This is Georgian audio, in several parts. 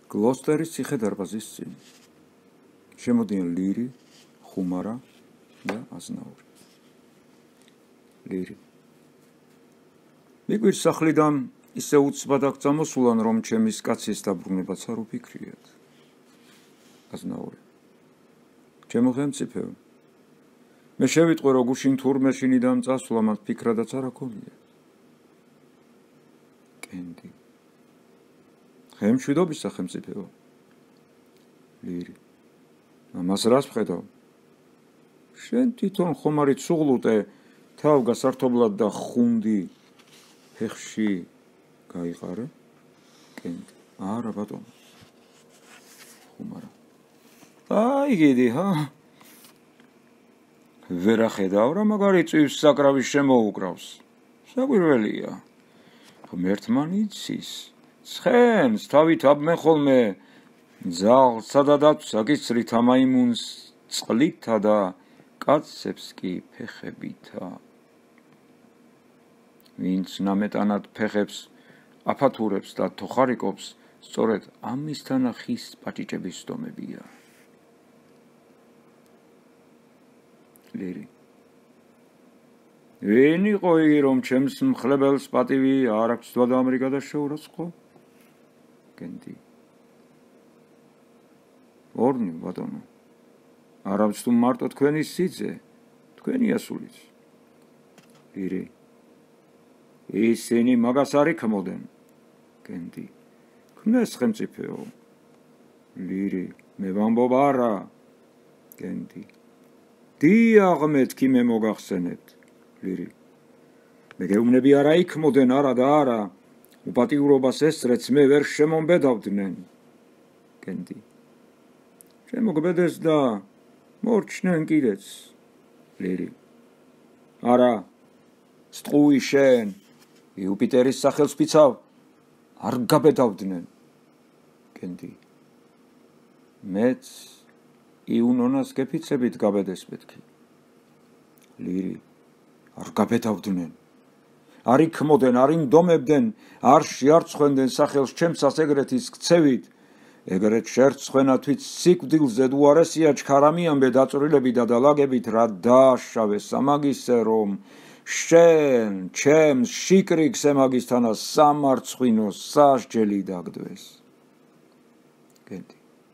გლოსტერის ციხე-დარბაზის წინ. შემოდიან ლირი, ხუმარა და აზნაური. ლირი. მიგვირს სახლიდან ისე უცბად აქ წამოსულან, რომ ჩემის კაცის დაბრუნებაც არ უფიქრიათ. აზნაური. ჩემო ხელმწიფეო, მე შევიტყვე, რომ გუშინ თურმეშინიდან წასვლა მათ ფიქრადაც არ აქონია. კენდი. ხელმშვიდობის სახელმწიფეო. ლირი. ამას რას ვხედავ? შენ თვითონ ხომ არ იცუღლუტე თავ გასართობლად და ხუნდი ფეხში გაიყარე? კენდი. არა ბატონო. ხუმარა. აი გიდი, ჰა? ვერ ახედავ რა მაგარი წვივს საკრავის შემოუკრავს. საკვირველია. ღმერთმან იცის. ცხენს თავით აბმე ხოლმე ძალსა და დათვს აკისრით ამაიმუნს წყლითა და კაცებს კი ფეხებითა. ვინც ნამეტანად ფეხებს აფათურებს და თოხარიკობს, სწორედ ამისთანა ხის პაჭიჭების სტომებია. ლირი. ვინ იყო იგი, რომ ჩემს მხლებელს პატივი არ აქვს და ამრიგა და შეურაცხყოფ? კენდი. ორნი ბატონო. არ აქვს თუ მარტო თქვენი სიძე, თქვენი ასულიც. ლირი. ისინი მაგას არ იქმოდნენ. კენდი. ქმნეს ხელმწიფეო. ლირი. მე ვამბობ არა. კენდი. დიახ მეთქი მე მოგახსენეთ. ლირი. მე გეუბნები არა იქმოდნენ არა და არა. უპატიურობას ესწრეც მე ვერ შემომბედავდნენ. კენდი. შემოგბედეს და მორჩნენ კიდეც. ლირი. არა. სტყუი შენ. იუპიტერის სახელს ფიცავ. არ გაბედავდნენ. კენდი. მეც იუნონას გეფიცებით გაბედეს მეთქი. ლირი. არ გაბედავდნენ. არ იქმოდნენ, არ იმდომებდნენ, არ შეარცხვენდნენ სახელს ჩემსას ეგრეთის ქცევით. ეგრეთ შერცხვენათვით სიკვდილზე უარესია ჩქარამიანბე დაწვრილები და დალაგებით რა დააშავეს ამაგისე, რომ შენ ჩემს შიკრიკს ემაგისთანა სამარცხვინო სასჯელი დაგდვეს. კენდი.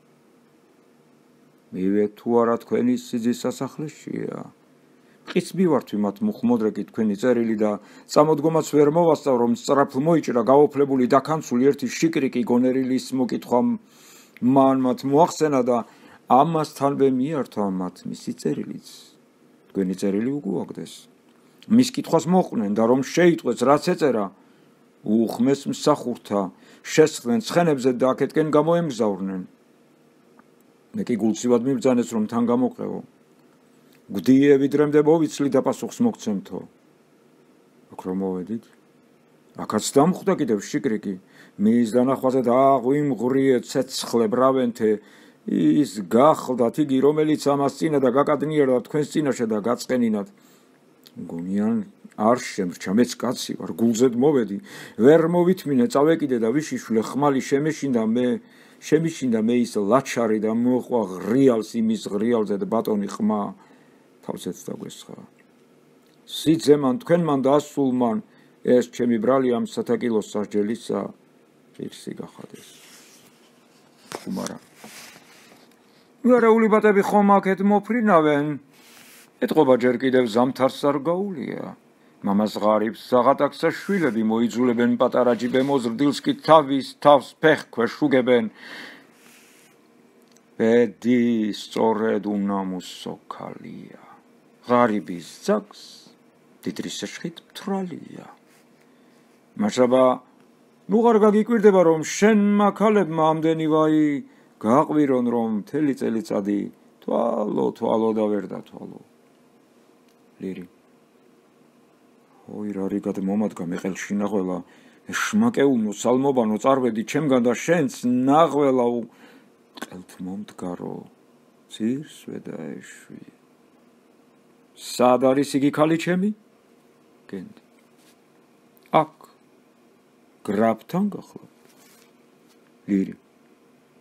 მივე თუ არა თქვენი სიძის სასახლეშია. ყიცბი ვართ ვიმათ მუხმოდრეკი თქვენი წერილი და წამოდგომაც ვერ მოვასწავ, რომ სწრაფ მოიჭრა გაოფლებული დაქანცული ერთი შიკრიკი გონერილის მოკითხვა მან მათ მოახსენა და ამასთანვე მიართვა მათ მისი წერილიც. თქვენი წერილი უგუაგდეს. მის კითხვას მოყვნენ და რომ შეიტყვეს რაც ეწერა, უხმეს მსახურთა შესხდნენ ცხენებზე და აქეთკენ გამოემგზავრნენ. მე კი გულწივად მიბრძანეს, რომ თან გამოყევო. გვდიე ვიდრემდე მოვიცლი და პასუხს მოგცემთო. აქ რომ მოვედით, აქაც დამხვდა კიდევ შიკრიკი, მის დანახვაზე დააღვიმღვრიე ცეცხლე ბრავენთე, ის გახლდათ იგი, რომელიც ამას წინა და გაკადნიერდა თქვენს წინაშე და გაწყენინათ. გონიან არ შემრჩა, მეც კაცი ვარ, გულზედ მოვედი, ვერ მოვითმინე, წავეკიდე და ვიშიშვლე ხმალი შემიშინდა მე ის ლაჩარი და მოყვა ღრიალს იმის ღრიალზე და ბატონი ხმა თავზეც დაგვესხა. სიძემან თქვენმან და ასულმან ეს ჩემი ბრალი ამ სათაკილოს სასჯელისა ფიქსი გახადეს. ხუმარა. ვარაული ბატები ხომ აქეთ მოფრინავენ? ეთყობა ჯერ კიდევ ზამთარს არ გაუვლია. მამას ღარიბს საღატაკსა შვილები მოიძულებენ პატარა ჯიბე მოზრდილს კი თავს ფეხქვეშ უგებენ. ბედი სწორედ უნამუსო ქალია. ღარიბის ძაგს დიდრის შეშხით მთრალია. მაშაბა ნუ არ გაგიკვირდება, რომ შენმა ქალებმა ამდენი ვაი გააყვირონ, რომ მთელი წელიწადი თვალო და ვერ დათვალო. ლირი. ой რა რიგად მომადგა მე ყელში ნახველა შმაკეუნო სალმობანო წარვედი ჩემგან და შენც ნახველა ყელთ მომდგარო ძირს ვედაეშვი. სად არის იგი ქალი ჩემი? კენდი. აქ გრაფთან გახლავთ. ლირი.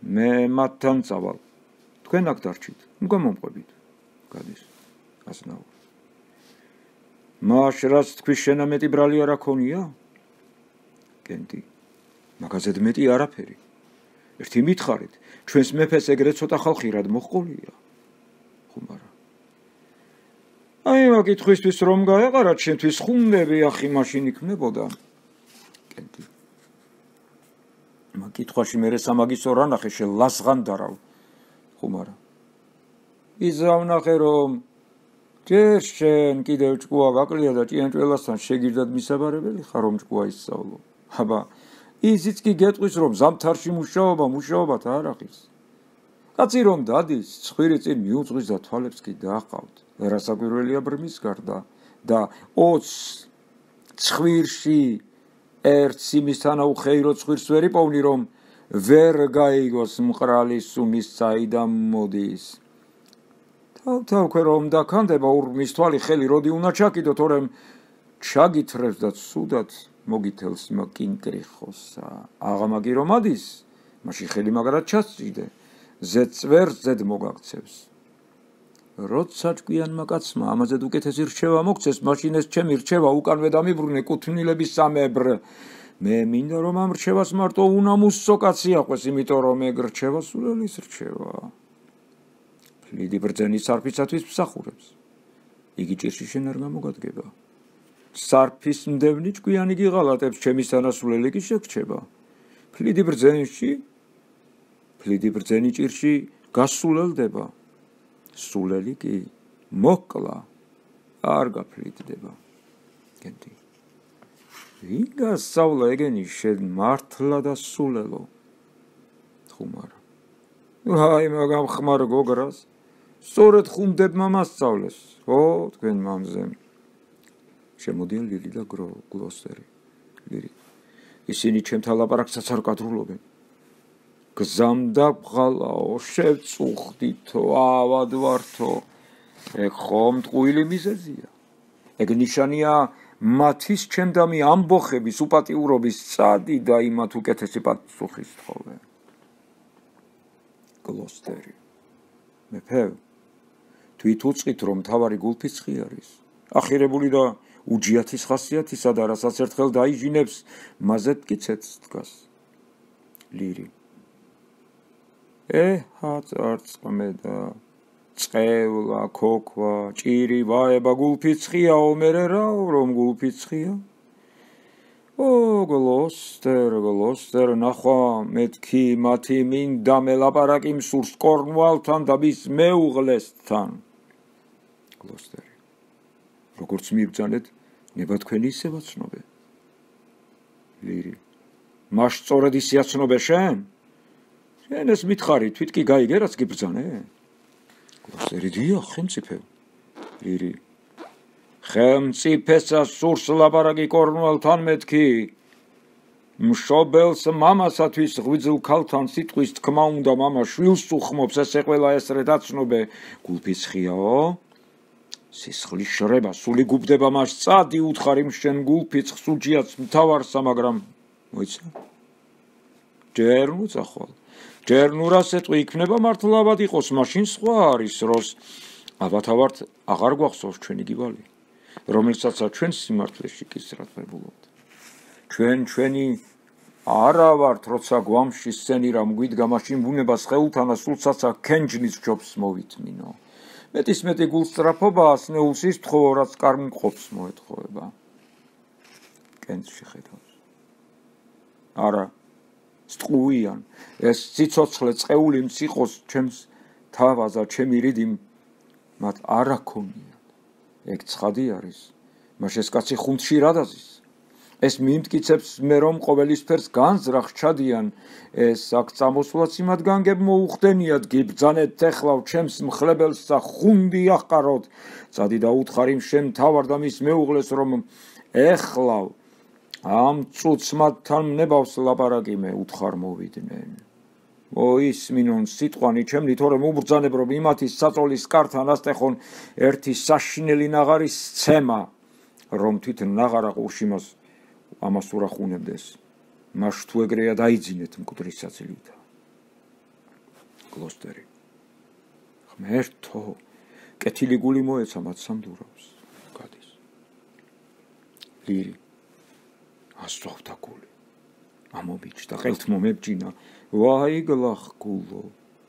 მე მათთან წავალ. თქვენ აქ დარჩით. გამომყვებით. გადის. ასნაური. მაშ რაც თქვი შენა მეტი ბრალი არ აქონია? კენტი. მაგაზედ მეტი არაფერი. ერთი მითხარით, ჩვენს მეფეს ეგრე ცოტა ხალხი რად მოჰყოლია? ხუმარა. აი მაგითხვისთვის რომ გაეყარათ შენთვის ხუნდები ახი მაშინ იქნებოდა. კენტი. მაგითხვაში მე სამაგისო რა ნახე შე ლასღან დარავ. ხუმარა. იზავნახე რომ ჯერ შენ კიდევ ჭკუა გაკლია და ჭიანჭველასთან შეგირდად მისაბარებელი ხარ რომ ჭკუა ისწავლო. აბა ისიც კი გეტყვის რომ ზამთარში მუშაობათ არ ახის. კაცი რომ დადის, ცხვირი წინ მიუძღვის და თვალებს კი დააყავთ. რასაკვირველია ბრმის გარდა და 20 ცხვირში ერთს იმისთანა უხეირო ცხვირს ვერ იპოვნი რომ ვერ გაიგოს მყრალი სუნის საიდან მოდის. თავ-თავ რომ დაქანდება ურმის თვალი ხელი როდი უნდა ჩაკიდო თორემ ჩაგითრებს და ცუდად მოგითელს მაკინკრიხოსა. აღამაგი რომ ადის, მაშინ ხელი მაგრად ჩასწიდე, ზეწვერზედ მოგაქცევს. როცა ჭკვიანმა კაცმა ამაზე უკეთესი რჩევა მოგცეს, მაშინ ეს ჩემი რჩევა უკანვე დამიბრუნე კუთვნილების სამებრ. მე მინდა რომ ამ რჩევას მარტო უნამუსო კაცი აყვეს, იმიტომ რომ ეგ რჩევა სულელის რჩევა. ფლიდი ბრძენის სარფისათვის მსახურებს. იგი ჭირში შენ არ გამოგადგება. სარფის მდევნი ჭკვიანი გიღალატებს, ჩემი სანასულელი კი შეგრჩება. ფლიდი ბრძენი ჭირში გასულელდება. სულელი კი მოკლა არ გაფლიდდება. კენტი. ვინ გასწავლა ეგენი შენ მართლა და სულელო? ხუმარა. აი მაგამ ხმარ გოგრას. სწორედ ხუნდებმა მასწავლეს. ო თქვენ მამზე. შემოდიან ლირი და გლოსტერი. ლირი. ისინი ჩემთან ლაპარაკსაც არ კადრულობენ. გზამდა ბღალაო, შევწუხდითო, ავადვართო. ეგ ხომ ტყუილი მიზეზია. ეგ ნიშანია მათის ჩემდამი ამბოხების უპატიურობის წადი და იმათ უკეთესი პასუხის თხოვე. გლოსტერი. მეფე, თვით უწყით რომ თავარი გულფიცხი არის. ახირებული და უჯიათის ხასიათისა და რასაც ერთხელ დაიჟინებს, მაზეთ კი ცეც დგას. ლირი. არწყმე და წყევლა, ქოქვა, ჭირი, ვაება გულფიცხიაო, მერე რაო რომ გულფიცხია? ო გლოსტერ, ნახვა მეთქი მათი მინდა მელაპარაკი მსურს კორნვალთან და მის მეუღლესთან. გლოსტერი. როგორც მიბრძანეთ, ნება თქვენი ისევა ცნობე. ლირი. მაშ სწორედ ისე აცნობე შენ? შენ ეს მითხარი, თვით კი გაიგე რაც გიბრძანე? გლოსტერი. დიახ, ხელმწიფე. ლირი. ხელმწიფესა სურს ლაპარაკი კორნვალთან მეთქი. მშობელს მამასათვის ღვიძლ ქალთან სიტყვის თქმა უნდა მამა შვილს უხმობს, ესე ყველა ესრე დაცნობე. გულფიცხიაო? სისხლის შრება, სული გუბდება მას წადი უთხარ იმ შენ გულფიცხს უჯიათს მთავარსა, მაგრამ მოიცა? ჯერ უძახვალ. ჯერ ნურას ეტყვი იქნება მართლავად იყოს, მაშინ სხვა არის როს. ალბათავართ აღარ გვახსოვს ჩვენი გივალი, რომელსაც ჩვენ სიმართლეში კისრატებულობთ. ჩვენი არა ვართ, როცა გვამში სცენი რამ გვიდგა, მაშინ ბუნებას ხელთანა სულცაცა ქენჯნის ჯობს მოვითმინო. მეტისმეტი გულსწრაფობაა სნეულს ის თხოვო, რაც კარმყოფს მოეთხოვება. კენც შეხედავს. არა, სტყუიან, ეს ციცოცხლე წყეული მციყოს ჩემს თავაზა, ჩემი რიდი მათ არ აქონიათ. ეგ ცხადი არის, მაშ ეს კაცი ხუნდში რა დაზის? ეს მიმტკიცებს მე რომ ყოველისფერს განზრახ ჩადიან, ეს აქ წამოსვლაც იმათ განგებ მოუხდენიათ, გიბძანეთ ეხლავ ჩემს მხლებელსა ხუნდი ახყაროთ. წადი და უთხარ იმ შენ მთავარ და მის მეუღლეს რომ ეხლავ ამ წუთს მათთან ნებავს ლაპარაკი მე უთხარ მოვიდნენ. მოისმინონ სიტყვანი ჩემნი, თორემ უბრძანებ რომ იმათის საწოლის კართან ასტეხონ ერთი საშინელი ნაღარის სცემა, რომ თვითონ ნაღარა ყურში ამას ურახუნებდეს. მაშ თუ ეგრეა დაიძინეთ მკვდრის საწილითა. გლოსტერი. ღმერთო, კეთილი გული მოეცა მათ სამდურავს. გადის. ლირი ასწავდა გული. ამომიჯდა, ყელთ მომებჯინა. ვაი გლახგულო,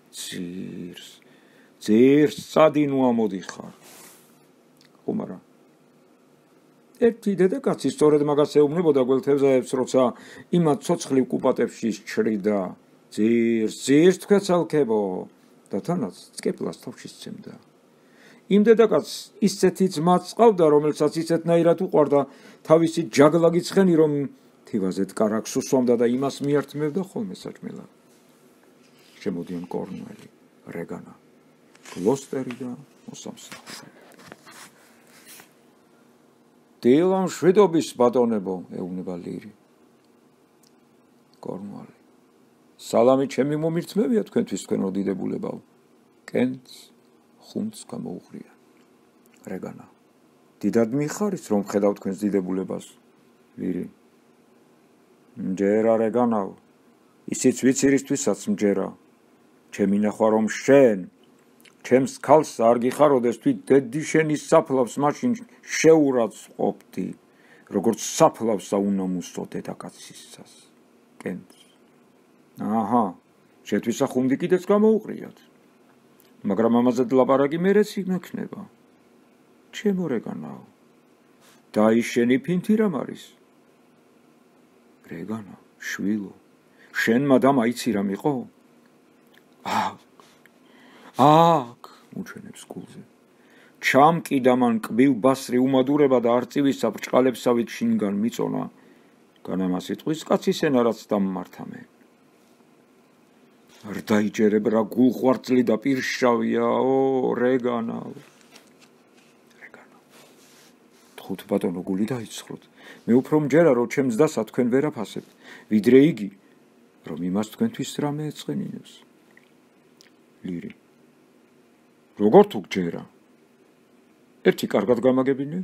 ძირს წადინო ამოდიხარ. ხუმარა. ერთი დედაკაცი სწორედ მაგას ეუბნებოდა გველთებზეებს, როცა იმათ ცოცხლივ კუპატებში ჩრიდა. ძირს თქვეცალქებო და თანაც წკეპლას თავში სცემდა. იმ დედაკაცს ისეთი ძმაც ყავდა, რომელსაც ისეთნაირად უყვარდა თავისი ჯაგლაგი ცხენი, რომ თივაზეთ კარაქს უსვამდა და იმას მიართმევდა ხოლმე საჭმელად. შემოდიან კორნველი, რეგანა, გლოსტერი და მოსამსახურე. დილა მშვიდობის ბატონებო, ეუბნება ლირი. კორნვალი. სალამი ჩემი მომირთმევია თქვენთვის თქვენო დიდებულებაო. კენც ხუნც გამოუღრია. რეგანა. დიდად მიხარით რომ ხედავ თქვენს დიდებულებას. ლირი. მჯერა რეგანაო. ისიც ვიცი რისთვისაც მჯერა. ჩემი ნახვა რომ შენ ჩემს ქალს არ გიხაროდეს თვით დედი შენის საფლავს მაშინ შეურაც ყოფდი როგორც საფლავს აუნამუსო დედაკაცისას. კენც. აჰა, შეთვის ახუნდი კიდეც გამოუყრიათ. მაგრამ ამაზე ლაპარაკი მერეც იმექნება. ჩემო რეგანაო. დაიშენი ფინთი რამ არის? რეგანა, შვილო, შენ მადამ აიცი რამ იყო? აქ, უჩვენებს გულზე. ჩამკიდა მან კბილ ბასრი უმადურება და არწივისა ბრჭყალებსავით შინგან მიწონა. განამა სიტყვის კაცის ენა რაც დამმართამე. არ დაიჯერებ რა გულხვარწლი და პირშავია, რეგანა. თხუთ ბატონო გული დაიცხროთ. მე უფრო მჯერა რომ ჩემს დასა თქვენ ვერ აფასებთ, ვიდრე იგი, რომ იმას თქვენთვის რამე ეწყენინებს. ლირი. როგორ თუ გჯერა? ერთი კარგად გამაგებინე?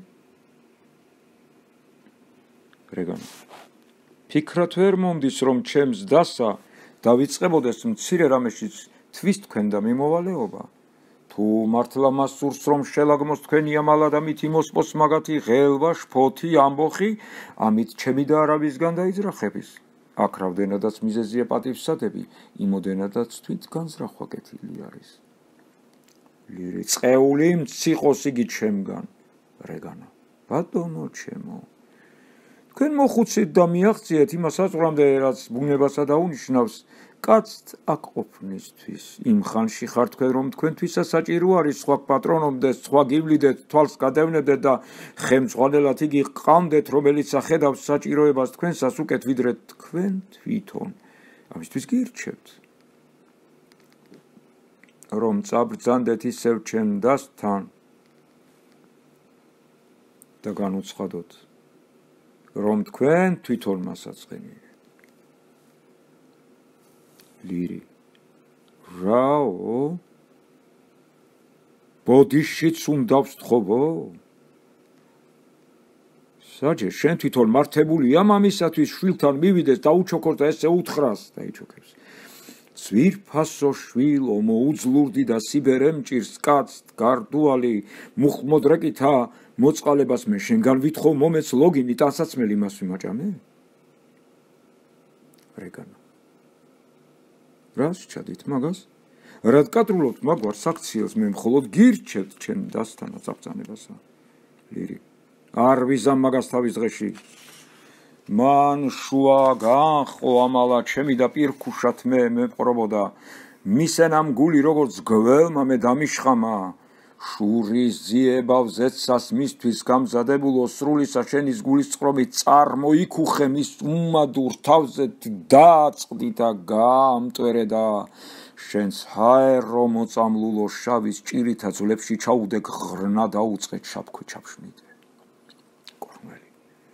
რეგანა. ფიქრად ვერ მომდის რომ ჩემს დასა დავიწყებოდეს მცირე რამეშიც თვის თქვენ და მიმოვალეობა. თუ მართლა მას სურს რომ შელაგმოს თქვენი ამალა და მით იმოსპოს მაგათი ღელვა, შფოთი, ამბოხი, ამით ჩემი და არავისგან დაიძრახების. აქ რავდენადაც მიზეზია პატივსადები, იმოდენადაც თვით განზრახვა კეთილი არის. ლირი. წყეული მციყოს იგი ჩემგან. რეგანა. ბატონო ჩემო. თქვენ მოხუცით და მიაღწიეთ იმას აწვრამდე, რაც ბუნებასა დაუნიშნავს, კაცთ აქ ყოფნისთვის. იმ ხანში ხარ თქვენ რომ თქვენთვისაც საჭირო არის სხვა პატრონობდეს, სხვა გივლიდეთ, თვალს გადავნებდეთ და ხელმძღვანელად იგი ყამდეთ, რომელიც ახედავს საჭიროებას თქვენსას უკეთ ვიდრე თქვენ თვითონ. ამისთვის გირჩევთ. რომ წაბრძანდეთ ისევ ჩემ დასთან და განუცხადოთ, რომ თქვენ თვითონ მას აწყენინებთ. ლირი. რაო? ბოდიშიც უნდა ვსთხოვო? საჯე, შენ თვითონ მართებულია მამისათვის შვილთან მივიდეს და უჩოქორ და ესე უთხრას დაიჩოქებს. ძვირფასო შვილო, მოუძლურდი და სიბერე მჭირს კაცს გარდუალი, მუხმოდრეკითა მოწყალებას მე შენგან ვითხოვ მომეც ლოგინი ტანსაცმელი მას ვიმაჭამე? რეგანა. რას ჩადით მაგას? რად კატრულობთ მაგვარს აქციელს, მე მხოლოდ გირჩევთ ჩემ დასთანაც აბრძანებასა. ლირი. არ ვიზამ მაგას თავის დღეში. მან შუა განხო ამალა ჩემი და პირქუშათ მე მეპყრობოდა. მისენამ გული როგორც გველმა მე დამიშხამა. შურის ძიებავ ზეცას მისთვის გამზადებულო სრულისა შენის გულის წყრომით წარმოიქუხე მის უმადურ თავზე დააწყდი და გაამტვერე და შენს ჰაერო მოწამლულო შავის ჭირითა ძვლებში ჩაუდე ღრნა დაუწყე ჩაფქვე ჩაფშმიდე. კორნველი.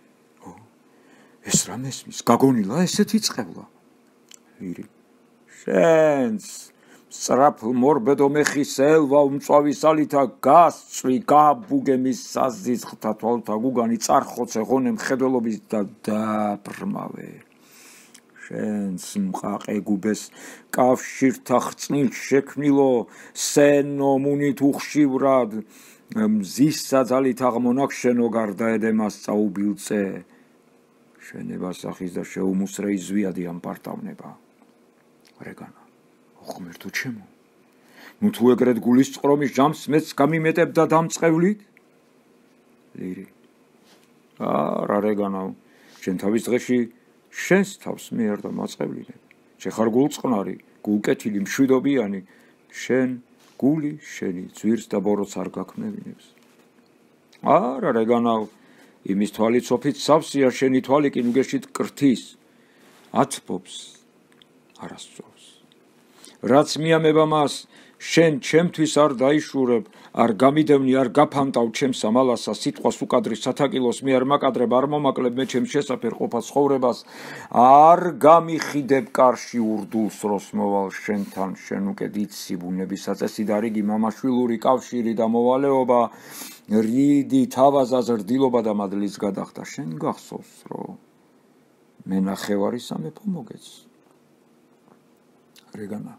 ეს რა მესმის? გაგონილა ესეთი წყევლა. ლირი. შენს სწრაფ მორბედო მეხის ელვა უმწვავი სალითა გასწვი გაბუგე მის საზიზღთა თვალთა გუგანი წარხოცე ღონე მხედველობის და დაბრმავე. შენს მყაყე გუბეს კავშირთა ხრწნილ შექმნილო სენო მუნით უხშივრად მზის საძალით აღმონახშენო გარდა ედემას წაუბილწე შენებას სახის და შეუმუსრე იზვიადი ამ პარტავნება რეგანა ხმერთო ჩემო ნუ თუ ეგრეთ გულის წყრომის ჟამს მეც გამიმეტებდა დამწყევლით ლირი არა რეგანა შენ თავის დღეში შენს თავს მიერ და მაწყევლინებ შენ ხარ გულწყნარი გულკეთილი მშვიდობიანი შენ გული შენი ძვირს და ბოროტს არ გაქმნევინებს არა რეგანა იმის თვალით სოფით სავსეა შენი თვალი კი ნუგეშით კრთის ათბობს არასწორს რაც მიამება მას შენ ჩემთვის არ დაიშურებ არ გამიდევნი არ გაფანტავ ჩემს ამალასა სიტყვას უკადრის სათაკილოს მე არ მაკადრებ არ მომაკლებ მე ჩემს შესაფერ ყოფა ცხოვრებას არ გამიხიდებ კარში ურდულს როს მოვალ შენთან შენ უკვე დიცი ბუნების საწესი და რიგი მამაშვილური კავშირი და მოვალეობა რიდი თავაზა ზრდილობა და მადლის გადახდა შენ გახსოვს რომ მე ნახევარი სამეფო მოგეც რეგანა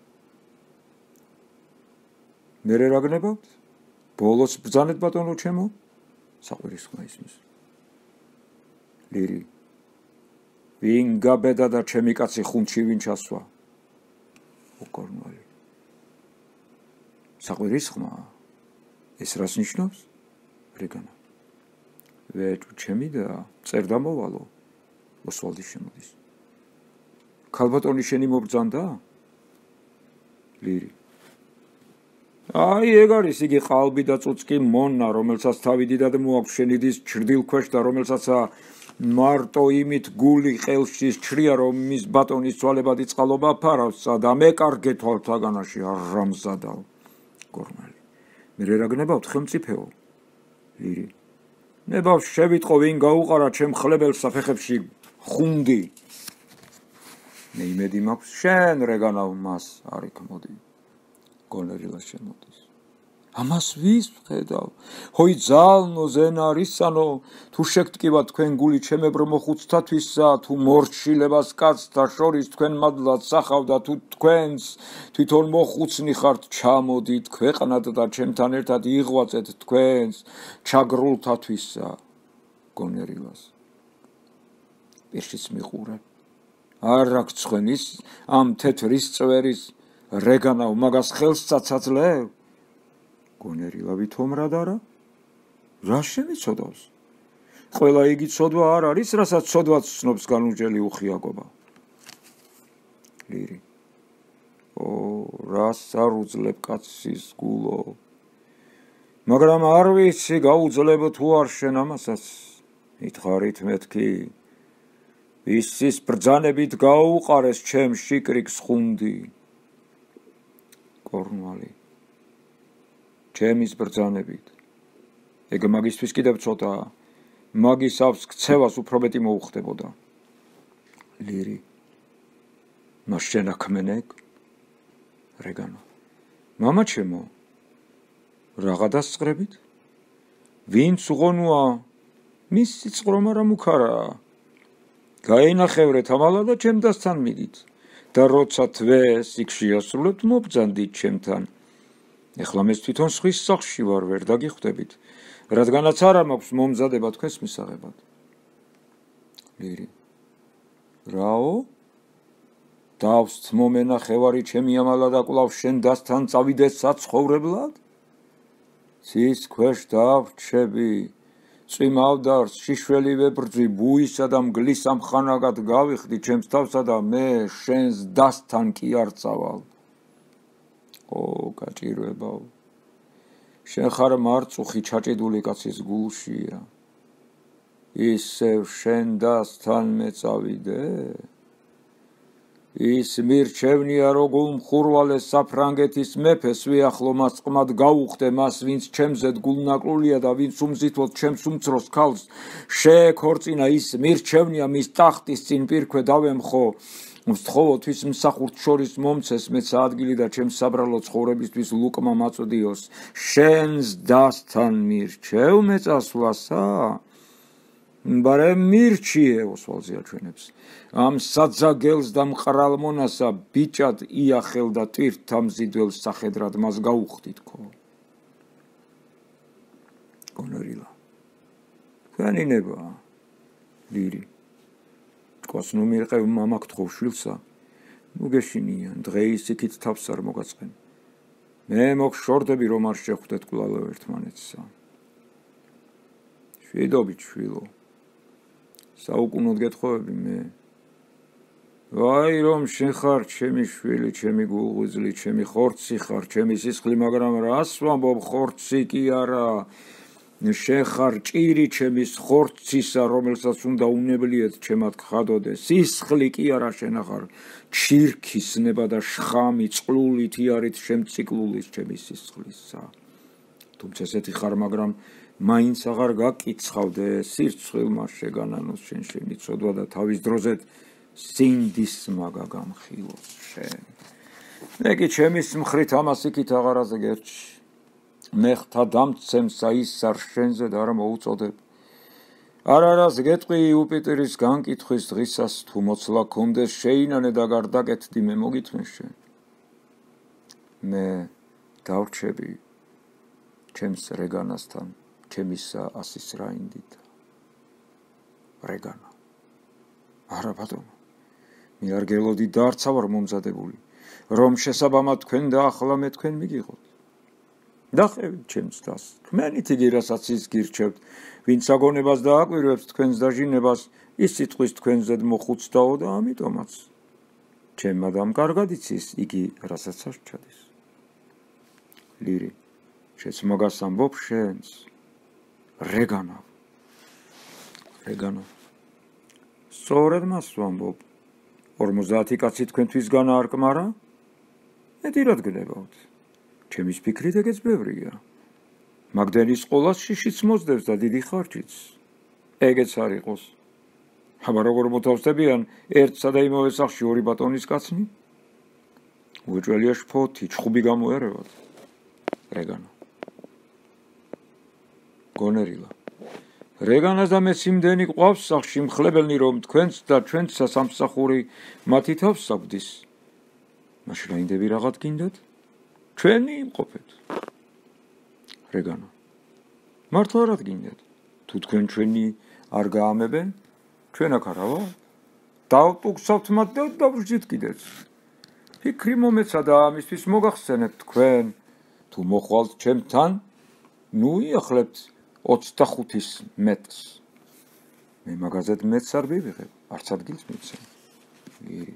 მერე რა გნებავთ? ბოლოს ბრძანეთ ბატონო ჩემო? საყვირისხმა ისმის. ლირი. ვინ გაბედა და ჩემი კაცი ხუნჩი ვინ ჩასვა? უკორნვალი. საყვირისხმა? ეს რას ნიშნავს? რეგანა. ვეჭუ ჩემი და წერ დამოვალო. ოსვალდი შემოდის. ქალბატონი შენი მობრძანდა? ლირი. აი ეგ არის იგი ყალბი და წუწკი მონა რომელსაც თავი დიდად მოაქვს შენიდის ჩრდილქვეშ და რომელსაც მარტო იმით გული ყელში ჩრია რომ მის ბატონის ცვალებადი წყალობა ფარავს და მეკარგე თვალთაგანაში არამზადავ გორმალი მე რა გნებავთ ხელმწიფეო ლირი ნებავს შევიტყო ვინ გაუყარა ჩემ ხლებელს საფეხებში ხუნდი მე იმედი მაქვს შენ რეგანა მას არ იქ მოდი გონერილას შემოდის ამას ვის ვხედავ ჰოი ძალნო ზენარისანო თუ შეგტკივა თქვენ გული ჩემებრო მოხუცთათვისა თუ მორჩილებას კაცთა შორის თქვენ მადლად სახავდა თუ თქვენს თვითონ მოხუცნი ხართ ჩამოდით ქვეყნად და ჩემთან ერთად იღვაწეთ თქვენს ჩაგრულთათვისა გონერილას პირშიც მიყურებ არ აქვს თქვენის ამ თეთრის წვერის რეგანავ მაგას ხელს წაცაძლევ გონერილა ვითომ რა და რა შემიცოდავს ყველა იგი ცოდვა არ არის რასაც ცოდვაც ცნობს განუჯელი უხიაგობა ლირი ო რას არ უძლებ კაცის გულო მაგრამ არ ვიცი გაუძლებ თუ არ შენ ამასაც მითხარით მეთქი ისის ბრძანებით გაუყარეს ჩემ შიკრიკს ხუნდი კორნვალი ჩემის ბრძანებით ეგ მაგისთვის კიდევ ცოტა მაგის ავს ქცევას უფრო მეტი მოუხდებოდა ლირი მას შენ აქმენეგ რეგანა მამა ჩემო რაღა დასწრებით ვინც უღონუა მის სიწყრომა რა მუქარა გაინახევრეთ ამალა და ჩემდასთან მიდით და როცა თვეს იქ შეასრულებთ მობრძანდით ჩემთან ეხლა მე თვითონ სხვის სახლში ვარ ვერ დაგიხვდებით რადგანაც არ მაქვს მომზადება თქვენს მისაღებად ლირი რაო დავსთ მომენახევარი ჩემი ამალა და კვლავ შენ დასთან წავიდეს საცხოვრებლად ცის ქვეშ დავრჩები წვიმავდარს შიშველი ვებრძვი ბუისა და მგლის ამხანაგად გავიხდი ჩემს თავსა და მე შენს დასთან კი არ წავალ ო გაჭირვებაო შენ ხარ მარწუხი ჩაჭიდული კაცის გულშია ისევ შენ დასთან მე წავიდე ის მირჩევნია როგორ მხურვალეს საფრანგეთის მეფეს ვიახლო მას ყმად გაუხდე მას ვინც ჩემზედ გულნაკლულია და ვინც უმზითლოდ ჩემს უმცროს ქალს შეექორწინა ის მირჩევნია მის ტახტის წინ პირქვე დავემხო მსთხოვოთვის მსახურთ შორის მომცეს მეც ადგილი და ჩემს საბრალო ცხოვრებისთვის ლუკმა მაწვდიოს შენს დასთან მირჩევ მე წასვლასა ბარემ მირჩიე ოსვალზია ჩვენებს ამ საძაგელს და მყრალ მონასა ბიჭად იახელ და ტვირთა მზიდველს სახედრად მას გაუხდითქო გონორილა თქვენი ნება ლირი თქოს ნუ მიყევ მამა გთხოვ შვილსა ნუ გეშინიან დღეის იქით თავს არ მოგაწყენ მე მოგშორდები რომ არ შეხვდეთ კვლავ ერთმანეთსა შვიდობით შვილო საუკუნოდ გეთხოვები მე ვაი რომ შენ ხარ ჩემი შვილი ჩემი გულღვიძლი ჩემი ხორცი ხარ ჩემი სისხლი მაგრამ რას ვამბობ ხორცი კი არა შენ ხარ ჭირი ჩემის ხორცისა რომელსაც უნდა უნებლიეთ ჩემად გხადოდე სისხლი კი არა შენ ხარ ჩირქის ნება და შხამი წყლული თიარით შემციკლულის ჩემი სისხლისა თუმცა ესეთი ხარ მაგრამ მაინც აღარ გაკიცხავდე სირცხვილმა შეგანანოს შენ შემიცოდვა და თავის დროზე სინდის მაგა გამხილოს შენ მე კი ჩემის მხრით ამას იქით აღარაზე გერჩი მე ხთა დამცემსა ისარ შენზე და არ მოუწოდებ არარას გეტყვი იუპიტერის განკითხვის დღისას თუ მოცლა გქონდეს შეინანე და გარდაკეთდი მე მოგითმე შენ მე დავრჩები ჩემს რეგანასთან ჩემისა ასის რაინდით რეგანა არა ბატონო მე არ გელოდი და არცა ვარ მომზადებული რომ შესაბამად თქვენ და ახლა მე თქვენ მიგიღოთ დახევით ჩემს დას თქვენით იგი რასაც ის გირჩევთ ვინც აგონებას დააკვირვებს თქვენს დაჟინებას ის სიტყვის თქვენზედ მოხუცდაო და ამიტომაც ჩემმა დამ კარგად იცის იგი რასაც არ ჩადის ლირი შეც მაგას ამბობ შენს რეგანა სწორედ მას ვამბობ 50 კაცი თქვენთვისგან არ კმარა მეტი რად გნებავთ ჩემის ფიქრით ეგეც ბევრია მაგდენის ყოლას შიშიც მოძდებს და დიდი ხარჯიც ეგეც არ იყოს აბა როგორ მოთავსდებიან ერთსა და იმავე სახლში ორი ბატონის კაცნი უეჭველია შფოთი ჩხუბი გამოერევათ რეგანა გონერილა რეგანას და მეც იმდენი ყავს სახლში მხლებელნი რომ თქვენც და ჩვენც სამსახური მათი თავს საკვდის მაშინ რაინდები რაღაც გინდათ ჩვენი იმყოფეთ რეგანა მართლა რა გინდათ თუ თქვენ ჩვენი არ გაამებენ ჩვენ აქ არა ვარ დავტუქსავთ მათ და დავრჩით კიდეც ფიქრი მომეცა და ამისთვის მოგახსენებთ თქვენ თუ მოხვალთ ჩემთან ნუ იახლებთ 25-ის მეტს მე მაგაზეთ მეტს არ ვივიღებ არც ადგილს მიცემ ლირი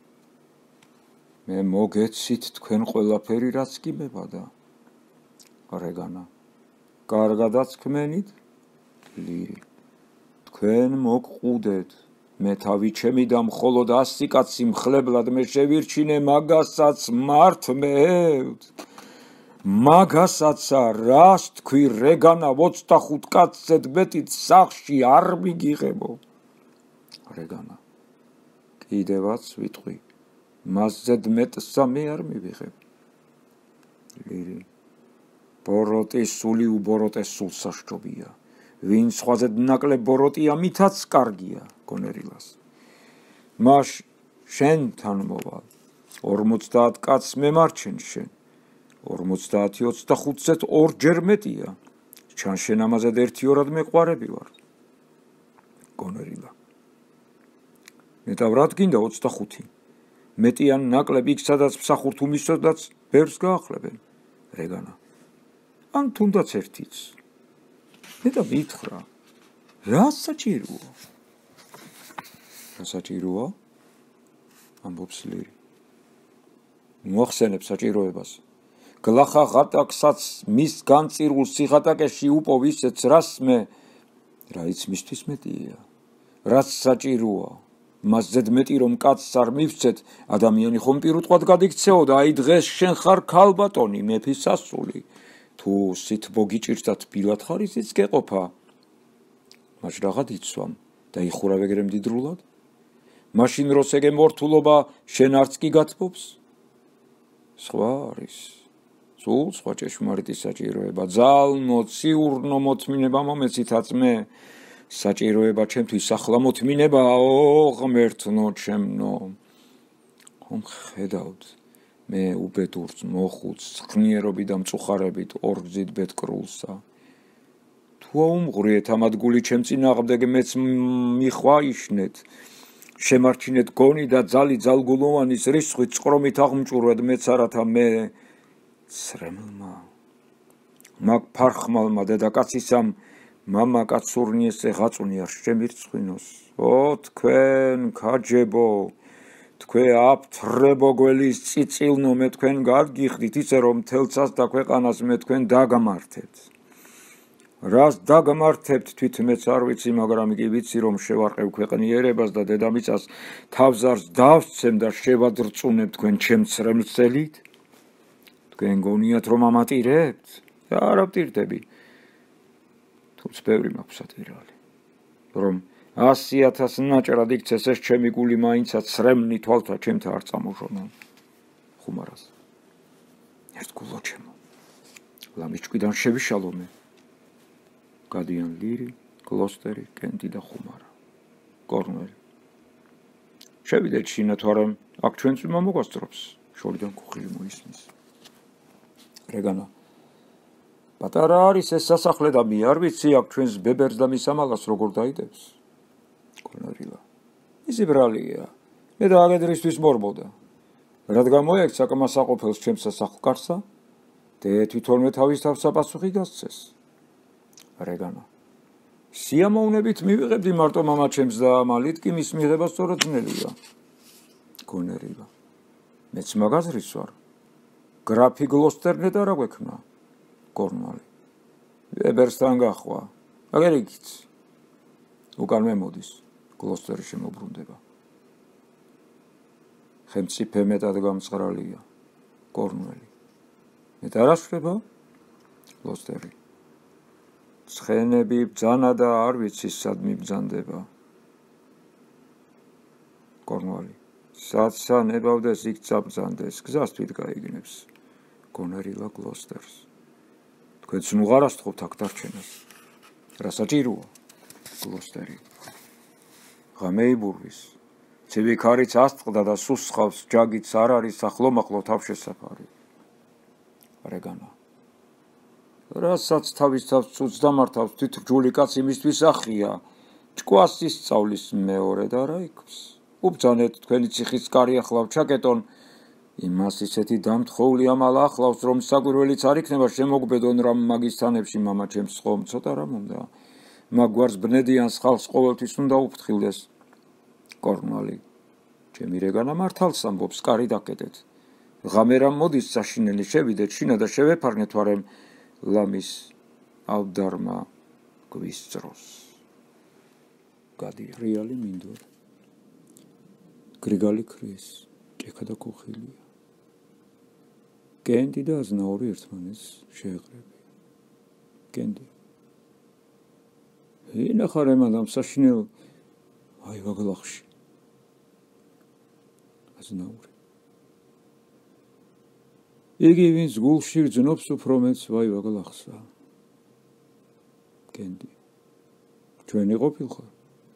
მე მოგეცით თქვენ ყველაფერი რაც კი მებადა რეგანა კარგადაც კმენით ლირი თქვენ მოგყუდეთ მე თავი ჩემი და მხოლოდ 100 კაცი მხლებლად მე შევირჩინე მაგასაც მართმევთ მაგასაც რას თქვი რეგანა 25 კაცზე მეტით სახში არ მიგიღებო რეგანა კიდევაც ვიტყვი მასზე მეტსა მე არ მივიღებ ლირი ბოროტის სული უბოროტეს სულსა სჯობია ვინ სხვაზე ნაკლებ ბოროტია მითაც კარგია გონერილას მას შენთან მოვალ 50 კაცს მემარჩენ შენ 50-25-ზე ორჯერ მეტია ჩან შენ ამაზე ერთი-ორად მეყვარები ვარ გონერილა მეტავრად გინდა 25 მეტიან ნაკლებ იქ სადაც მსახურთ უმისოდაც ბევრს გაახლებენ რეგანა ან თუნდაც ერთიც მე და მითხრა რა საჭიროა ამბობს ლირი მოახსენებ საჭიროებას გლახა ღატაკსაც მის განწირულ სიღატაკეში უპოვ ისეც რას მე რაიც მისთვის მეტია რაც საჭიროა მასზე მეტი რომ კაცს არ მივცეთ ადამიანი ხომ პირუტყვად გადიქცეო და აი დღეს შენ ხარ ქალბატონი მეფის სასული თუ სითბო გიჭირსათ ბილად ხარ ისიც გეყოფა მაშ რაღაც იცვამ და იხურავ ეგრე მდიდრულად მაშინ როს ეგე მორთულობა შენ არც კი გათბობს სხვა არის სულ სხვა ჭეშმარიტი საჭიროება ძალნო ციურნო მოთმინება მომეცითაც მე საჭიროება ჩემთვის ახლა მოთმინებაო ღმერთნო ჩემნო ხომ ხედავთ მე უბედურს მოხუც ხნიერობით და მწუხარებით ორგზით ბედკრულსა თუ აუმღვრიეთ ამ ადგული ჩემ წინააღმდეგ მეც მიხვაიშნეთ შემარჩინეთ გონი და ძალი ძალგულოვანის რისხვით წყრომით აღმჭურვად მეც არათა მე სრემლმა მაგ ფარხმალმა დედაკაცისამ მამა კაცურნიესე ღაწუნიარ შემირცხვინოს ო თქვენ ქაჯებო თქვენ აფთრებო გველის წიწილნო მე თქვენ გადგიხდით ისე რომ თელცას და ქვეყანას მე თქვენ დაგამართეთ რას დაგმართებთ თვით მეც არ ვიცი მაგრამ იგი ვიცი რომ შევარყევ ქვეყნიერებას და დედამიწას თავზარს დავსცემ და შევადრწუნებ თქვენ ჩემ ცრემლსელით თქვენ გონიათ რომ ამატირებთ არ ავტირდები თუმც ბევრი მაქვს ატირალი რომ 100,000 ნაჭრად იქცეს ეს ჩემი გული მაინცაც ცრემლი თვალთა ჩემთა არ წამოჟონო ხუმარას ერთ გულო ჩემო ლამის ჭკვიდან შევიშალო მე გადიან ლირი, გლოსტერი, კენტი და ხუმარა. კორნველი. შევიდეთ შინათ ვარამ აქ ჩვენ წვიმა მოგასწრობს. შორიდან ქუხილი მოისმის. რეგანა. პატარა არის ეს სასახლე და მე არ ვიცი აქ ჩვენს ბებერს და მის ამალას როგორ დაიდებს. კორნელილა. ისი ბრალია. მე და აგედრისთვის მორბოდა. რადგან მოექცა კმასაყოფელს ჩემს სასახლკარსა? და თვითონვე თავის თავსა პასუხი გასცეს. რეგანა. სიამოვნებით მივიღებდი მარტო მამა ჩემს და ამალით კი მის მიღება სწორად ძნელია. კორნელილა. მეც მაგაზრის ვარ. გრაფი გლოსტერნე და რა გვექნა? კორნვალი. ვებერსთან გახვა. აგერ იქით. უკან მე მოდის. გლოსტერი შემოbrunდება. ხელმწიფე მეტად გამწყრალია. კორნველი. მე და რაშება? გლოსტერი. ცხენები ბძანა და არ ვიცი სად მიბძანდება. კორნვალი. სადსა ნებავდეს იქ წაბძანდეს, გზას თვით გაიგნებს. კორნელილა გლოსტერს. თქვენც ნუ არ ასთხოვთ აქ დარჩენას. რა საჭიროა? გლოსტერი. ღამეიბურვის. ცივი ქარიც ასწყდა და სუსხავს ჯაგიც არ არის ახლომახლო თავშესაფარი. რეგანა. რასაც თავის თავს ცუც დამართავს თვითრჯული კაცი მისთვის ახია ჭკვას ისწავლის მეორე და რა იქს უბძანეთ თქვენი ციხის კარი ახლავ ჩაკეტონ იმას ისეთი დამთხოვლი ამალა ახლავს რომ საგვირველიც არ იქნება შემოგბედონ რამ მაგის თანებში მამა ჩემს ხომ ცოტა რამ უნდა მაგ გვარს ბნედიანს ხალხს ყოველთვის უნდა უფრთხილდეს კორნვალი ჩემი რეგანა მართალს ამბობს კარი დაკეტეთ ღამე რამ მოდის საშინელი შევიდეთ შინა და შევეფარნეთ ვარემ ლამის ავდარმა გვისწროს გადია რეალი მინდორ გრიგალი ქრის ჭექა და ქუხილია კენდი და აზნაური ერთმანეთს შეეყრებიან კენდი ინახარ ემადამ საშინელ აი ვაგლახში აზნაური იგი ვინც გულში გძნობს უფრო მეც ვაი ვაგლახსა კენდი ჩვენი ყოფილხარ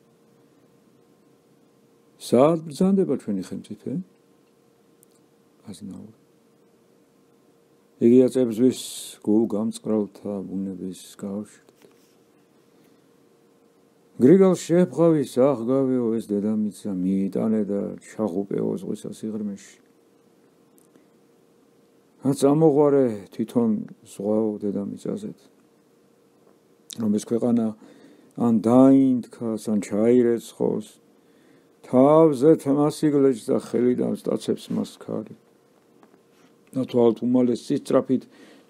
სად ბრძანდება ჩვენი ხელმწიფე აზნაური იგი აწებზვის გულ გამწყრალთა ბუნების კავშირით გრიგალ შეფყავის აღგავეო ეს დედამიწა მიიტანე და ჩაღუპეო ზღვისა სიღრმეში რაც ამოღვარე თვითონ ზღვაო დედამიწაზეთ რომ ეს ქვეყანა ან დაინთქას ან ჩაირეცხოს თავზე თმასიგლეჯს და ხელიდან სტაცებს მას ქარი ნათვალთ უმალეს სისწრაფით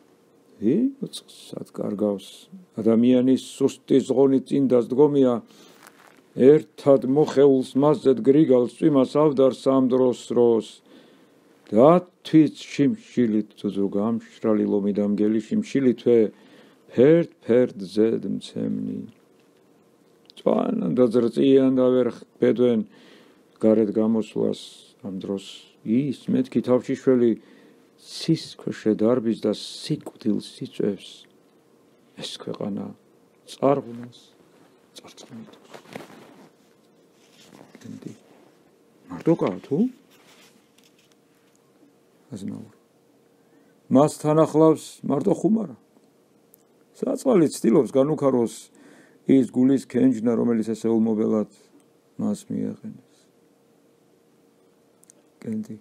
სად კარგავს ადამიანის სუსტი ზღონი წინ დასდგომია ერთად მოხეულს მასზედ გრიგალს წვიმას ავდარს ამ დროს და თვით შიმშილით ძუძუ გამშრალი ლომი და მგელი შიმშილითვე ფერდ ზედ მცემნი წვანან და ზრწიან და ვერ ბედვენ გარეთ გამოსვლას ამ დროს ის მეთქი თავშიშველი სის ქვეშე დარბის და სიკვდილს იწევს ეს ქვეყანა წარღვნას წარწყნითოს. კენდი. მარტოკაა თუ? აზნაური. მას თან ახლავს მარტო ხუმარა. საწყალი ცდილობს განუქაროს ის გულის კენჯნა, რომელიც ესეულმობელად მას მიეყენეს. კენდი.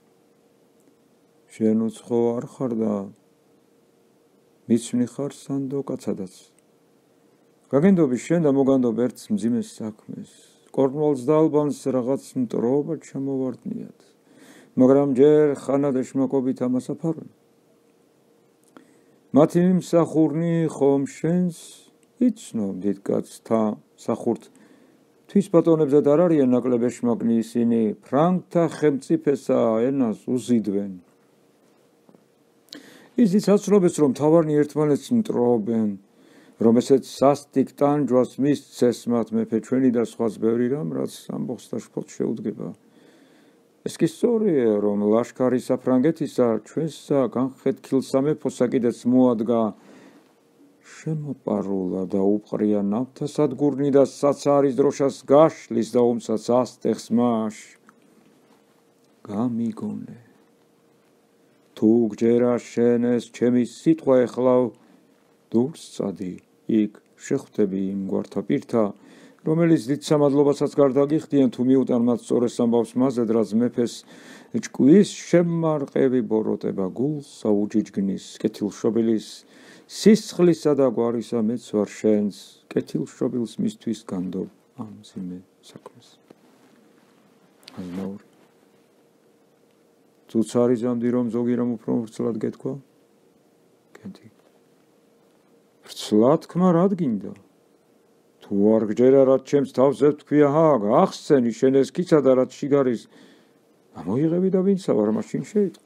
შენ უცხო არ ხარ და მიცვნი ხარ სანდო კაცადაც. გაგენდობი შენ და მოგანდობ ერთ მძიმეს საქმეს. კორნვალს და ალბანს რაღაც მტრობა ჩამოვარდნიათ. მაგრამ ჯერ ხანად ეშმაკობით ამას აფარვენ. მათი მსახურნი ხომ შენს იცნობ დიდკაცთა სახურთ თვის ბატონებზად არ არიან ნაკლებ ეშმაკნი ისინი ფრანგთა ხელმწიფესა ენას უზიდვენ. ისიც აცნობს რომ თავარნი ერთმანეთს მტრობენ, რომ ესეც სასტიკ ტანჯვას მისცეს მათ მეფე ჩვენი და სხვაც ბევრი რამ, რაც ამბობს და შფოთს შეუდგება. ეს კი სწორია, რომ ლაშქარი საფრანგეთისა ჩვენსა განხეთქილ სამეფოსა კიდეც მოადგა შემოპარულა და უყრია ნავთა სადგურნი და საცარის დროშას გაშლის და უმცაც ასტეხს მაშ გამიგონე. თუ გჯერა შენ ეს ჩემი სიტყვა ეხლავ დურს წადი, იქ შეხვდები იმ გვართა პირთა, რომელიც დიდ სამადლობასაც გარდაგიხდიან თუ მიუტან მათ სწორეს ამბავს მაზედ, რაც მეფეს ჭკვის შემმარყევი ბოროტება გულსა უჯიჯგნის კეთილშობილის სისხლისა და გვარისა მეც ვარ შენს კეთილშობილს მისთვის განდობ ამ მძიმე საქმეს. აზნაური. თუც არის ამდი რომ ზოგი რამ უფრო ვრცლად გეთქვა? კენდი. ვრცლად თქმა რად გინდა? თუ არ გჯერა რაც ჩემს თავზე თქვია ჰაგ, ახსენი შენ ეს ქიცა და რაც შიგარის ამოიღები და ვინცა ვარ მაშინ შეიტყვი.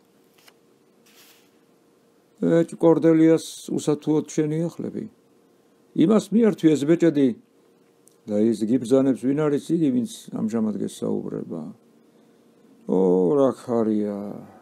ეჭ კორდელიას უსათუოდ შენიახლები. იმას მიართვი ეს ბეჭედი და ის გიბრძანებს ვინ არის იგი ვინც ამჟამად გესაუბრება. ო რა ხარია.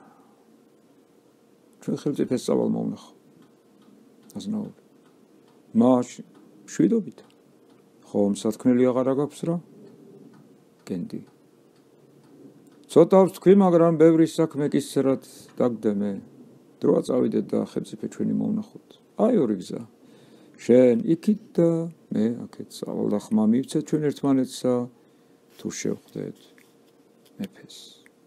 ჩვენ ხელმწიფეს სავალ მოვნახო. აზნაური. მაშ შვიდობით. ხომ სათქმელი აღარა გაქვს რა? კენდი. ცოტავს თქვი, მაგრამ ბევრი საქმე კისერად დაგდემე. დროა წავიდეთ და ხელმწიფე ჩვენი მოვნახოთ. აი ორი გზა. შენ იქით და მე აქეთ სავალ და ხმა მივცეთ ჩვენ ერთმანეთსა თუ შევხვდეთ მეფეს.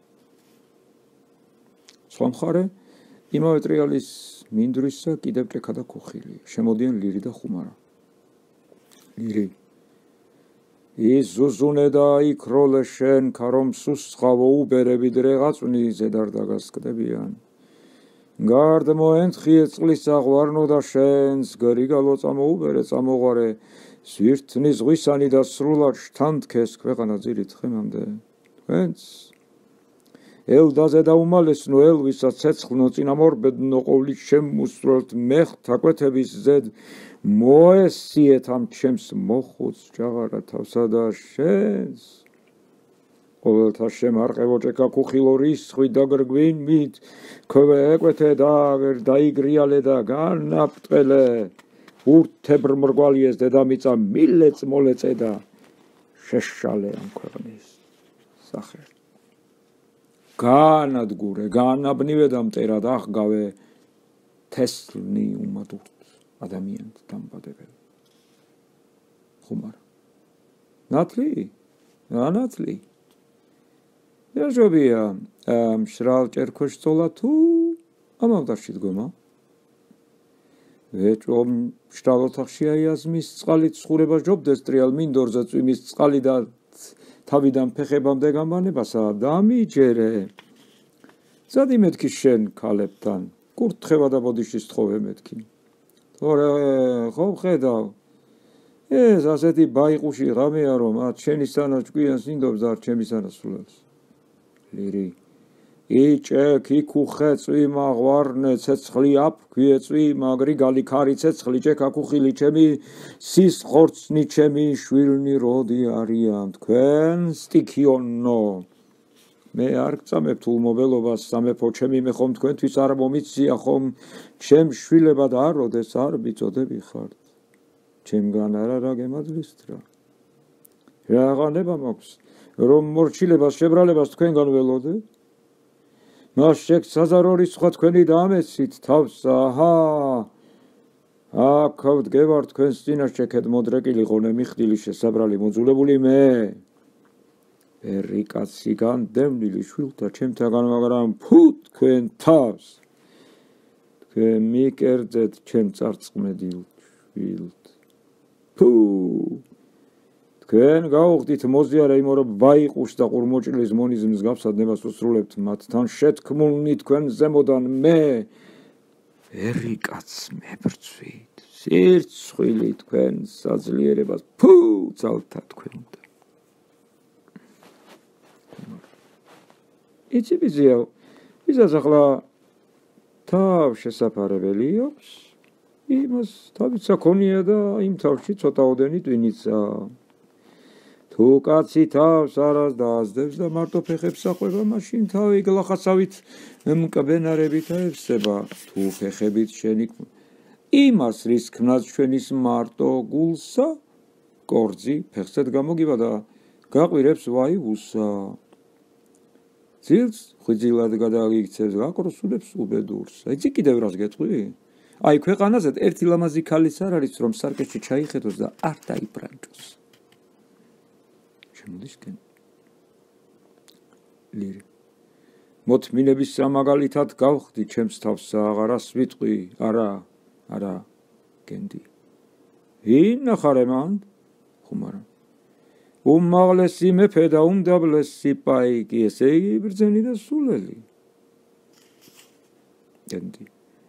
სხვა მხარე, იმავე ტრიალის მინდვრისა კიდევ ჭექა და ქუხილი. შემოდიან ლირი და ხუმარა. ლირი. ის ზუზუნე და იქროლე შენ ქარომ სუსხავო უბერები დრეღაწვნი ზედარ დაგასკდებიან. გარდ მოენთხიე წყლის აღვარნო და შენს გრიგალო წამოუბერე წამოღვარე სვირთნის ზღვისანი და სრულად შთანთქეს ქვეყანა ძირით ხემამდე. თქვენც ელდაზე და უმალესნო ელვისა ცეცხლნო წინამორბედნო ყოვლით შემუსროლთ მეხთ აკვეთების ზედ მოესიეთ ამ ჩემს მოხუც ჭაღარა თავსა და შენს ყოველთა შემარყევო ჭექა ქუხილო რისხვი დაგრგვინმით ქვეკვეთე და დაიგრიალე და განაპტყელე ურთებრ მრგვალიეს დედამიწა მილეც მოლეწე და შეშალე ამ ქვეყნის სახე. განადგურე, განაბნივე და მტერა და აღგავე თესლნი უმადურთ ადამიანთ დამბადებელ. ხუმარა. ნათლი? ნათლი. ეჟობია, მშრალ ჭერქვეშ წოლა თუ ამავდარში დგომა? ვეჭო მშრალ ოთახში აიაზმის წყალით ცხოვრება ჯობდეს ტრიალ მინდორზე წვიმის წყალი და თავიდან ფეხებამდე გამანებასა დამიჯერე. ზადი მეთქი შენ ქალებთან, კურთხევა და ბოდიშის თხოვე მეთქი. თორე ხომ ხედავ, ეს ასეთი ბაიყუში ღამეა რომ მათ შენისთანა ჭკვიანს ინდობს და არ ჩემისთანა სულებს. ლირი. იჭექ იქუხე წვიმა ღვარნე ცეცხლი აფქვიე წვიმა გრიგალი ქარი ცეცხლი ჭექა ქუხილი ჩემი სისხორცნი ჩემი შვილნი როდი არიან თქვენ სტიქიონო. მე არ გწამებ თულმობელობას სამეფო ჩემი მე ხომ თქვენთვის არ მომიცია ხომ ჩემ შვილებად არ როდეს არ ბიწოდები ხართ ჩემგან არა რა გემაძლისთ რა. Შეაღანება მაქვს, რომ მორჩილებას შებრალებას თქვენგან ველოდე? მას შეგსაზარორის სხვა თქვენი დაამეცით თავს, აჰა, აქ ვდგევარ თქვენს წინაშე ქედმოდრეკილი ღონე მიხდილი შესაბრალი მოძულებული მე. ერიკაცი განდევნილი შვილთა ჩემთაგან, მაგრამ ფუ თქვენ თავს. თქვენ მიკერძეთ ჩემ წარწყმედილ შვილთ. ფუ თქვენ გაუხდით მოზიარა იმ რომ ბაიყუშს და ყურმოჭრილის მონის მსგავსადნებას უსრულებთ მათთან შეთქმულნი თქვენ ზემოდან მე ერიკაც მებრძვით სირცხვილი თქვენ საძლიერებას ფუ ძალთა თქვენდა იცი ბიზიო ვისაც ახლა თავ შესაფარებელი აქვს იმას თავიც აქონია და იმ თავში ცოტაოდენი ტვინიცა თუ კაცი თავს არას დაასდევს და მარტო ფეხებს აყვება, მაშინ თავი გლახასავით მკბენარებით აევსება. თუ ფეხებით შენი იმას რის ქმნას ჩვენის მარტო გულსა, კორძი ფეხსად გამოგივა და გაყვირებს ვაივუსა. ძილს ხვიძილად გადაიქცევს, გაკროსულებს უბედურს. იცი კიდევ რას გეტყვი? აი ქვეყანაზე ერთი ლამაზი ქალის არ არის, რომ სარკეში ჩაიხედოს და არ დაიბრანჭოს. შემოდისკენ ლირი მოთმინების სამაგალითად გავხდი ჩემს თავს აღარას ვიტყვი არა გენდი ვინახარე მან ხუმარა უმაღლესი მეფე და უმდაბლესი პაიკი ესე იგი ბრძენი და სულელი გენდი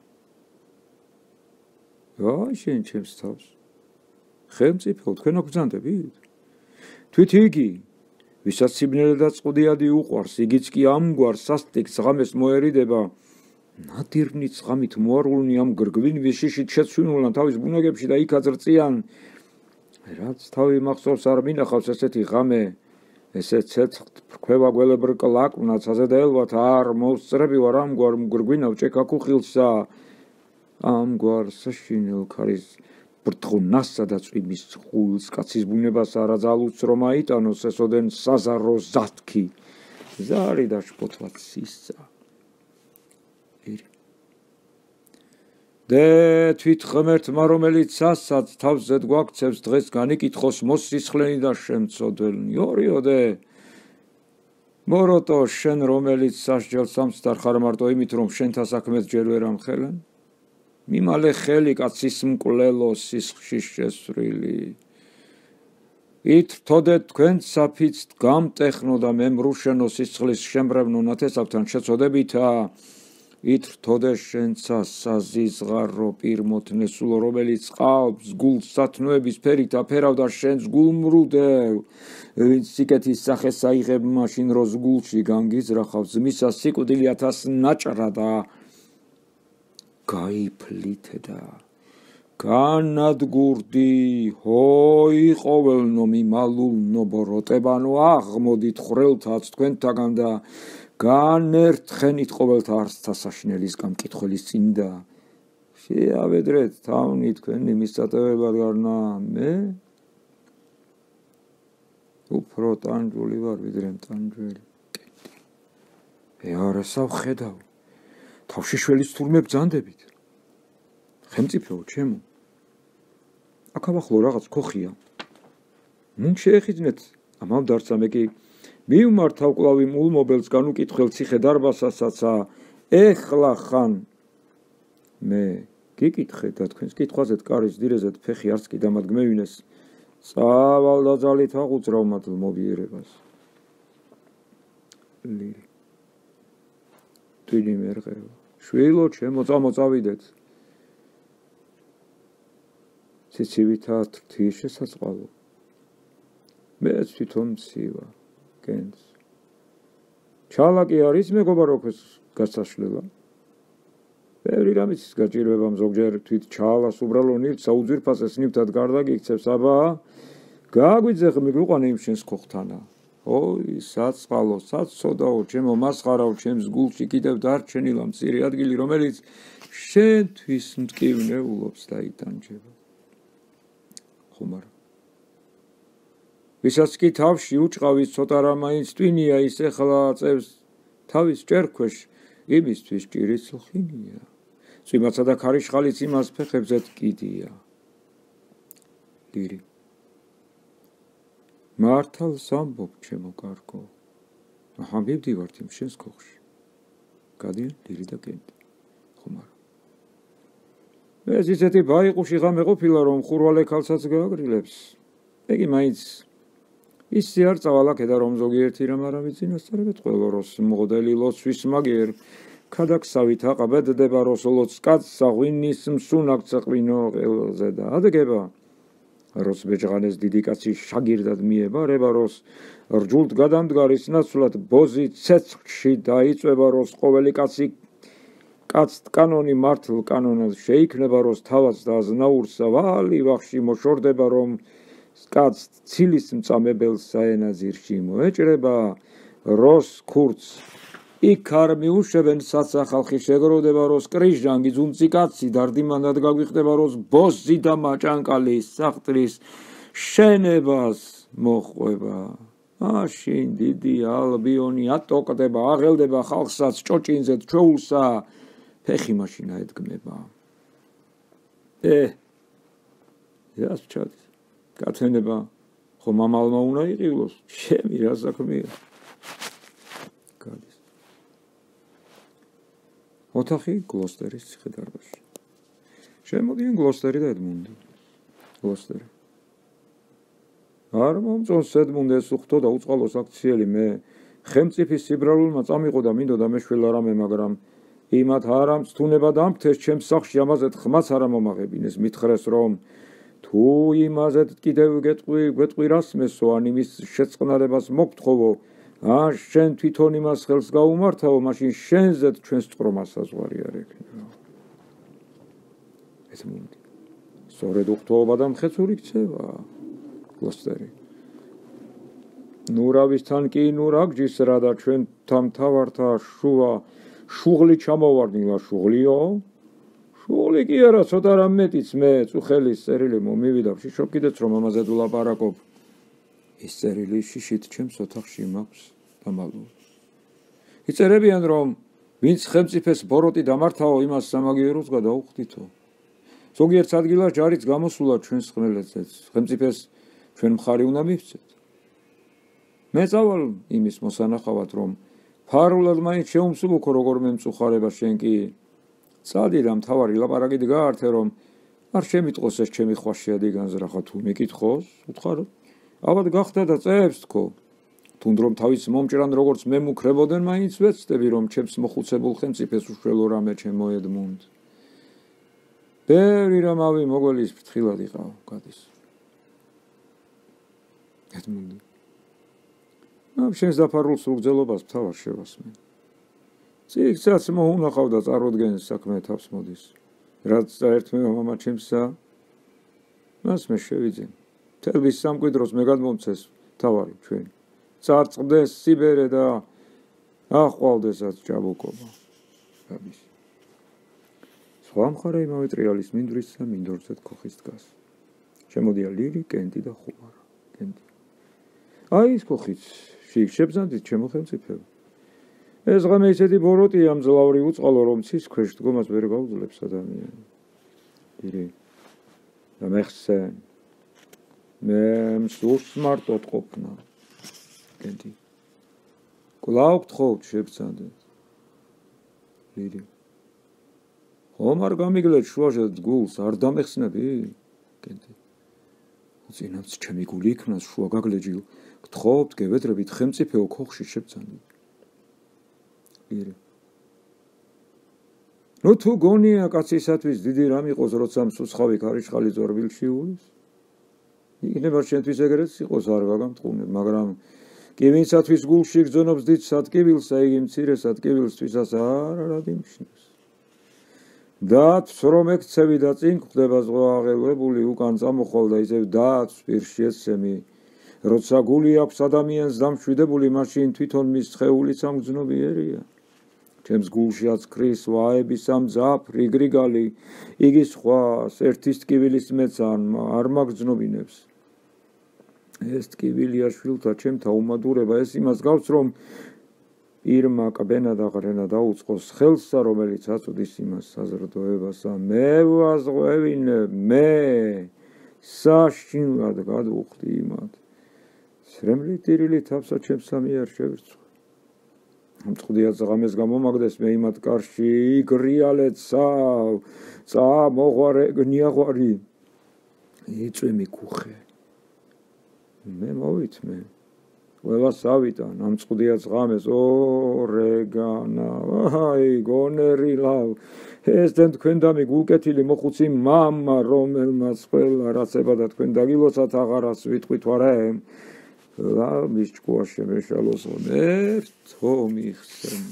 აი შენ ჩემს თავს ხელმწიფო თქვენ აგზანდებით თვით იგი, ვისაც სიბნელე და წყუდიადი უყვარს, იგიც კი ამგვარ სასტიკ ღამეს მოერიდება, ნადირნით ღამით მოარულნი ამ გრგვინვის შიშით შეცვინულან თავის ბუნაგებში და იქაც რწიან, რაც თავი მახსოვს არ მინახავს ესეთი ღამე, ესე ცეცხლ ფრქვევა გველებრ კლაკვნაც აზედაელვათ არ მოსწრები ვარ ამგვარ მგრგვინავ ჭექაქუხილსა, ამგვარ საშინელ ქარის ბრთხუნასა და წვიმის ხულს კაცის ბუნებას არაძალუც რომ აიტანოს ესოდენ საზარო ზათქი ზარი და შფოთვაც სისცა დე თვით ღმერთმა რომელიც სასაც თავზედ გვაქცევს დღეს განიკითხოს მოსისხლენი და შემწოდელნი ორიოდე მოროტო შენ რომელიც სასჯელს ამსთარ ხარ მარტო იმით რომ შენთა საქმეს ჯერ ვერ ამხელენ მიმალე ხელი კაცის მკვლელო სისხლში შესვრილი ით თოდე თქვენ საფიც გამტეხნო და მემრუშენო სისხლის შემრევნო ნათესავთან შეწოდებითა ით თოდე შენცა საზიზღარო პირმოთნესულო რომელიც ყავს გულს სათნოების ფერით აფერავდა შენს გულმრუდევ ვინც სიკეთის სახეს აიღებ მაშინ რო გულში განგიზრახავს მისა სიკვდილი 1000 ნაჭრა და გაიფლითდა განადგურდი ჰოი ყოველნო მიმალულნო ბოროტებანო აღმოდით ხრელთაც თქვენთაგან და განერთხენით ყოველთა არსთა საშინელის გამკითხველის წინ და შეავედრეთ თავნი თქვენი მისაწევებად გარნა მე უფრო ტანჯული ვარ ვიდრე მტანჯველი არასავ ხედავ თავში შველის თურმე ბძანდებით ხელმწიფეო ჩემო აქავახლო რაღაც ქოხია მუნ შეეხიძნეთ ამავ დარცა მე კი მივმართავ კლავი მულმობელს განუკითხელ ციხე დარბაზასაც ეხლა ხან მე გიკითხე და თქვენს კითხვაზეთ კარის ძირეზეთ ფეხი არც კი დამადგმევინეს წავალ და ძალით აღუძრავ მათ მობიერებას ლირი ტვინი მერყევა შვილო ჩემო წამოწავიდეთ ციცივითა თრთის შესაწყალო მეც თვითონ მცივა გენს ჩალაკი არის მეგობაროქოს გასაშლელა ბევრი რამის გაჭირვებამ ზოგჯერ თვით ჩალას უბრალო ნივთსა უძვირფასეს ნივთად გარდაგიქცევს აბა გაგვიძე მიგვიყვანე იმ შენს ქოხთანა ой საწყალო საცოდაო ჩემო მასხარაო ჩემს გულში კიდევ დარჩენილა მცირე ადგილი რომელიც შენთვის მტკივნეულობს და იტანჯება ხუმარა ვისაც კი თავში უჭყავის ცოტა რა მაინც ტვინია, ის ეხლა წევს თავის ჭერქვეშ, იმისთვის ჭირის ლხინია. წვიმაცა და ქარიშხალიც იმას ფეხებზეთ კიდია. ლირი. მართალს ამბობ, ჩემო კარგო. მივდივართ იმ შენს ქოხში. გადიან ლირი და კენტი. ხომარ. ეს ისეთი ბაიყუში ღამე ყოფილა, რომ ხურვალე ქალსაც გააგრილებს. ეგი მაინც ისე არ წავალა ქედა რომ ზოგიერთი რამ არ ამიწინასწრებეთ ყველა როს მღდელი ლოცვის მაგერ ქადაქსავით აყაბედდება როს ლოც კაცსა ღვინის მსუნაკ წყვინო ყელზე და ადგება როს ბეჭღანეს დიდი კაცი შაგირდად მიებარება როს რჯულთ გადამდგარის ნაცვლად ბოზი ცეცხლში დაიწვება როს ყოველი კაცი კაცთ კანონი მართლ კანონად შეიქმნება როს თავად და აზნაურსა ვალი ვახში მოშორდება რომ კაც ცილის მწამებელს საენაზირში მოეჭრება როს ქურც იქ არ მიუშვებენ საცა ხალხი შეგროვდება როს კრიჟანგი ძუნწი კაცი დარდიმანდად გაგვიხდება როს ბოზი და მაჭანკალის სახტრის შენებას მოყვება მაშინ დიდი ალბიონი ატოკდება აღელდება ხალხსაც ჭოჭინზეთ ჩვეულსა ფეხი მაშინა ედგმება ეს ჩადის გაცენება ხომ მამალმა უნდა იყივლოს შემი რა საქმეა გადის ოთახი გლოსტერის ციხე-დარბაზში შემოდიან გლოსტერი და ედმუნდი გლოსტერი არ მომწონს ედმუნდეს უხტო და უწყალოს აქციელი მე ხელმწიფის სიბრალულმა წამიყო და მინდოდა მეშველა რამე მაგრამ იმათ არ ამწთუნება დამფთეს ჩემს სახლში ამაზეთ ხმაც არ მომაღებინეს მითხრეს რომ თუ იმაზეთ კიდევ გეტყვი რას მესო ან იმის შეწყნარებას მოგთხოვო ან შენ თვითონ იმას ხელს გაუმართავო მაშინ შენზეც ჩვენს წრომას საზღვარი არ ექნება ეს მომდი სწორედ უხტოობა და მხეცური ქცევა გლოსტერი ნურავისთან კი ნურაგჯის რა და ჩვენთან თავართა შუა შუღლი ჩამოვარდნილა შუღლიო შუღლი კი არა ცოტა რამ მეტიც მე წუხელის წერილი მომივიდა შიშობ კიდეც რომ ამაზე ვლაპარაკობ ის წერილი შიშით ჩემს ოთახში მაქვს დამალულ იწერებიან რომ ვინც ხელმწიფეს ბოროტი დამართავო იმას სამაგიეროს გადაუხდითო ზოგიერთ ადგილას ჯარიც გამოსულა ჩვენს ხმელეთზეც ხელმწიფეს ჩვენ მხარი უნდა მივცეთ მე წავალ იმის მოსანახავად რომ ფარულად მაინც შეუმსუბუქო როგორ მემწუხარება შენ კი წადი და მთავარი ლაპარაკით გაართე რომ არ შემიტყოს ეს ჩემი ხვაშიადი განზრახა თუ მეკითხოს უთხარო ალბათ გახდა და წეებს თქო თუნდრომ თავის მომჭრან როგორც მე მუქრებოდენ მაინც ვეცდები რომ ჩემს მოხუცებულ ხელმწიფეს უშველო რამე ჩემო ედმუნდ ბევრი რამავი მოგოლის ფრთხილად იყავ გადის ედმუნდი ამ შენს დაფარულ სულგძელობას მთავარ შევასმენ ციკცაც მოუნახავ და წარმოდგენს საქმე თავს მოდის რაც საერთმევა მამა ჩემსა მას მე შევიძენ თელვის სამკვიდროს მე გადმომცეს თავარი ჩვენ წარწყდეს სიბერე და ახვალდესაც ჭაბუკობა გადის სხვა მხარე იმავე ტრიალის მინდვრისა მინდორზე ქოხის დგას შემოდია ლირი კენტი და ხუმარა კენტი აი ის ქოხიც შეგშებზანდით ჩემო ხელმწიფეო ეს ღამე ისეთი ბოროტია მძლავრი უწყალო რომ ცის ქვეშ დგომას ვერ გაუძლებს ადამიანი ლირი და მეხსენ მე მსურს მარტოდ ყოფნა კენტი კვლავ გთხოვთ შეგბრძანდეთ ლირი ხომ არ გამიგლეთ შუაში გულს არ დამეხსნები კენტი წინამც ჩემი გული იქნას შუა გაგლეჯილ გთხოვთ გევედრებით ხელმწიფეო ქოხში შეგბრძანდეთ ლირი ნუ თუ გონია კაცისათვის დიდი რამ იყოს როცა მსუცხავი ქარიშხალი ზორბილში უვლის იქნება შენთვის ეგრეც იყოს არ გაგამტყუნებ მაგრამ კი ვინცათვის გულში გძონობს დიდ სადგივილსა იგი მცირე სადგივილსთვისაც არ იმშნებს დაც რომ ექცევი და წინ გვხდება ზღვა აღელვებული უკან წამოხვალ და ისევ დაც პირში ეცემი როცა გული აქვს ადამიანს დამშვიდებული მაშინ თვითონ მის სხეულიც ამგზნობიერია ჩემს გულშიაც ქრის ვაების ამ ძაფრი გრიგალი იგი სხვას ერთის ტკივილის მეც არ მაგზნობინებს ეს ტკივილია შვილთა ჩემთა უმადურება, ეს იმას გავს, რომ ირმა კბენა და ღრენა დაუწყოს ხელსა, რომელიც აწვდის იმას საზრდოებასა. მე ვაზღვევინებ, მე საშინლად გადუხდი იმათ. სრემლი ტირილი თაფსა ჩემს სამიარ შევირცხვა. მწყდია ზღამეს გამომაგდეს მე იმათ კარში იგრიალეცა ცა მოღვარე გნიაღვარი იწვიმი კუხე მე მოვითმე ყველას ავიტან ამ მწყდია ზღამეს ორეგანა აი გონერილავ ეს თქვენ დამი გულკეთილი მოხუცი მამა რომელმაც ყველა რაცებადა თქვენ დაგილოცათ აღარას ვიტყვით ვარე La mișcua și meșalos o mixem.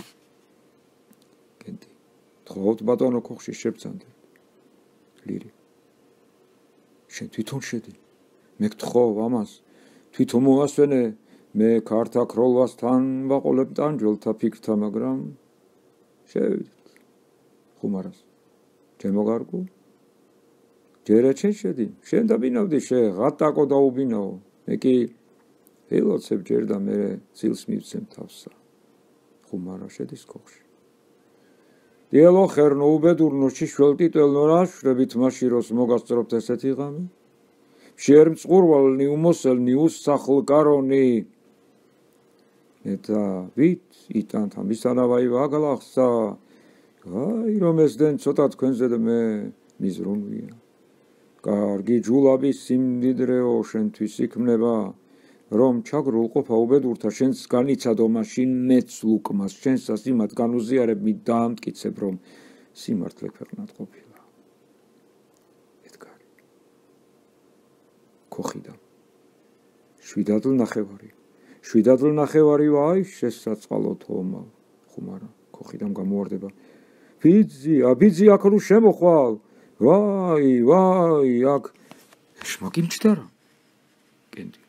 Kenti. Trovot batono koxi sheptsande. Liri. Shen tviton shedi. Me gtxov amas. Tviton moasvene me karta krolvastan vaqolebt anjelta pikvta magram shevit. Xumaras. Chemogargu. Jerachen shedi. Shen dabinavdi she ghatako daubinao. Eki ელოცებ ჯერ და მე ძილს მივცემ თავსა ხუმარა შედის კოხში დიალო ხერნო უბედურნო შიშველ ტიტველნო რაშრებით მაშიროს მოგასწრობთ ესეთი ღამე შერ მწყურვალნი უმოსელნი უსახლ კარონი eta ვით იტანთა მისანავაი ვაგალახსა აი რომ ესდენ ცოტა თქვენზე და მე მიზრუნვია კარგი ჯულაბის სიმდიდრეო შენთვის იქმნება რომ ჩაგრულყოფა უბედურთა შენს განიცადო მაშინ მეც ლუკმას შენსას იმათ განუზიარებ მით დაამტკიცებ რომ სიმართლე ქვეყნად ყოფილა ედგარი ქოხიდან შვიდადლ ნახევარი ვაი შესაწყალო თომა ხუმარა ქოხიდან გამოوارდება ბიძი აქ რო შემოხვალ ვაი აქ შმაგიმჭდარა კენდი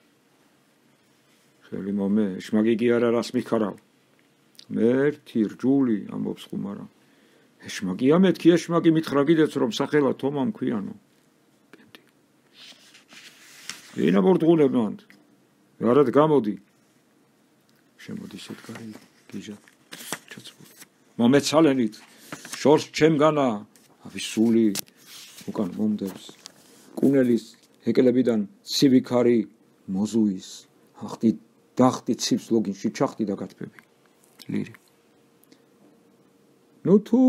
ხელი მომე შმაგიგი არა რას მიხარავ მერთი რჯული ამბობს ხუმარა შმაგია მეთქი შმაგი მითხრა კიდეც რომ სახელა თომა მქვიანო კენდი ვინა ბორდღუნებმან არად გამოდი შემოდის ედგარი გიჟა ჩაცბული მომეცალენით შორს ჩემგანა ავისული უკან მომდევს კუნელის ეკლებიდან ცივიქარი მოზუის ახტი დახტი ცივს ლოგინში ჩახტი და გათბები ლირი ნუ თუ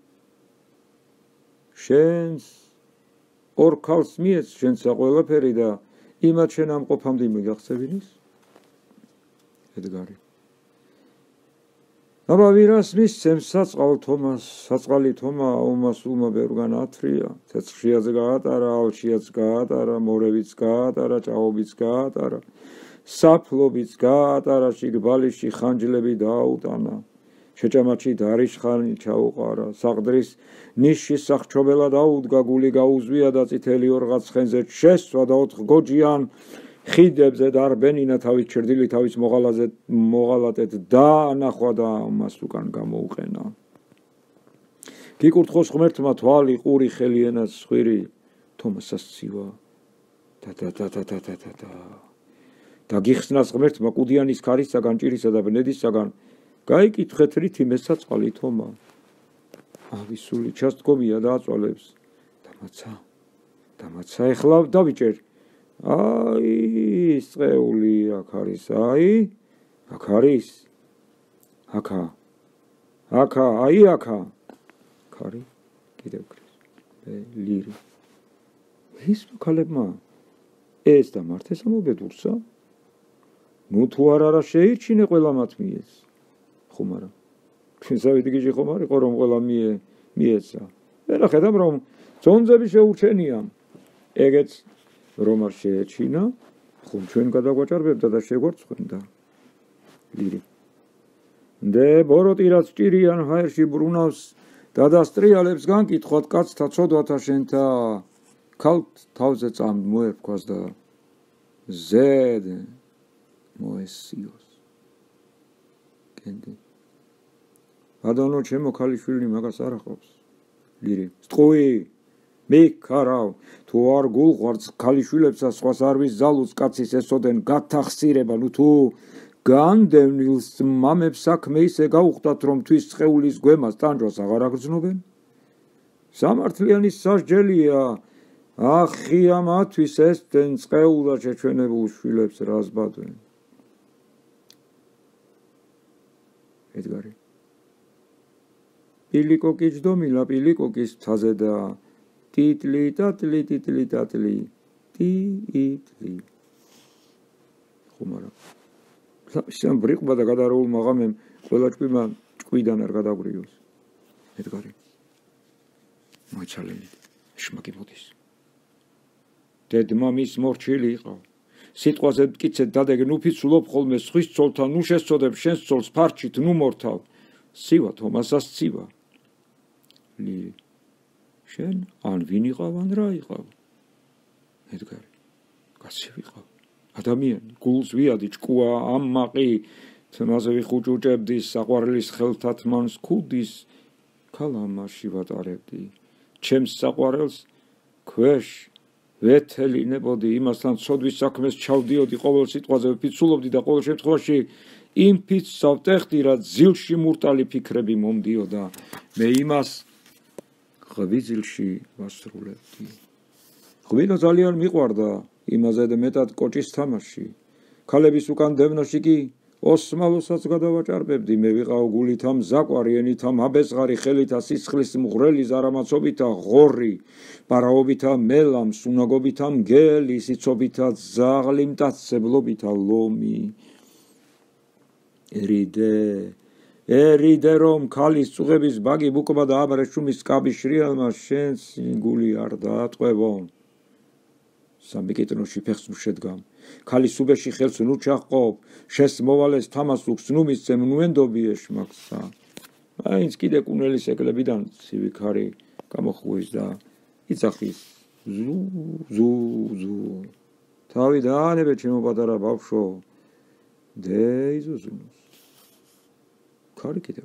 შენს ორ ქალს მიეც შენსა ყველაფერი და იმათ შენ ამ ყოფამდე მიგახსევინის ედგარი აბა ვირას მისცემს საწყალ თომას საწყალი თომა აუმასულმა ბევრგან ათრია ცეცხლშიაც გაატარა ალშიაც გაატარა მორევიც გაატარა ჭაობიც გაატარა საფლობიც გაატარა შიგბალიში ხანჯლები დააუტანა შეჭამაჩი დარიშხანი ჩაუყარა საყდრის ნიში სახჩობელა დაუდგა გული გაუზვია და წითელი ორღაც ხენზე შესვა და ოთხ გოჯიან ხიდებზე დარბენინა თავის ჩრდილი თავის მოღალატეთ დაანახვა და მას უკან გამოუყენა გიკურთხოს ღმერთმა თვალი ყური ხელი ენას ხვირი თომასას ცივა და გიხსნას ღმერთმა კუდიანის ქარისაგან ჭირისა და ბნედისაგან გაიკითხეთ რითი მესაწყალი თომა ავისული ჩასდგომია და აწვალებს დამაცა ეხლა დავიჭერ აი წეული აქ არის აი აქ არის აქა ქარი კიდევ ქრის ლირი ის ქალებმა ეს დამართეს ამობედურსა ნუ თუ არა შეირჩინე ყველა მათ მიეც ხუმარა ჩვენსავით გიჟი ხომ არ იყო რომ ყველა მიეცა ვერა ხედავ რომ ძონძები შეურჩენია ეგეც რომ არ შეეჩინა ხომ ჩვენ გადაგვაჭარბებდა და შეგვარცხვენდა ლირი ნდე ბოროტირაც ჭირიან ჰაერში ბრუნავს დადასტრიალებს განკითხოთ კაცთა ცოდვათა შენთა ქალთ თავზე წამ მოერქვას და ზედ მოესიოს კენდი ადონო ჩემო ქალიშვილი მაგას არ ახობს ლირი სტყუი მიქარავ თუ არ გულყვარს ქალიშვილებსა სხვას არ ვიზალუს კაცის ესოდენ გათახსირება ნუ თუ განდევნილს მამებს საქმე ისე გაუხდათ რომ თვის წყეულის გვემას ტანჯვას აღარ აგრძნობენ სამართლიანი სასჯელია ახია მათთვის ესდენ წყეულა შეჩვენებულ შვილებს რას ბადვენ ედგარი პილიკო კიჯდომილა პილიკოკის თაზედა ტიტლი ტატლი ტიტლი ტატლი ტიტლი ხუმარა სამ ბრიყვა და გადაროულ მაღამემ ყველა ჭკვიმა ჭკვიდან არ გადაგვრიოს ედგარი მოიცალენი შმაკი მოდის დედმამის მორჩილი იყო სიტყვაზე მტკიცედ დადეგენ უფიცულობ ხოლმე სხვის ცოლთან ნუ შესწოდებ შენს ცოლს ფარჩით ნუ მორთავ სივა თომასას ცივა ლილი შენ ან ვინ იყავ ან რა იყავ ედგარი კაცი ვიყავ ადამიანი გულს ვიადი ჭკუა ამაყი თმაზე ვიხუჭუჭებდი საყვარელის ხელთათ მანს ქუდის ქალამაში ვატარებდი ჩემს საყვარელს ქვეშ ვეთელინებოდი იმასთან ცოდვის საქმეს ჩავდიოდი ყოველ სიტყვაზე ვფიცულობდი და ყოველ შემთხვევაში იმ ფიცს ავტეხდი რაც ზილში მურტალი ფიქრები მომდიოდა მე იმას ღვიძლში ვასრულებდი ღვინა ძალიან მიყვარდა იმაზე და მეტად კოჭის თამაში ქალების უკან დევნაში კი ოსმალოსაც გადავაჭარბებდი მე ვიყავ გულით ამ ზაკვარი ენით ამ აბეზღარი ხელით სისხლის მღვრელი ზარამაცობითა ღორი პარაობითა მელამ სუნაგობითა მგელი სიცობითა ზაღლი მტაცებლობითა ლომი ერიდე რომ ქალის წუღების ბაგი ბუკობა და აბრეშუმის კაბი შრიალმა შენს გული არ დაატყვევონ სამიკიტნოში ფეხს ნუ შედგამ ქალის უბეში ხელს ნუ ჩაჰყოფ შენს მოვალეს თამას უქს ნუ მისცემ ნუ ენდობიეშ მაგსა აინც კიდე კუნელის ეკლებიდან ცივი ქარი გამოხვიის და იცახის ზუ თავი დაანებე ჩემო პატარა ბავშვო დეიზუზუნოს ქარი კიდევ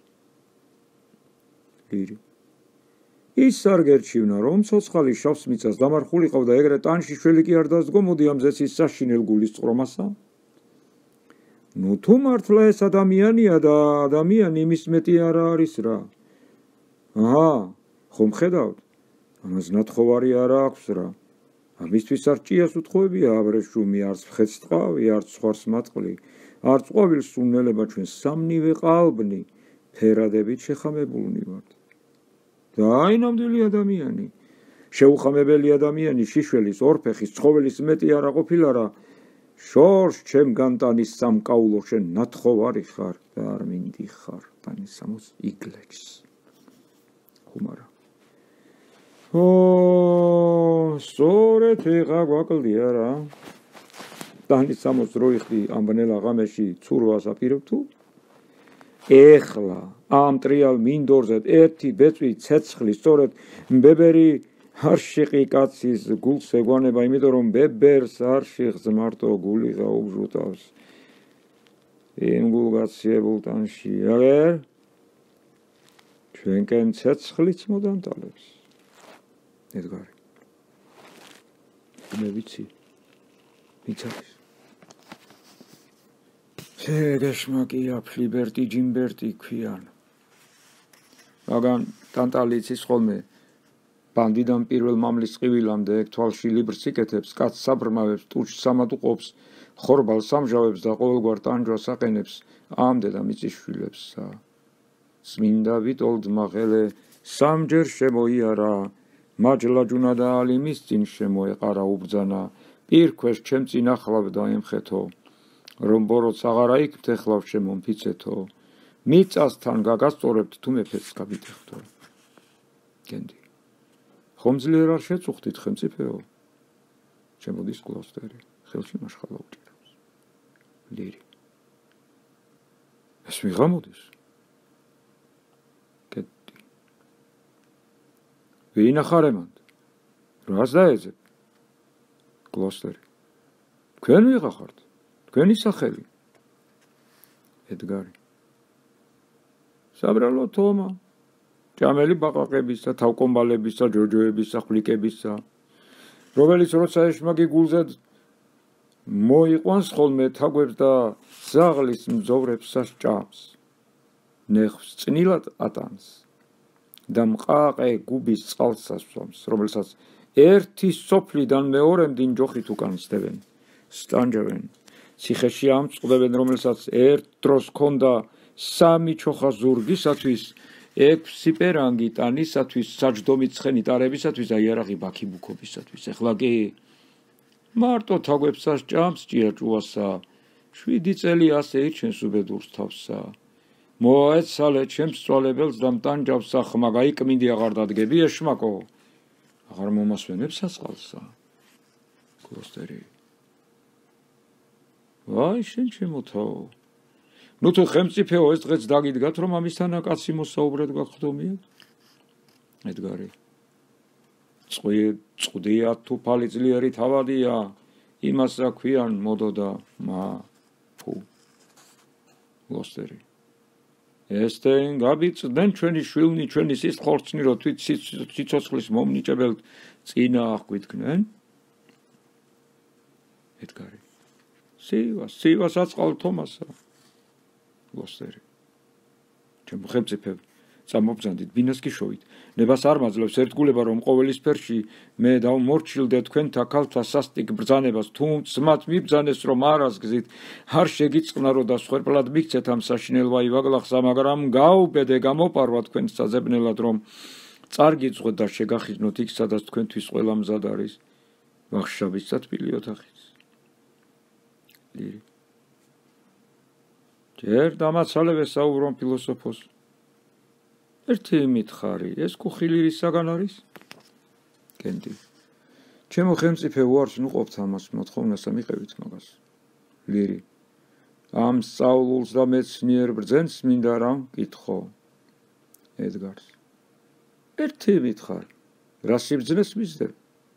ლირი ის არ გერჩივნა რომ ცოცხალი შავს მიწას დამარხულიყავ და ეგრე ტანში შველი კი არ დასდგომოდი ამ ზეცის საშინელ გულის წყრომასა ნუ თუ მართლა ეს ადამიანია და ადამიანი იმის მეტი არ არის რა აჰა ხომ ხედავთ ამას ნათხოვარი არ აქვს რა ამისთვის არ ჭიას უთხოვებია აბრეშუმი არც ხეთს ტყავი არც სხვას მატყლი არც ყვავილს უნელება ჩვენ სამნივე ყალბნი ფერადებით შეხამებულნი ვართ და აი ნამდვილი ადამიანი შეუხამებელი ადამიანი შიშველის ორფეხის ცხოველის მეტი არა ყოფილა რა შორს ჩემ განტანის სამკაულო შენ ნათხოვარი ხარ და არ მინდი ხარ ტანისამოს იგლექს ხუმარა სწორედ ეხა გვაკლდია რა ტანისამოს რო იხდი ამ ბნელა ღამეში ცურვას აპირებ თუ ეხლა ამ ტრიალ მინდორზე ერთი ბეწვი ცეცხლი სწორედ ბებერი არ შეყი კაცის გულს ეგوانება იმიტომ რომ ბებერს არ შეღს მარტო გული გაუბჟუტავს იმ გულგაციებულ ტანში აღარ ჩვენკენ ცეცხლიც მოდანტალებს ედგარი მე ვიცი ვიცი შეგეშმაკია ფლიბერტი ჯიმბერტი ქვიან მაგან ტანტალიცის ხოლმე ბანდიდან პირველ მამლის ყივილამდე ეგ თვალში ლიბრს იკეთებს კაც საბრმავებს ტუჩს სამატუყობს ხორბალს სამჟავებს და ყოველგვარ ტანჯვას აყენებს ამ დედამიწის შვილებსა წმინდა ვიტოლდ მაღელე სამჯერ შემოიარა მაჯლაჯუნა და ალიმის წინ შემოეყარა უბძანა პირქვეშ ჩემ წინ ახლავ დაემხეთო რომ ბოროც აღარა იქ მთეხლავ შემომფიცეთო მიწასთან გაგასწორებთ თუ მეფეც გაბიტეხთო გენდი ხომ ძლიერ არ შეწუხდით ხელმწიფეო შემოდის გლოსტერი ხელში მაშხალა უჭირავს ლირი ეს ვიღამოდის კეტი ვინ ახარემანდ რას დაეძებ გლოსტერი თქვენ ვიღახართ თქვენი სახელი ედგარი საბრალო თომა ჭამელი ბაყაყებისა, თავკომბალებისა, ჯოჯოებისა, ხვლიკებისა, რომელიც როცა ეშმაკი გულზე მოიყვანს ხოლმე თაგვებს და ზაღლის მძოვრებს სასჭამს, ნეხს წნილად ატანს და მყაყე გუბის წყალს ასვამს, რომელსაც ერთი სოფლიდან მეორემდე ჯოხით უკან სდებენ, სტანჯავენ. ციხეში ამწყდებენ, რომელსაც ერთ დროს ჰქონდა 3 ჩოხა ზურგისათვის, 6 პერანგი ტანისათვის, საჯდომი ცხენი ტარებისათვის და იარაღი ბაქიბუქობისათვის. ეხლა კი მარტო თაგვებს ასჭამს ჭიაჭუასა, 7 წელი ასე ირჩენს უბედურს თავსა. მოეცალე ჩემს წვალებელს და მტანჯავსა, ხმა გაიკმინდი აღარ დადგები ეშმაკო, აღარ მომასვენებს ასყალსა. გლოსტერი. ვაი შენ ჩემოთაო, ნუ თუ ხელმწიფეო ეს დღეც დაგიდგათ, რომ ამისთანა კაცი მოსაუბრედ გახდომიათ? ედგარი. წყვდია თუ ფალი ძლიერი თავადია, იმას რა ქვიან მოდოდა ფუ. გლოსტერი. ესთენ გაბიწდნენ ჩვენი შვილნი, ჩვენი სისხლხორცნი, რო თვით სიცოცხლის მომნიჭებელთ წინა აღგვიდგნენ? ედგარი. სივას აწყალ თომასა. გლოსტერი. ჩემო ხელმწიფე, წამობრძანდით, ბინას გიშოვით. ნებას არ მაძლევს ერთგულება, რომ ყოველისფერში მე დავმორჩილდე თქვენთა ქალთა სასტიკ ბრძანებას, თუმც მათ მიბრძანეს, რომ არასგზით არ შეგიწყნარო და სხერპლად მიქცეთ ამ საშინელ ვაივაგლახსა, მაგრამ გაუბედე გამოპარვა თქვენ საძებნელად, რომ წარგიძღვეთ და შეგახიზნოთ იქ, სადაც თქვენთვის ყველა მზად არის, ვახშაბის სათბილი ოთახიც. ჯერ დამაცალებ ესაუბრონ ფილოსოფოს. ერთი მითხარი, ეს კუხილიისაგან არის? კენდი. ჩემო ხელმწიფე უარს ნუყოფთ ამას მოთხოვნას და მიყევით მაგას. ლირი. ამ სწავლულს და მეცნიერ ბრძენს მინდა რა მკითხო. ედგარს. ერთი მითხარი, რა სიბრძნეს მისდევ?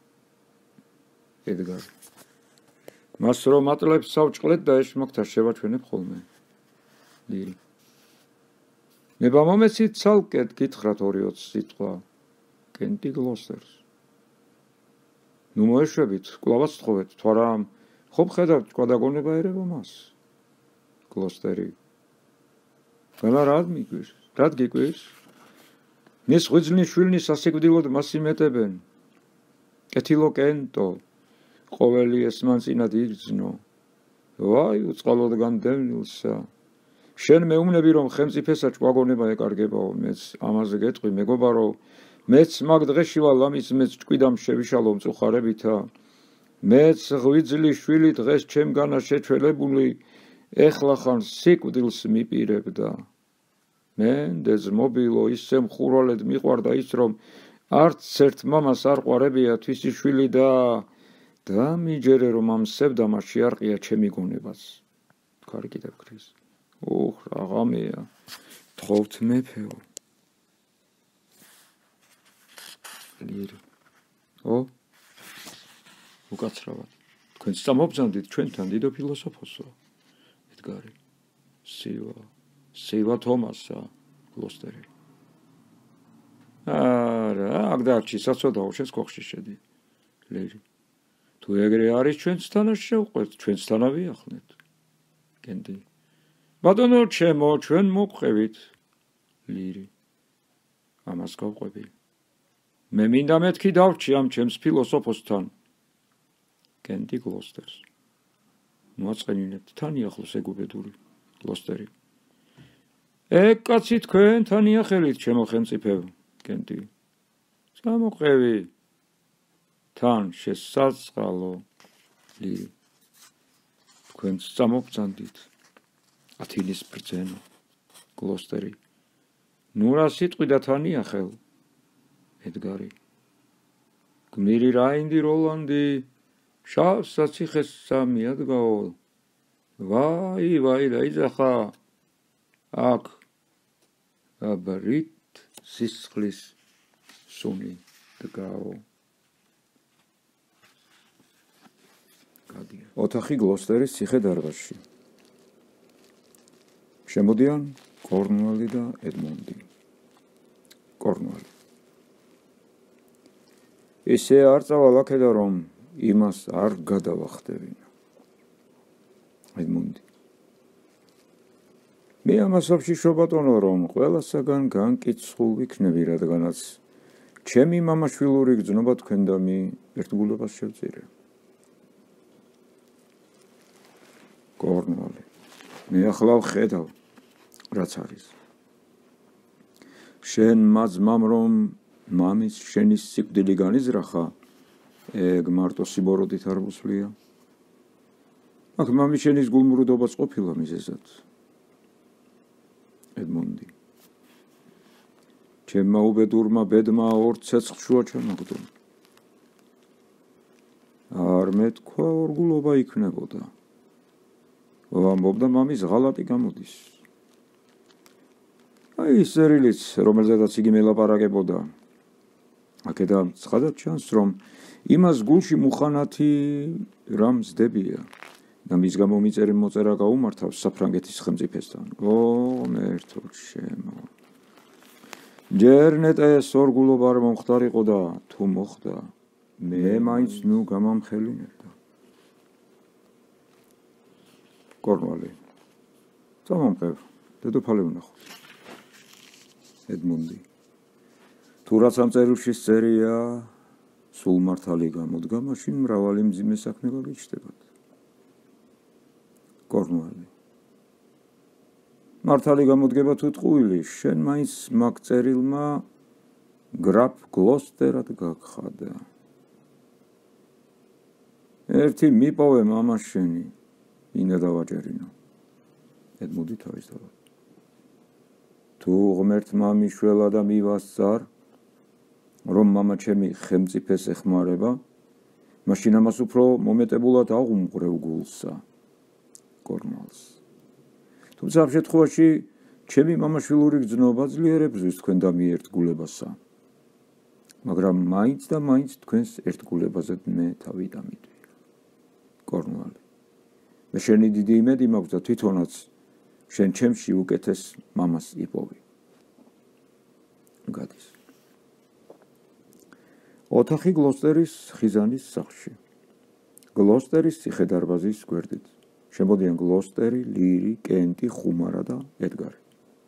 ედგარი. მას რომ ატლებს სავჭყლეთ და ეშმაკთა შევაჩვენებ ხოლმე. ლირი. ნება მომეცით ცალკეთ გითხრათ 2-20 სიტყვა. კენტი გლოსტერს. ნუ მოეშვებით, კვლავაც თხოვეთ, თვარამ ხომ ხედავთ ჭკვადაგონება ერევა მას? გლოსტერი. ყველა რად მიგვირს? რად გიკვირს? მის ღვიძლნის შვილნის სასიკვდილოდ მას იმეტებენ. კეთილო კენტო, ყოველი ესმანწინად იგრძნო. ვაი, უწყალოდ განდევნილსა. შენ მეუბნები, რომ ხელმწიფესა ჭკვაგონება ეკარგებაო, მეც ამაზე გეტყვი, მეგობარო, მეც მაგ დღეში ვალ ამის მეც ჭკვიდამ შევიშალო მწუხარებითა. მეც ღვიძლი შვილი დღეს ჩემგანა შეჩველებული, ეხლა ხან სიკვდილს მიპირებდა. მენდეს მობილო ისე მხურვალედ მიყვარდა ის, რომ არც ერთ მამას არ ყვარებია თვისი შვილი და მიჯერე, რომ ამ სევდამა შეარყია ჩემი გონებას. ქარი კიდევ ქრის. აღამეა, თხოვთ მეფეო. ლირი. უკაცრავად. თქვენ წამობრძანდით ჩვენთან დიდო ფილოსოფოსო. ედგარი. სივა თომასა. გლოსტერი. არა, აქ დარჩი, საწოდაო, შენს კოხში შედი. ლირი. თუ ეგრე არის ჩვენცთანა შევყვეთ, ჩვენცთანა ვიახლეთ. კენდი. ბატონო ჩემო, ჩვენ მოგყევით. ლირი. ამას გავყვები. მე მინდა მეთქი დავრჩი ამ ჩემს ფილოსოფოსთან. კენდი გლოსტერს. მოაწყენინებთ თან ახლოს ეგუბედური. გლოსტერი. ეგ კაცი თქვენ თან იახელით ჩემო ხელმწიფეო. კენდი. წამოყევი. თან შესაწყალო. ლირი. თქვენ წამობრძანდით. ათილის ბრძენა. გლოსტერი. ნუ რა სიტყვი და თან იახელ. ედგარი. გმირი რაინდი როლანდი, შავს საციხეს 3 ადგაო. ვაი დაიძახა. აქ აბარით სისხლის სუნი დგაო. გადია. ოთახი გლოსტერის ციხე-დარბაზში. შემოდიან კორნუელი და ედმონდი. კორნვალი. ესე არ წავალ აქედან რომ იმას არ გადავახტევინო. ედმუნდი. მე ამას ვაფშიშო ბატონო რომ ყველასაგან განკიცხულ ვიქნები, რადგანაც ჩემი მამაშვილური გრძნობა თქვენ და მე ერთგულებას შევწირე. კორნვალი. მე ახლა ვხედავ რაც არის. შენ მაძმამ რომ მამის შენის სიკვდილი განიზრახა, ეგ მარტო სიბოროტით არ მოსვლია. აქ მამის შენის გულმრუდობას ყოფილა მიზეზად. ედმუნდი. ჩემმა უბედურმა ბედმა ორ ცეცხლ შუა ჩამოგდო. არ მეთქვა ორგულობა იქნებოდა. ვამბობდა მამის ღალატი გამოდის. აი ის წერილიც, რომელზედაც იგი მელაპარაკებოდა. აქედან ცხადად ჩანს, რომ იმას გულში მუხანათი რამ ზდებია და მის გამო მიწერი მოწერა გაუმართავს საფრანგეთის ხელმწიფესთან. მერთო ჩემო. ჯერ ნეტა ეს ორგულობა არ მომხდარიყო და თუ მოხდა, მე მაინც ნუ გამამხელინებდა. კორნვალი. წამომყევ, დედოფალი ვნახოთ. ედმუნდი. თუ რაც ამ წერილში წერია, სულ მართალი გამოდგა, მაშინ მრავალი მძიმე საქმე გაგიჩნდებათ. კორნვალი. მართალი გამოდგება თუ ტყუილი, შენ მაინც მაგ წერილმა გრაფ გლოსტერად გაგხადა. ერთი მიპოვე მამა შენი, ინა დავაჭერინო. ედმუნდი თავის თავად. თუ ღმერთ მამიშველა და მივასწარ, რომ მამა ჩემი ხელმწიფეს ეხმარება, მაშინ ამას უფრო მომეტებულად აღუმყრევ გულსა. კორნვალს. თუმცა ამ შემთხვევაში ჩემი მამაშვილური გრძნობა ძლიერ ებრძვის თქვენ და მე ერთგულებასა. მაგრამ მაინც და მაინც თქვენს ერთგულებაზე მე თავი დამიდვი. კორნვალი. მე შენი დიდი იმედი მაქვს და თვითონაც შენ ჩემში უკეთეს მამას იპოვი. გადის. ოთახი გლოსტერის ხიზანის სახლში. გლოსტერის ციხე-დარბაზის გვერდით. შემოდიან გლოსტერი, ლირი, კენტი, ხუმარა და ედგარი.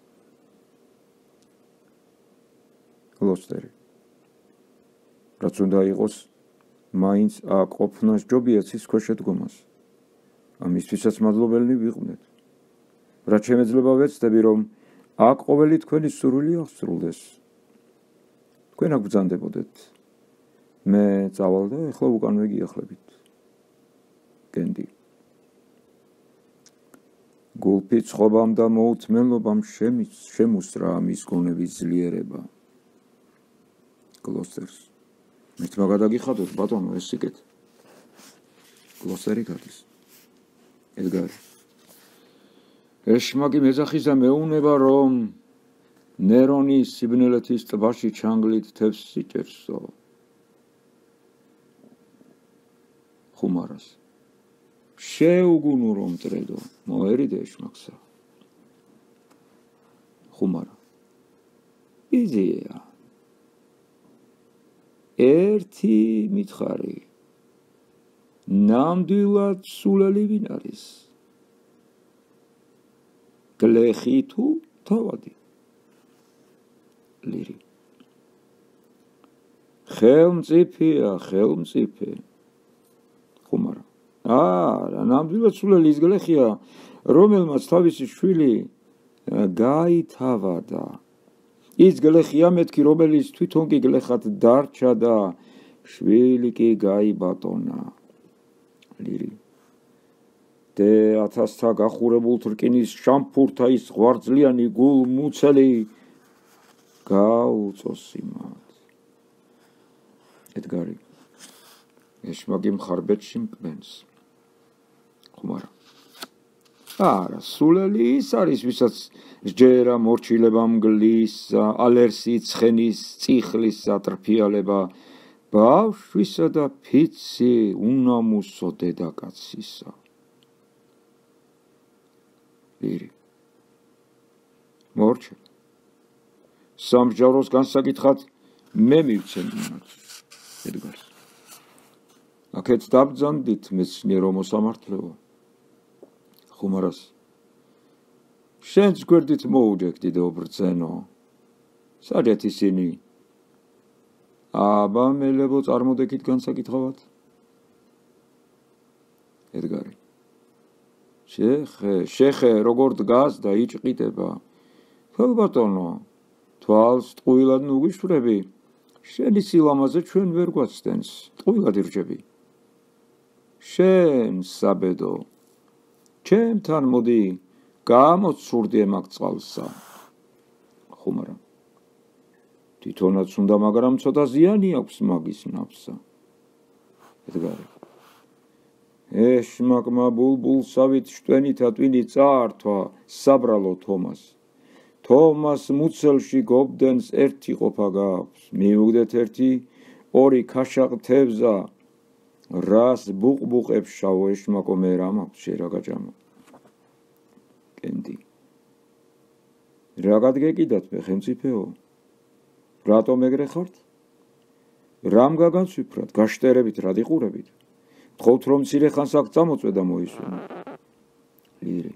გლოსტერი. რაც უნდა იყოს, მაინც აქ ყოფნა სჯობია ცის ქვეშ შედგომას. ამისთვისაც მადლობელნი ვიყვნეთ. რაც შემეძლება ვეცდები, რომ აქ ყოველი თქვენი სურვილი აღსრულდეს. თქვენ აქ ბრძანდებოდეთ. მე წავალ და ეხლა უკანვე გიახლებით. კენტი. გულფი ცხობამ და მოუთმენლობამ შემუსრა მის გონების ძლიერება. გლოსტერს. მითმა გადაგიხადოთ, ბატონო, ეს სიკეთ. გლოსტერი გადის. ედგარი. ეშმაკი მეძახისა მეუნება, რომ ნერონის სიბნელეთის ტბაში ჩანგლით თევზს სიჭერსო. ხუმარას. შეუგუნო რომ ტრედო, მოერიდე ეშმაკსა. ხუმარა. იზია. ერთი მითხარი. ნამდვილად სულელი ვინ არის? გლეხი თუ თავადი? ლირი. ხელმწიფეა, ხელმწიფე. ხუმარა. არა, ნამდვილად სულელი ის გლეხია, რომელმაც თავისი შვილი გაითავადა. ის გლეხია მეთქი, რომელიც თვითონ კი გლეხად დარჩა და შვილი კი გაიბატონა. ლირი. დე ათასთა გახურებულ რკინის შამფურთა ის ღვარძლიანი გულმუცელი გაუწოსი მათ. ედგარი. ეშმაკი მხარბეთში მკბენს. ხუმარა. არა, სულელი ის არის, ვისაც სჯერა მორჩილება მგლის, ალერსი ცხენის, წიხლის ატრფიალება, ბავშვისა და ფიცი უნამუსო დედაკაცისა. ლირი. მორჩილ. სამსჯავროს განსაკითხად მე მივცემ იმათ ედგარს. აქეთ დაბრძანდით მეცნიერო მოსამართლეო. ხუმარას შენც გვერდით მოუჯექ დიდო ბრძენო. საჯეთ ისინი? აბა მელებო წარმოდექით განსაკითხავად. ედგარი შეხე როგორ დგას და იჭყიტება. ქალბატონო, თვალს ტყუილად ნუგვიშვრები, შენი სილამაზე ჩვენ ვერ გვაცდენს, ტყუილად ირჯები. შენ საბედო, ჩემთან მოდი, გამოცურდი ემაგ წყალსა. ხუმარა თვითონაც უნდა, მაგრამ ცოტა ზიანი აქვს მაგის ნავსა. ედგარი ეშმაკმა ბულბულსავით შტვენითა ტვინი წაართვა საბრალო თომას. თომას მუცელში გობდენს ერთი ყოფა გაქვს, მიუგდეთ ერთი ორი ქაშაყ თევზა, რას ბუყბუყებს შავო ეშმაკო მე რა მაქვს შე რა გაჭამა. კენდი რაგად გეკიდათ მე ხელმწიფეო? რატომ ეგრე ხართ? რამ გაგაცვიფრათ? გაშტერებით რა დიყურებით? გთხოვთ რომ მცირე ხანს აქ წამოწვე და მოისვენო. ლირი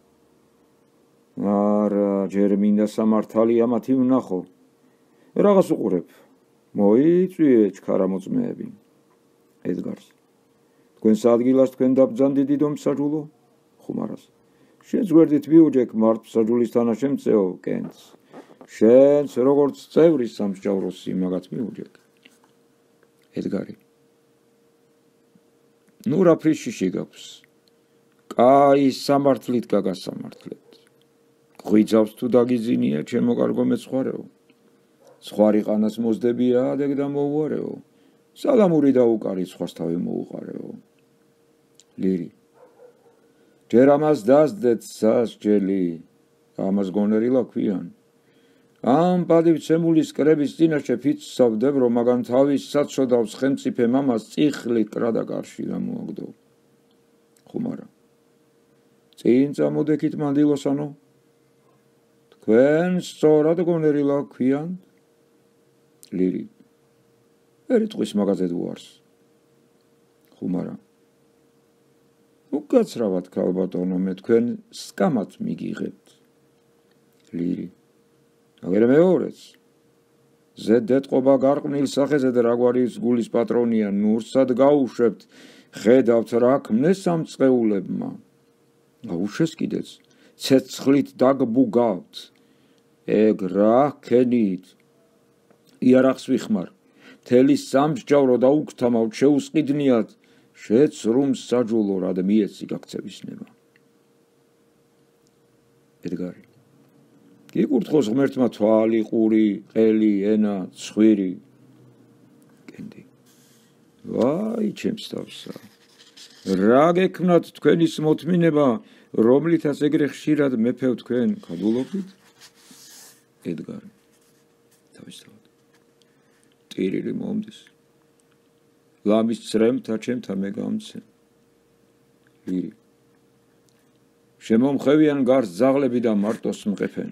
არა ჯერ მინდა სამართალია მათი ვნახო. რაღაც უყურებ. მოიწვიე ჩქარამოწმეები. ედგარს თქვენს ადგილას თქვენ დაბრძანდით დიდო მსაჯულო. ხუმარას შენს გვერდით მიუჯექ მართმსაჯულის თანაშემწეო კენს. შენს როგორც წევრის სამსჯავროს იმაგაც მიუჯექ. ედგარი ნუ რა ფრიშიში გაქვს. კაი სამართლით გაგასამართლებთ. ღვიძავს თუ დაგიზინია ჩემო კარგო მეცხვარეო. სხვარი ყანას მოსდებია ადეგ და მოუარეო. სალამური დაუკარი სხვას თავი მოუყარეო. ლირი ჯერ ამას დასდეთ სასჯელი, ამას გონერილა ქვიან. ამ პადივცემულის კრების წინაშე ფიცსავდებ, რომ მაგან თავის საცოდავს ხელმწიფე მამას წიხლით კრადა კარში გამოაგდო. ხუმარა წინ წამოდექით მანდილოსანო. თქვენ სწორად გონერილა ქვიან. ლირი ერიტყვის მაგაზედ უარს. ხუმარა უკაცრავად ქალბატონო მე თქვენ სკამად მიგიღებთ. ლირი აგერ მეორეც ზედეთყობა გარყვნილ სახეზე და რაგვარის გულის პატრონია ნურსად გაუშვებთ. ხედავთ რა ქმნეს ამ წყეულებმა. გაუშვეს კიდეც ცეცხლით დაგბუგავთ. ეგ რა ქენით იარაღს ვიხმარ. მთელი სამსჯავრო დაუგთამავთ შეუსყიდნიათ. შეცრუმს საჯულო რად მიეცი გაქცევის ნება. ედგარი გიკურთხოს ღმერთმა თვალი, ყური, ყელი, ენა, ცხვირი. კენდი ვაი ჩემს თავსა. რა გექმნათ თქვენის მოთმინება, რომლითაც ეგრე ხშირად მეფევ თქვენ ქადულობდით? ედგარი თავისთავად ტირილი მომდის. ლამის წრემთა ჩემთა მე გამცე. ლირი შემომხევიან გარს ძაღლები და მარტოს მყეფენ.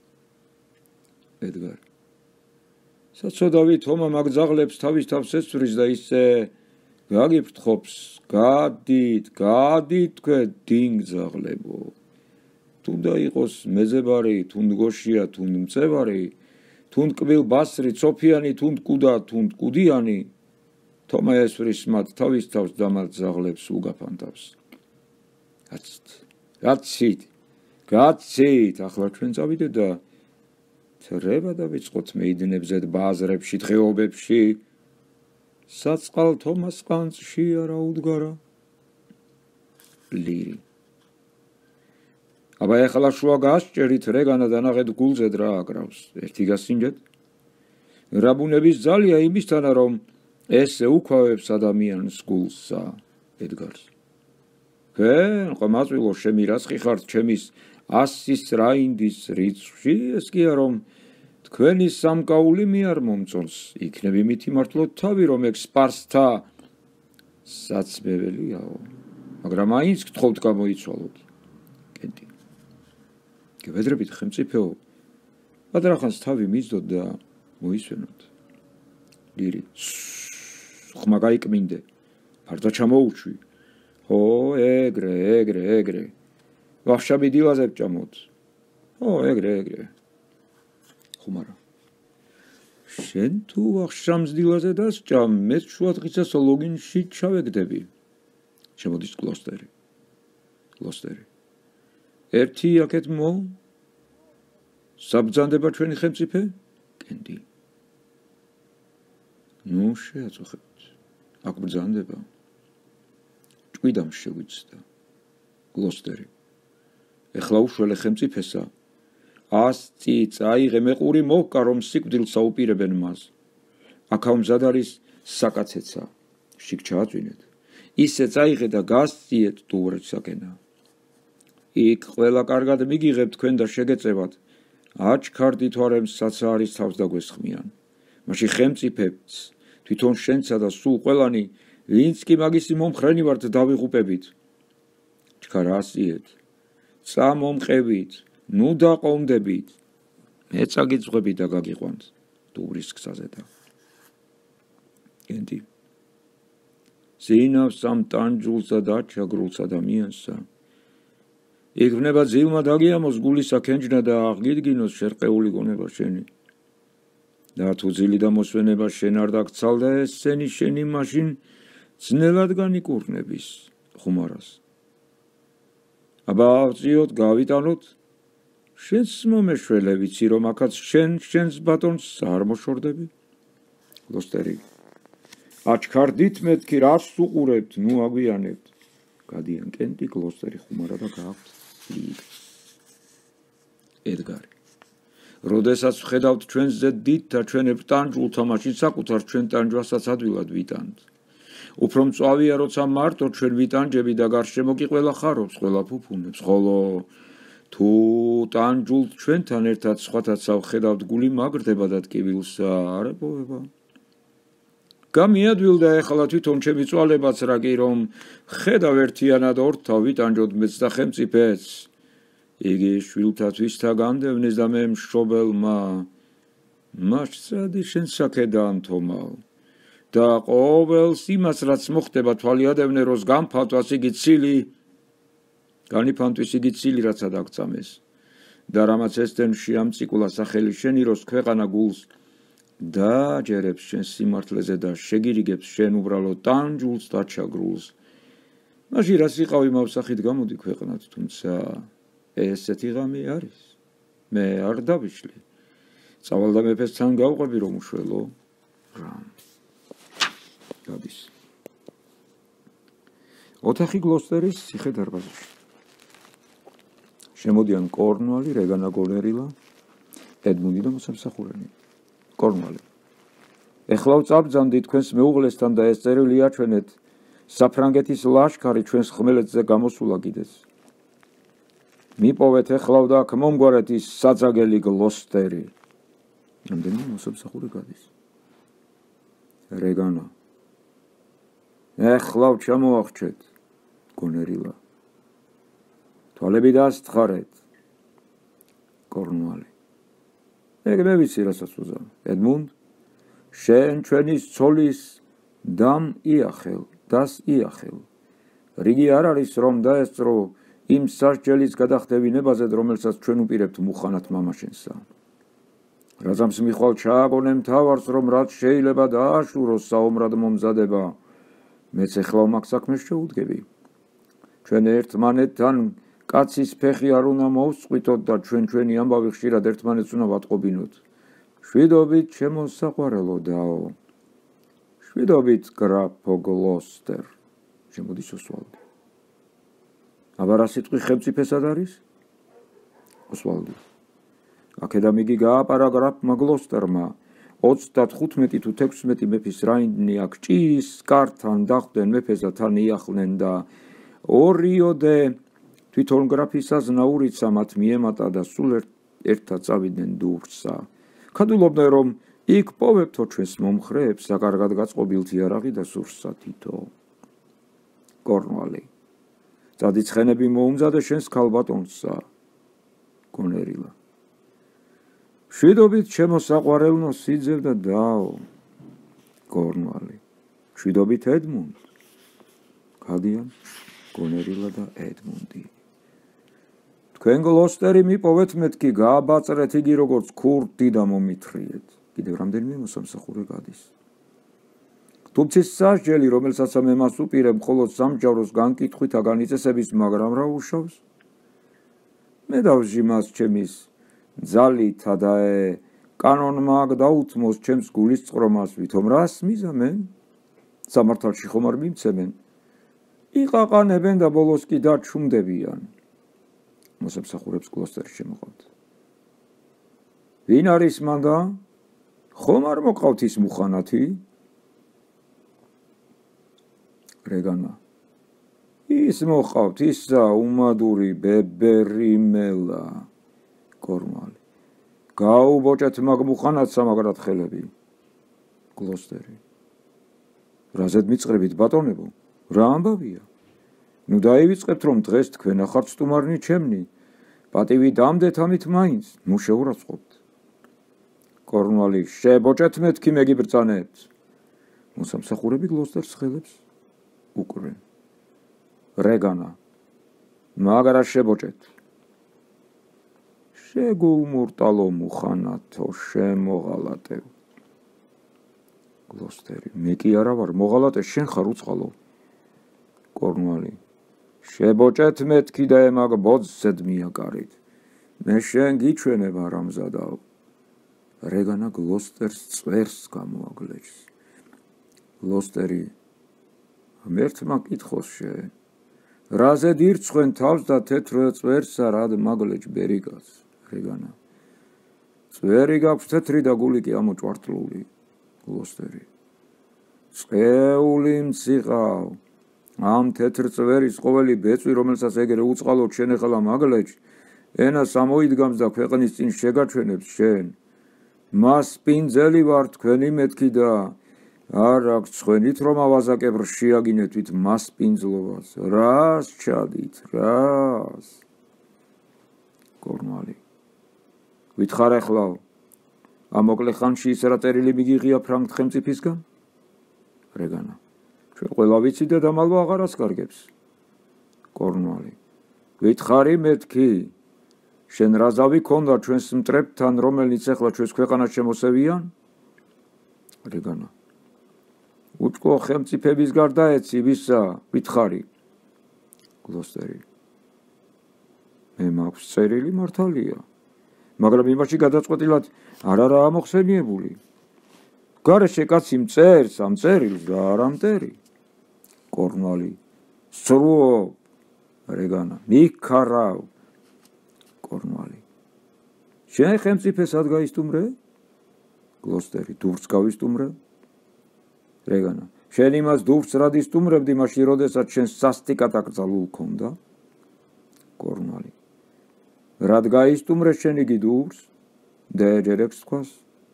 ედგარი საცოდავი თომა მაგ ძაღლებს თავის თავს ეცვრის და ისე გაგიფრთხობს. გადით თქვენ დინგ ძაღლებო. თუნდა იყოს მეზებარი, თუნდ გოშია, თუნდ მწევარი, თუნდ კბილ ბასრი, ცოფიანი, თუნდ კუდა, თუნდ კუდიანი. თომა ესვრის მათ თავის თავს დამალ ძაღლებს უგაფანტავს. გაცით ახლა ჩვენ წავიდეთ და თრება დავიწყოთ მეიდნებზე, ბაზრებში, დღეობებში. საწყალ თომას ყანწში არა უდგარა. ლირი აბა ეხლა შუა გასჭერით რეგანა დანაღეთ გულზედ რა აკრავს. ერთი გასინჯეთ. რა ბუნების ძალია იმისთანა რომ ესე უქვავებს ადამიანს გულსა. ედგარს თქვენ ყმაწვილო შემი რასხი ხართ ჩემის ასის რაინდის რიცხვში. ეს კია რომ თქვენი სამკაული მე არ მომწონს. იქნები მითი მართლოთ თავი რომ ეგ სპარსთა საცბეველიაო. მაგრამ აინც გთხოვთ გამოიცვალოთ. კენდი გებედრებით ხელმწიფეო. პატრახანს თავი მისდოდ და მოისვენოთ. ლირი ხმა გაიკმინდე, ფარდა ჩამოუჩვი. ო, ეგრე. ვახშაბი დილაზე ჭამოთ. ო, ეგრე. ხუმარა. შენ თუ ვახშამს დილაზე დასჭამ, მეც შუადღისას ლოგინში ჩავეგდები. შემოდის გლოსტერი. ერთი აქეთ მო? საბრძანდება ჩვენი ხელმწიფე? კენდი. ნუ შეაწუხებთ. აქ ბრძანდება. ჭკვიდამ შეგვიცდა. გლოსტერი. ეხლა უშველე ხელმწიფესა. 100 წიც აიღე მეყური მოჰკა რომ სიკვდილს აუპირებენ მას. აქ მზად არის საკაცეცა. შიგ ჩააწვინეთ. ისეც აიღე და გასწიეთ დუვრეთსაკენა. იქ ყველა კარგად მიგიღებ თქვენ და შეგეწევათ. აჩქარდით ვარემ საცა არის თავს დაგვესხმიან. მაშინ ხელმწიფეც თვითონ შენცა და სულ ყველანი ვინც კი მაგისი მომხრენი ვართ დავიღუპებით. ჩქარ ასიეთ. წამომყევით. ნუ დაყომდებით. მეც აგიძღვებით და გაგიყვანთ დუბრის გზაზე და. კენდი. ზინავს ამ ტანჯულსა და ჩაგრულს ადამიანსა. იგრძნება ძილმა დაგიამოს გულისა ქენჯნა და აღგიდგინოს შერყეული გონება შენი. და თუ ძილი და მოსვენება შენ არ დაგცალდა ესენი შენი მაშინ ძნელად განიკურნების ხუმარას. აბა ავწიოთ გავიტანოთ შენს მომეშველე ვიცი რომ აქაც შენს ბატონს არ მოშორდები. გლოსტერი. აჩქარდით მეთქი რას უყურებთ ნუ აგვიანებთ. გადიან კენტი გლოსტერი ხუმარა და გააქვთ ედგარი. როდესაც ვხედავთ ჩვენს ზედით და ჩვენებ ტანჯულთა მაშინ საკუთარ ჩვენ ტანჯვასაც ადვილად ვიტანთ. უფრო მწვავეა როცა მარტო ჩვენ ვიტანჯები და გარშემო კი ყველა ხარობს ყველა ფუფუნებს, ხოლო თუ ტანჯულთ ჩვენთან ერთად სხვათაც ავხედავთ გული მაგრდება და ტკივილსა არ ეპოვება. გამიადვილდა ეხლა თვითონ ჩემი წვალებაც რა კი რომ ხედავ ერთიანად ორთავ ვიტანჯოთ მეც და ხელმწიფეც. იგი შვილთაც ვისთა განდევნეს და მე მშობელმა მასწადი შენ საქედან თომავ და ყოველს იმას რაც მოხდება თვალი ადევნე როს გამფავთვას იგი ცილი განიფანტვის იგი ცილი რაცა დაგწამეს და რამაც ესტენ შეამწიკულა სახელი შენი როს ქვეყანა გულს დააჯერებს შენ სიმართლეზე და შეგირიგებს შენ უბრალო ტანჯულს და ჩაგრულს მაშინ რას იყავი მავსახით გამოდი ქვეყნად თუმცა ესეთი ღამე არის მე არ დავიშლი წავალ და მეფესთან გავყვები რომ უშველო რამ გადის ოთახი გლოსტერის ციხე-დარბაზში შემოდიან კორნვალი რეგანა გოლერილა ედმუნდი და მოსამსახურენი კორნვალი ეხლა ვწაბძანდით თქვენს მეუღლესთან და ეს წერილი აჩვენეთ საფრანგეთის ლაშქარი ჩვენს ხმელეთზე გამოსულა კიდეც მიპოვეთ ეხლა და აქ მომგვარეთ ის საძაგელი გლოსტერი რამდენი მოსამსახური გადის რეგანა ეხლა ჩამოახჩეთ გონერილა თვალები დასთხარეთ კორნვალი ეგ მე ვიცი რასაც უზამ ედმუნდ შენ ჩვენი ცოლის დამ იახელ დას იახელ რიგი არ არის რომ დაესწრო იმ სასჯელის გადახდევინებაზე რომელსაც ჩვენ უპირებთ მუხანათ მამაშენსა რაზამს მიხვალ ჩააგონე მთავარს რომ რაც შეიძლება დააშუროს საომრად მომზადება მეც ეხლა მაგ საქმეს შეუდგები ჩვენ ერთმანეთთან კაცის ფეხი არ უნდა მოვსყვითოთ და ჩვენი ამბავი ხშირად ერთმანეთს უნდა ვატყობინოთ შვიდობით ჩემო საყვარელო დაო შვიდობით გრაფო გლოსტერ შემოდის ოსვალდი აბა რა სიტყვი ხელმწიფესად არის ოსვალდი აქედან იგი გააპარა გრაფმა გლოსტერმა 35 თუ 16 მეფის რაინდნი აქ ჭის კართან დახვდნენ მეფეს და თან იახლნენ და ორიოდე თვითონ გრაფის აზნაურიცა მათ მიემატა და სულ ერთად წავიდნენ დურსა ქადულობდნენ რომ იქ პოვებთო ჩვენს მომხრეებს საკარგად გაწყობილთი არაღი და სურსა თითო კორნვალი წადიცხენები მოუმზადე შენს ქალბატონსა გონერილა შვიდობით ჩემო საყვარელნო სიძევ და დაო. კორნვალი. შვიდობით ედმუნდ. გადიან გონერილა და ედმუნდი. თქვენ გლოსტერი მიპოვეთ მეთქი გააბაწრეთ იგი როგორც ქურდი და მომithრიეთ. კიდევ რამდენიმე მოსამსახურე გადის. თუმცის სასჯელი, რომელსაც მე მას უპირებ, მხოლოდ სამჯავროს განკითხვით აგანიწესების, მაგრამ რა უშავს? მე დავჟი მას ჩემის ძალითა და კანონმა აქ დაუთმოს ჩემს გულის წყრომას, ვითომ რას მიზამენ? სამართალში ხომ არ მიმცემენ? იყაყანებენ და ბოლოს კი დაჩუმდებიან. მოსამსახურებს გლოსტერში შემოყავთ. ვინ არის მანდა? ხომ არ მოყავთ ის მუხანათი? რეგანა. ის მოყავთ, ისა უმადური ბებერიმელა. კორნვალი. გაუბოჭეთ მაგ მუხანათსა მაგრად ხელები. გლოსტერი. რაზედ მიწყრებით ბატონებო? რა ამბავია? ნუ დაივიწყებთ რომ დღეს თქვენ ახართ სტუმარნი ჩემნი. პატივი დამდეთ ამით მაინც, ნუ შეურაცხყოფთ. კორნვალი. შებოჭეთ მეთქი მეგიბრძანებთ. მოსამსახურები გლოსტერს ხელებს უკრენ. რეგანა. მაგრა შებოჭეთ. შეგულმურტალო მუხანათო შემოღალატევ. გლოსტერი. მე კი არა ვარ მოღალატე, შენ ხარ უწყალო. კორნვალი. შებოჭეთ მეთქი და ემაგ ბოძსედ მიაკარით. მე შენ გიჩვენებ არამზადაო. რეგანა გლოსტერს წვერს გამოაგლეჯს. გლოსტერი. მერთმა კითხოს შენ. რაზედ ირცხვენ თავს და თეთრ წვერსა რად მაგლეჯ ბერიგას. რეგანა. წვერი გაქვს თეთრი და გული კი ამოჭვართლული. გლოსტერი. წეული მციყავ. ამ თეთრ წვერის ყოველი ბეწვი, რომელსაც ეგრე უწყალოდ შენ ეხლა მაგლეჯ, ენას ამოიდგამს და ქვეყნის წინ შეგაჩვენებს შენ. მას პინძელი ვარ თქვენი მეთქი და არ აქვს ცხენით რომ ავაზაკებ რშიაგინეთვით მას პინძლობას. რას ჩადით, რას? კორნვალი. ვითხარ ეხლა ამ მოკლე ხანში ის რა წერილი მიგიღია ფრანგ ხელმწიფისგან? რეგანა. ჩვენ ყველა ვიცით და დამალვა აღარ ასკარგებს. კორნვალი. ვითხარი მეთქი? შენ რაზავი ქონდა ჩვენს მტრებთან, რომელიც ეხლა ჩვენს ქვეყანას შემოსევიან? რეგანა. უწყო ხელმწიფების გარდა ეცი ვისა? ვითხარი? გლოსტერი. მე მაქვს წერილი მართალია, მაგრამ იმაში გადაწყვეტილად არ არაა მოხსენიებული. გარეშე კაცი მწერს ამ წერილს და არ ამტერი. კორნვალი. სრულობ. რეგანა. მიქარავ. კორნვალი. შენ ხელმწიფეს ად გაისტუმრე? გლოსტერი. დურს გავისტუმრე? რეგანა. შენ იმას დურს რადისტუმრებდი მაშინ, როდესაც შენ სასტიკად აკრძალულ ქონდა? კორნვალი. რად გაისტუმრე შენ იგი დურს? დაეჯერებს თქვას?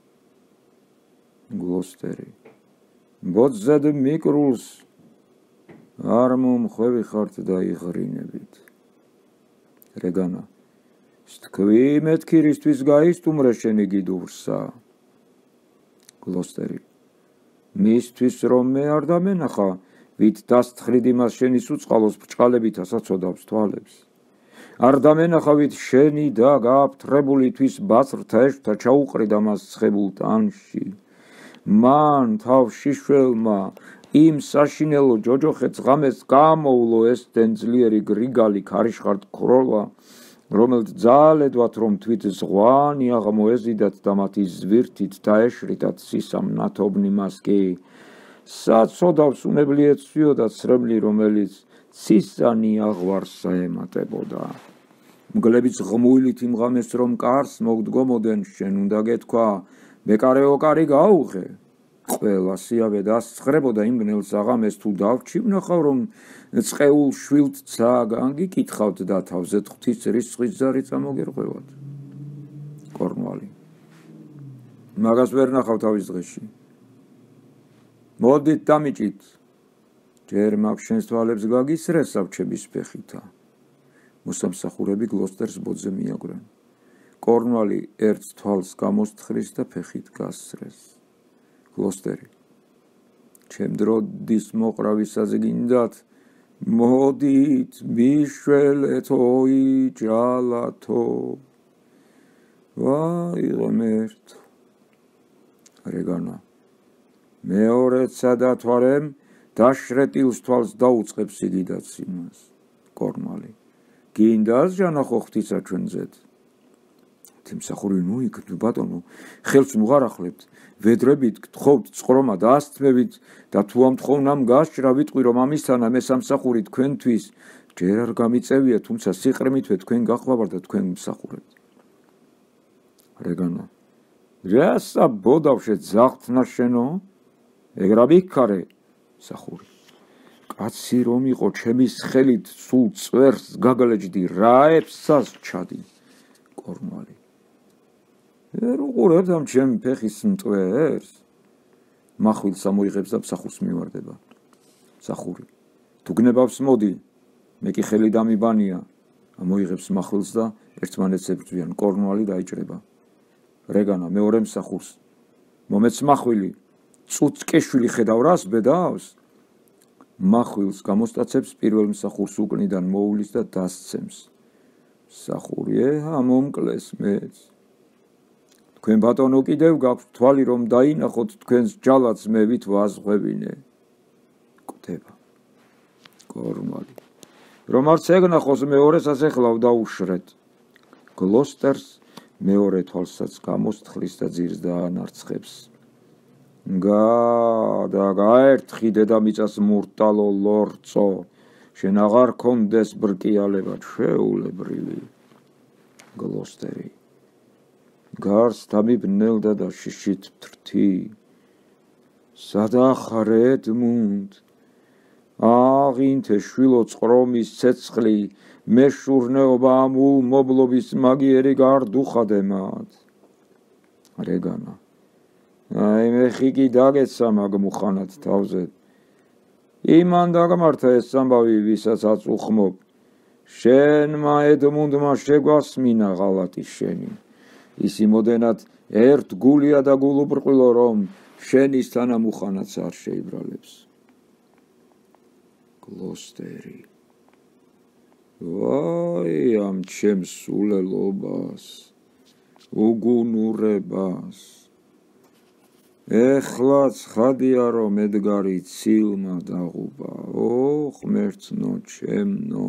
გლოსტერი. ბოძზედ მიკრულს არ მომხვევი ხართ და იღრინებით. რეგანა. თქვი მეთქი რისთვის გაისტუმრე შენ იგი დურსა? გლოსტერი. მისთვის რომ მე არ დამენახა, ვით დასთხრიდ იმას შენის უწყალოს ბრჭყალებით ასაცოდავს თვალებს. არ დამენახა, ვით შენი და გააფთრებული თვის ბაცრთა ეშთა ჩაუყრიდა მას ცხებულ ტანში. მან თავში შველმა იმ საშინელო ჯოჯოხეთს ღამეს გამოვლო ესდენ ძლიერი გრიგალი ქარიშხარდ ქროლა, რომელთ ძალედვათ რომ თვით ზღვანი აღმოეზიდათ და მათი ზვირთით დაეშრიტათ სისამ ნათობნი მას კი საცოდავს უნებლიეთსვიო და ცრემლი, რომელიც ცისანი აღვარსა ემატებოდა. მგლებიც ღმულით იმ ღამეს რომ კარს მოგდგომოდენ, შენ უნდა გეთქვა მეკარეო კარი გაუღე. ყველა სიავე დასცხრებოდა იმ ბნელს აღამეს, თუ დავჩივნახავ რომ წყეულ შვილთცა განგიკითხავთ და თავზეთ ღვთის რისხვის ზარი წამოგერღვევათ. კორნვალი. მაგას ვერ ნახავ თავის დღეში. მოდით დამიჭით. ჯერ მაგ შენს თვალებს გაგისრე საბჩების ფეხითა. მოსამსახურები გლოსტერს ბოძზე მიაგვრენ. კორნვალი ერთ თვალს გამოსთხრის და ფეხით გასცრეს. გლოსტერი. ჩემ დროდის მოყრავისაზე გინდათ, მოდით მიშველეთო იჯალათო. ვაი ღმერთო. რეგანა. მეორეცა დათვალემ დაშრეტილს თვალს დაუწყებს იგიდაც იმას. კორნვალი. გინდას ჟანახო ღვთისა ჩვენზეთ. თემსახური ნუ იქ ბატონო, ხელს უღარ ახლებთ. ვედრებით გთხოვთ წყრომა და ასთმებით და თუ ამ თხოვნამ გასჭრა ვიტყვი რომ ამისთანა მე სამსახური თქვენთვის ჯერ არ გამიწევია, თუმცა სიყრმითვე თქვენ გახლავართ და თქვენ მსახურებთ. რეგანა. რასა ბოდავშე ძაღთნა შენო? ეგრა ვიქარე მსახური. კაცი რომ იყო ჩემის ხელით სულ წვერს გაგლეჯდი რაებსას ჩადი. კორნვალი. ვერ უყურებთ ამ ჩემ ფეხის მტვერს? მახვილს ამოიღებს და მსახურს მივარდება. მსახური. თუ გნებავს მოდი, მე კი ხელი დამიბანია. ამოიღებს მახვილს და ერთმანეთს ებრძვიან. კორნვალი დაიჭრება. რეგანა მეორე მსახურს. მომეც მახვილი. წუწკეშვილი ხედავ რას ბედავს? მახვილს გამოსტაცებს პირველ მსახურს უკნიდან მოულის და დასცემს. მსახური ამომკლეს მეც. თქვენ ბატონო კიდევ გაქვთ თვალი რომ დაინახოთ თქვენს ჯალათს მე ვით ვაზღვევინე. კვდება. კორნვალი. რომ არც ეგნახოს მეორესაც ეხლავ დაუშრეთ. გლოსტერს მეორე თვალსაც გამოსთხრის და ძირს დაანარცხებს. გაერთხი დედამიწას მურტალო ლორწო, შენ აღარ კონდეს ბრკიალება ჩვეულებრივი. გლოსტერი. გარს დამიბნელდა და შიშით ფრთი. სადახარ ედმუნდ. აღინთე შვილო წყრომის ცეცხლი, მეშურნეობა ამულ მობლობის მაგიერი გარდუხადე მათ. რეგანა. აი მე ხიკი დაგეცა მაგ მუხანად თავზე. იმან დაგმართა ეს ამბავი ვისაც აწუხმობ. შენმა ედმუნდმა შეგვასმინა ღალატი შენი. ის იმოდენად ერთ გულია და გულუბრყვილო რომ შენის თანამუხანაც არ შეიბრალებს. გლოსტერი. ვაი ამ ჩემს სულელობას, უგუნურებას. ეხლაც ხადია რომ ედგარი ცილმა დაღუპა. ო ღმერთნო ჩემნო.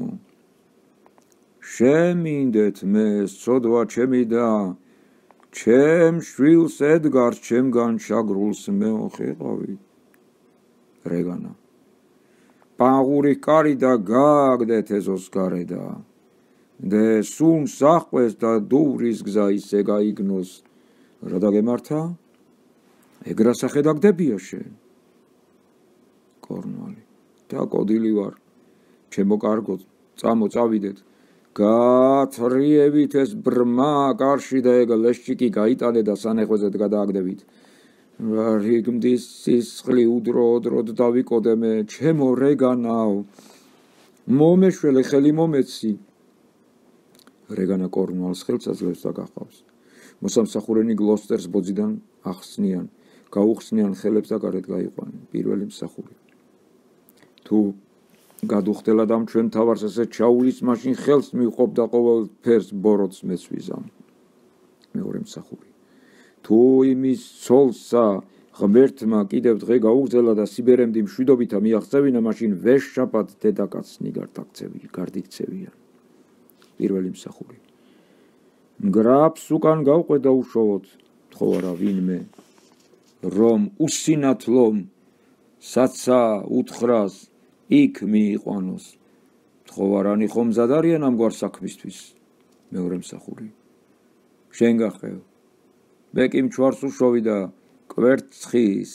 შემინდეთ მე სოდვა ჩემი და ჩემ შვილს ედგარს ჩემგან შაგრულს მეოხეყავი. რეგანა. პაღური კარი და გააგდეთ ეზოს გარედა. დე სუნ საყვეს და დუვრის გზა ისე გაიგნოს. რა დაგემართა? ეგრა სახე დაგდებია შენ. კორნვალი. დაკოდილი ვარ. ჩემო კარგო, წავიდეთ. გათრიევით ეს ბრმა კარში და ეგ ლეშჩიკი გაიტანე და სანეხვეზეთ გადააგდებით. რიგმდის სისხლი უდროდ დავიკოდე მე, ჩემო რეგანაო. მომეშველე ხელი მომეცი. რეგანა კორნვალს ხელს აძლევს და გახავს. მოსამსახურენი გლოსტერს ბოძიდან ახსნიან, გაუხსნიან ხელებს და გარეთ გაიყვანენ. პირველი მსახური. თუ გადუხდელად ამ ჩვენ თავარს ესე ჩაულის, მაშინ ხელს მივყოფ და ყოველ ფერს ბოროტს მეცვიზამ. მეორე მსახური. თუ იმის ცოლსა ღმერთმა კიდევ დღე გაუგზელა და სიბერემდი მშვიდობითა მიაღწევინა, მაშინ ვეშაპად დედაკაცნი გარდიქცევიან. პირველი მსახური. მგრაფს უკან გავყვედა უშოვოთ, თხოვარა ვინმე, რომ უსინათლომ საცა უთხრას იქ მიიყვანოს. თხოვარანი ხომ მზად არიან ამგვარ საქმისთვის. მეორე მსახური. შენ გახევ. ბეკი მჩვარს უშოვი და კვერცხის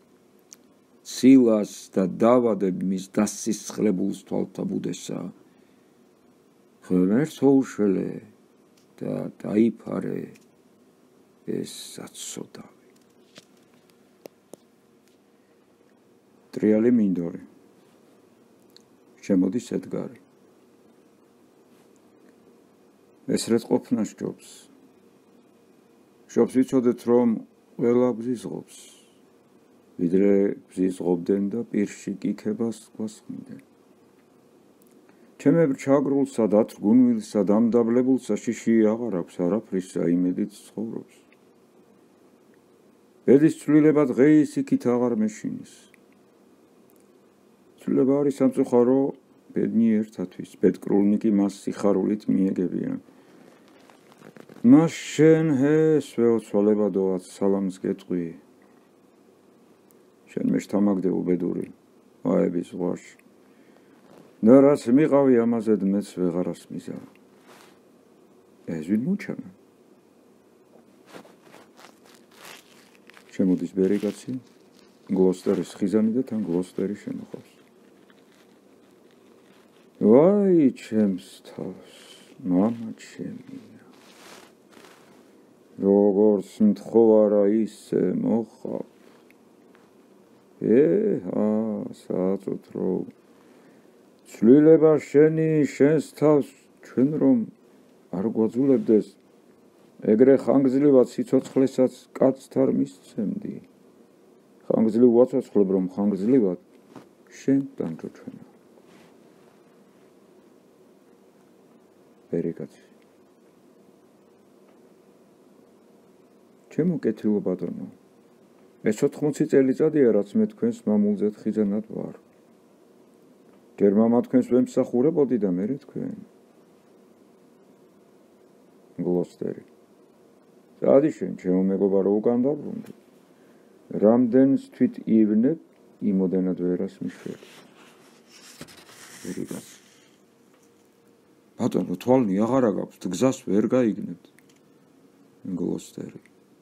ცილას და დავადებ მის დასისხლებულს თვალთა ბუდესა. ღმერთო უშველე და დაიფარე ეს საცოდავი. ტრიალი მინდორი. შემოდის ედგარი. ესრეთ ყოფნა სჯობს. ბავშვებს ვიცოდეთ რომ ყველა გზისღობს ვიდრე გზისღობდნენ და პირში კიქებას გვასხმდნენ ჩემებრ ჩაგრულსა და თრგუნვილსა და ამდაბლებულსა შიში აღარ აქვს არაფრისა იმედით ცხოვრობს ბედის ცვლილება დღეის იქით აღარ მეშინის ცვლილება არის სამწუხარო ბედნი ერთათვის ბედკრულნიკი მას სიხარულით მიეგებიან მას შენ ჰეს ვეოცვალებადოაც სალამს გეტყვი შენ მეშთამაგდე უბედური აების ზღვაში და რაც მიყავი ამაზედ მეც ვეღარას მიზა ეს ვინ მოჩანა შემოდის ბერიკაცი გლოსტერის ხიზანი და თან გლოსტერი შემოხავს ვაი ჩემს თავს მამა ჩემია როგორც მთხოვარა ისე მოხავ საწუთრო ცვლილება შენი შენს თავს ჩვენ რომ არ გვაძულებდეს ეგრე ხანგრძლივად სიცოცხლესაც კაცს არ მისცემდი ხანგრძლივ ვაცოცხლებ რომ ხანგრძლივად შენ დამჯოჩვენა ბერიკაცი ჩემო კეთილო ბატონო ეს 80 წელიწადია რაც მე თქვენს მამულზეთ ხიზანად ვარ ჯერ მამა თქვენს ვემსახურებოდი და მერე თქვენ გლოსტერი სადი შენ ჩემო მეგობარო უკან დაბრუნდი რამდენს თვით ივნებ იმოდენად ვერას მიშველი ბერიკაცი ბატონო თვალნი აღარა გაქვს გზას ვერ გაიგნებთ გლოსტერი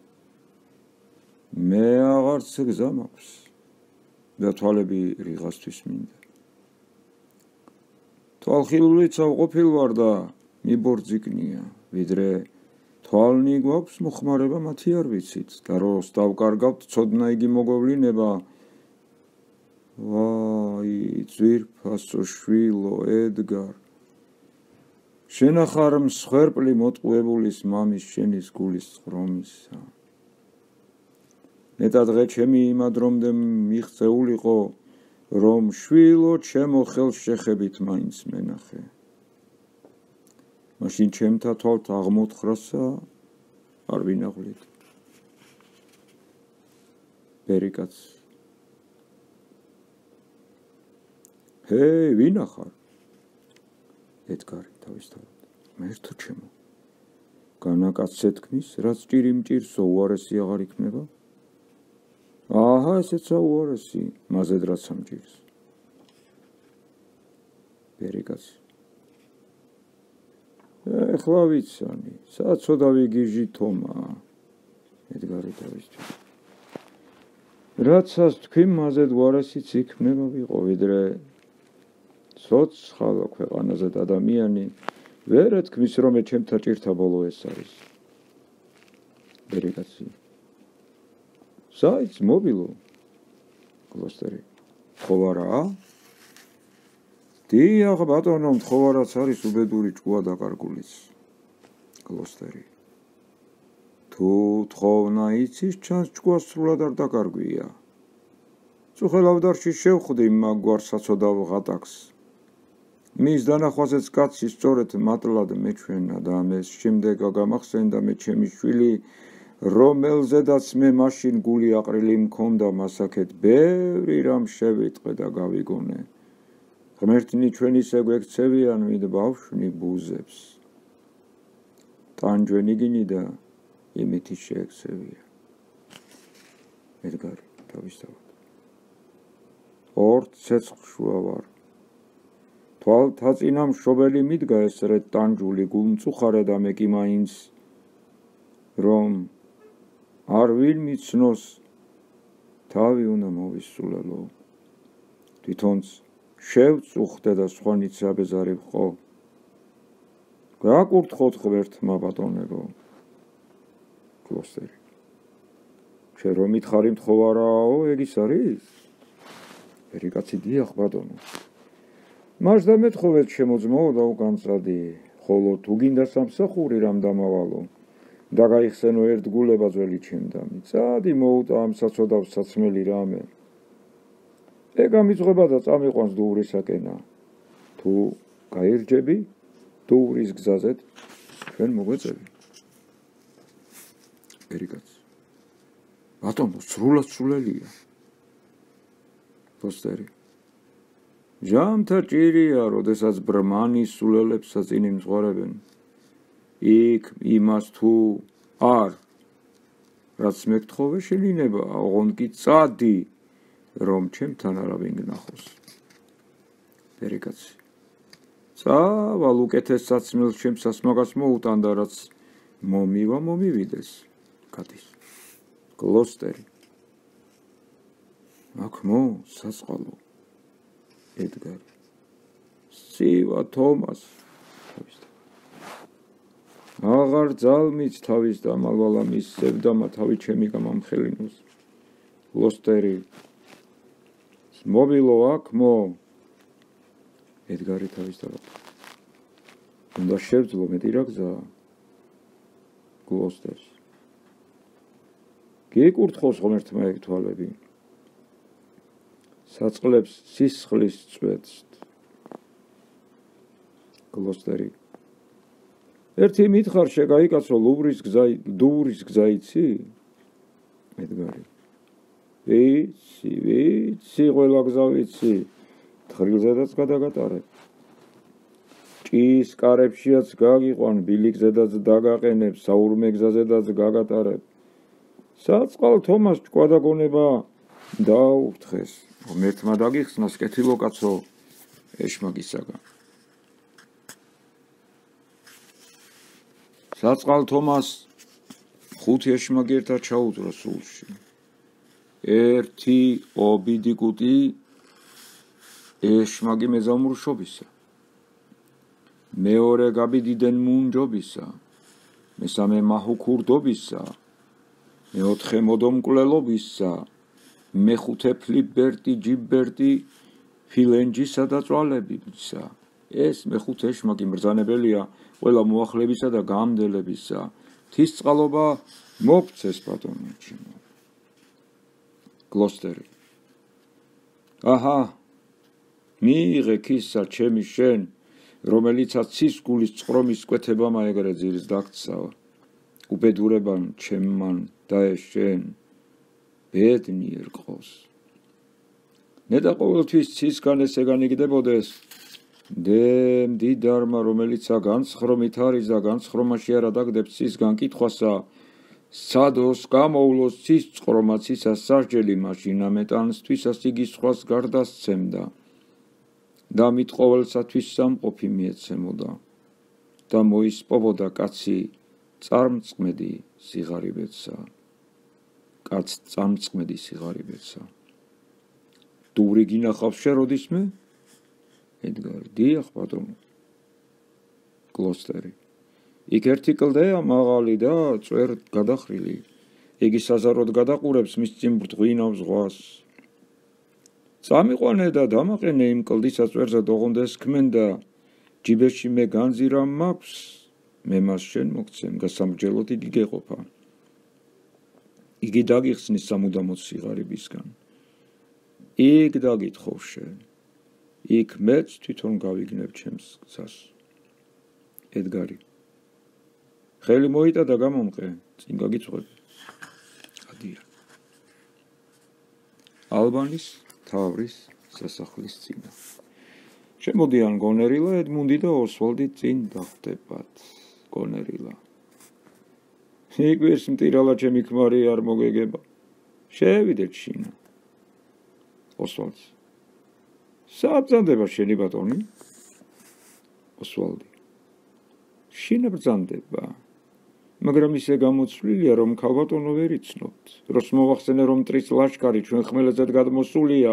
მე აღარც გზა მაქვს და თვალები რიღასთვის მინდა თვალხილულიც ავყოფილ ვარ და მიბორძიკნია ვიდრე თვალნი გვაქვს მოხმარება მათი არ ვიცით და როს დავკარგავთ ცოდნა იგი მოგოვლინება ვაი ძვირფასო შვილო ედგარ შენახარ მსხვერპლი მოტყუებულის მამის შენის გულის ხრომისა ნეტა დღე ჩემი იმადრომდე მიღწეულიყო რომ შვილო ჩემო ხელს შეხებით მაინც მენახე მაშინ ჩემთა თვალთ აღმოთხრასა არ ვინაღვლით ბერიკაც ჰეი ვინახარ ედგარი თავისთავად მერთო ჩემო განაკაცე თქმის რაც ჭირი მჭირსო უარესი აღარ იქნება აჰა ესეცა უარესი მაზედ რაც ამჭირს ბერიკაც ეხლა ვიცანი საცოდავი გიჟი თომა ედგარი თავისთავად რაცაც თქვი მაზედ უარესიც იქნება ვიყო ვიდრე ცოცხალო ქვეყანაზე ადამიანი ვერ ეთქმის რომ ჩემთა ჭირთა ბოლო ეს არის ბერიკაცი საიც მობილო გლოსტერი თხოვარაა დიახ ბატონო თხოვარაც არის უბედური ჭკუა დაკარგულის გლოსტერი თუ თხოვნა იცის ჩანს ჭკუა სრულად არ დაკარგვია წუხელავდარში შევხვდი მაგვარ საცოდავ ღატაკს მის დანახვაზეც კაცი სწორედ მატლად მეჩვენა და ამეს შემდეგ გამახსენდა მე ჩემი შვილი რომელზედაც მე მაშინ გული აყრილი მქონდა მასაკეთ ბევრი რამ შევიტყვე და გავიგონე ღმერთნი ჩვენ ისე გვექცევიან ვიდ ბავშვი ბუზებს ტანჯვენი გინი და იმითი შეექცევია ედგარი თავისთავად ორ ცეცხლშუა ვარ თვალთაწინა მშობელი მიდგა ესრე ტანჯული გულმწუხარე და მე კი მაინც რომ არ ვინ მიცნოს თავი უნდა მოვისულელო თვითონც შევწუხდე და სხვანიც აბეზარებყო გაკურთხოთ ღმერთმა ბატონებო გლოსტერი შენ რომ მითხარი მთხოვარაო ეგ ის არის ბერიკაცი დიახ ბატონო მას და მეთხოვეთ შემოძმაო და უკანწადი ხოლო თუ გინდა სამსახური რამ დამავალო დაგაიხსენო ერთგულება ძველი ჩემდამი წადი მოუტა ამ საწოდავს საცმელი რამე ეგ ამიწყება და წამიყვანს დუვრისაკენა თუ გაირჯები დუვრის გზაზეთ ჩვენ მოგვეწევი ერიკაც ბატონო სრულად სრულელია პოსტერი ჟამთა ჭირია როდესაც ბრმანის სულელებსაც წინ იმძღვარებენ იქ იმას თუ არ რაც მეკთხოვე შენინება ოღონდ კი წადი რომ ჩემთან არავინ გნახოს ერიკაცი წავალ უკეთეს საცმელს ჩემსას მაგას მოუტანდა რაც მომივა მომივიდეს გადის გლოსტერი აქ საწყალო ედგარი სივა თომას აღარ ძალმიც თავის დამალვალა მის სევდამა თავი ჩემი გამამხელინოს გლოსტერი მობილო აქ ედგარი თავის და უნდა შევძლო მეტი რა გზაა გლოსტერს გეკურთხოს ღმერთმა ეგ თვალები საწყლებს სისხლის წვეთს გლოსტერი ერთი მითხარ შეგაიკაცო დუვრის გზა იცი ედგარი ვიცი ყველა გზა ვიცი თხრილზედაც გადაგატარებ ჭის კარებშიაც გაგიყვან ბილიკზედაც დაგაყენებ საურმე გზაზედაც გაგატარებ საწყალ თომას ჭკვადაგონება დაუფრთხეს ღმერთმა დაგიხსნას კეთილო კაცო ეშმაკისაგან საწყალ თომას ხუთი ეშმაკი ერთად ჩაუძრა სულში ერთი ობიდიკუტი ეშმაკი მეზამურშობისა მეორე გაბიდიდან მუნჯობისა მესამე მაჰუქურდობისა მეოთხე მოდომკვლელობისა მეხუთე ფლიბერტი ჯიბერტი ფილენჯისა და წვალებისა ეს მეხუთე ეშმაკი მბრძანებელია ყველა მოახლებისა და გამდელებისა თის წყალობა მოგცეს ბატონო ჩემო გლოსტერი აჰა მიიღე ქისა ჩემი შენ რომელიცაც ცის გულის წყრომის კვეთება მაეგრე ძირს დაქცა უბედურებან ჩემმან დაეშენ ბედნიერ ყოს ნედა ყოველთვის ცისგან ესე განიგდებოდეს დემ დიდარმა რომელიცა განცხრომით არის და განცხრომაში არა დაგდებს ცისგან კითხვასა სადოს გამოვლოს ცის წყრომა ცისას სასჯელი მაშინ ამეტანს თვისას იგი სხვას გარდასცემდა და მით ყოველსათვის სამყოფი მიეცემოდა და მოისპოვოდა კაცი წარმწყმედი სიღარიბეცა კაც წარმწყმედი სიღარიბეცა დური გინახავს შე როდისმე ედგარი დიახ ბატონო გლოსტერი იქ ერთი კლდეა მაღალი და წვერ გადახრილი იგი საზაროდ გადაყურებს მის წინ ბრტღვინავს ზღვას წამიყვანე და დამაყენე იმ კლდის წვერზე დოღონდეს ქმენ და ჯიბეში მე განზირა მაქვს მე მას შენ მოგცემ გასამრჯელოდ იგი გეყოფა იგი დაგიხსნის სამუდამოდ სიღარიბისგან იქ დაგითხოვ შენ იქ მეც თვითონ გავიგნებ ჩემს გზას ედგარი ხელი მოიტა და გამომყე წინ გაგიწყვები ადია ალბანის თავრის სასახლის წინა შემოდიან გონერილა ედმუნდი და ოსვალდი წინ დახვდებათ გონერილა იგვეს მტირალა ჩემი ქმარი არ მოგეგება შევიდეთ შინა ოსვალდი საბრძანდება შენი ბატონი ოსვალდი შინა ბრძანდება მაგრამ ისე გამოცვლილია რომ ქალბატონო ვერ იცნობთ როს მოვახსენე რომ მტრის ლაშქარი ჩვენ ხმელეთზედ გადმოსულია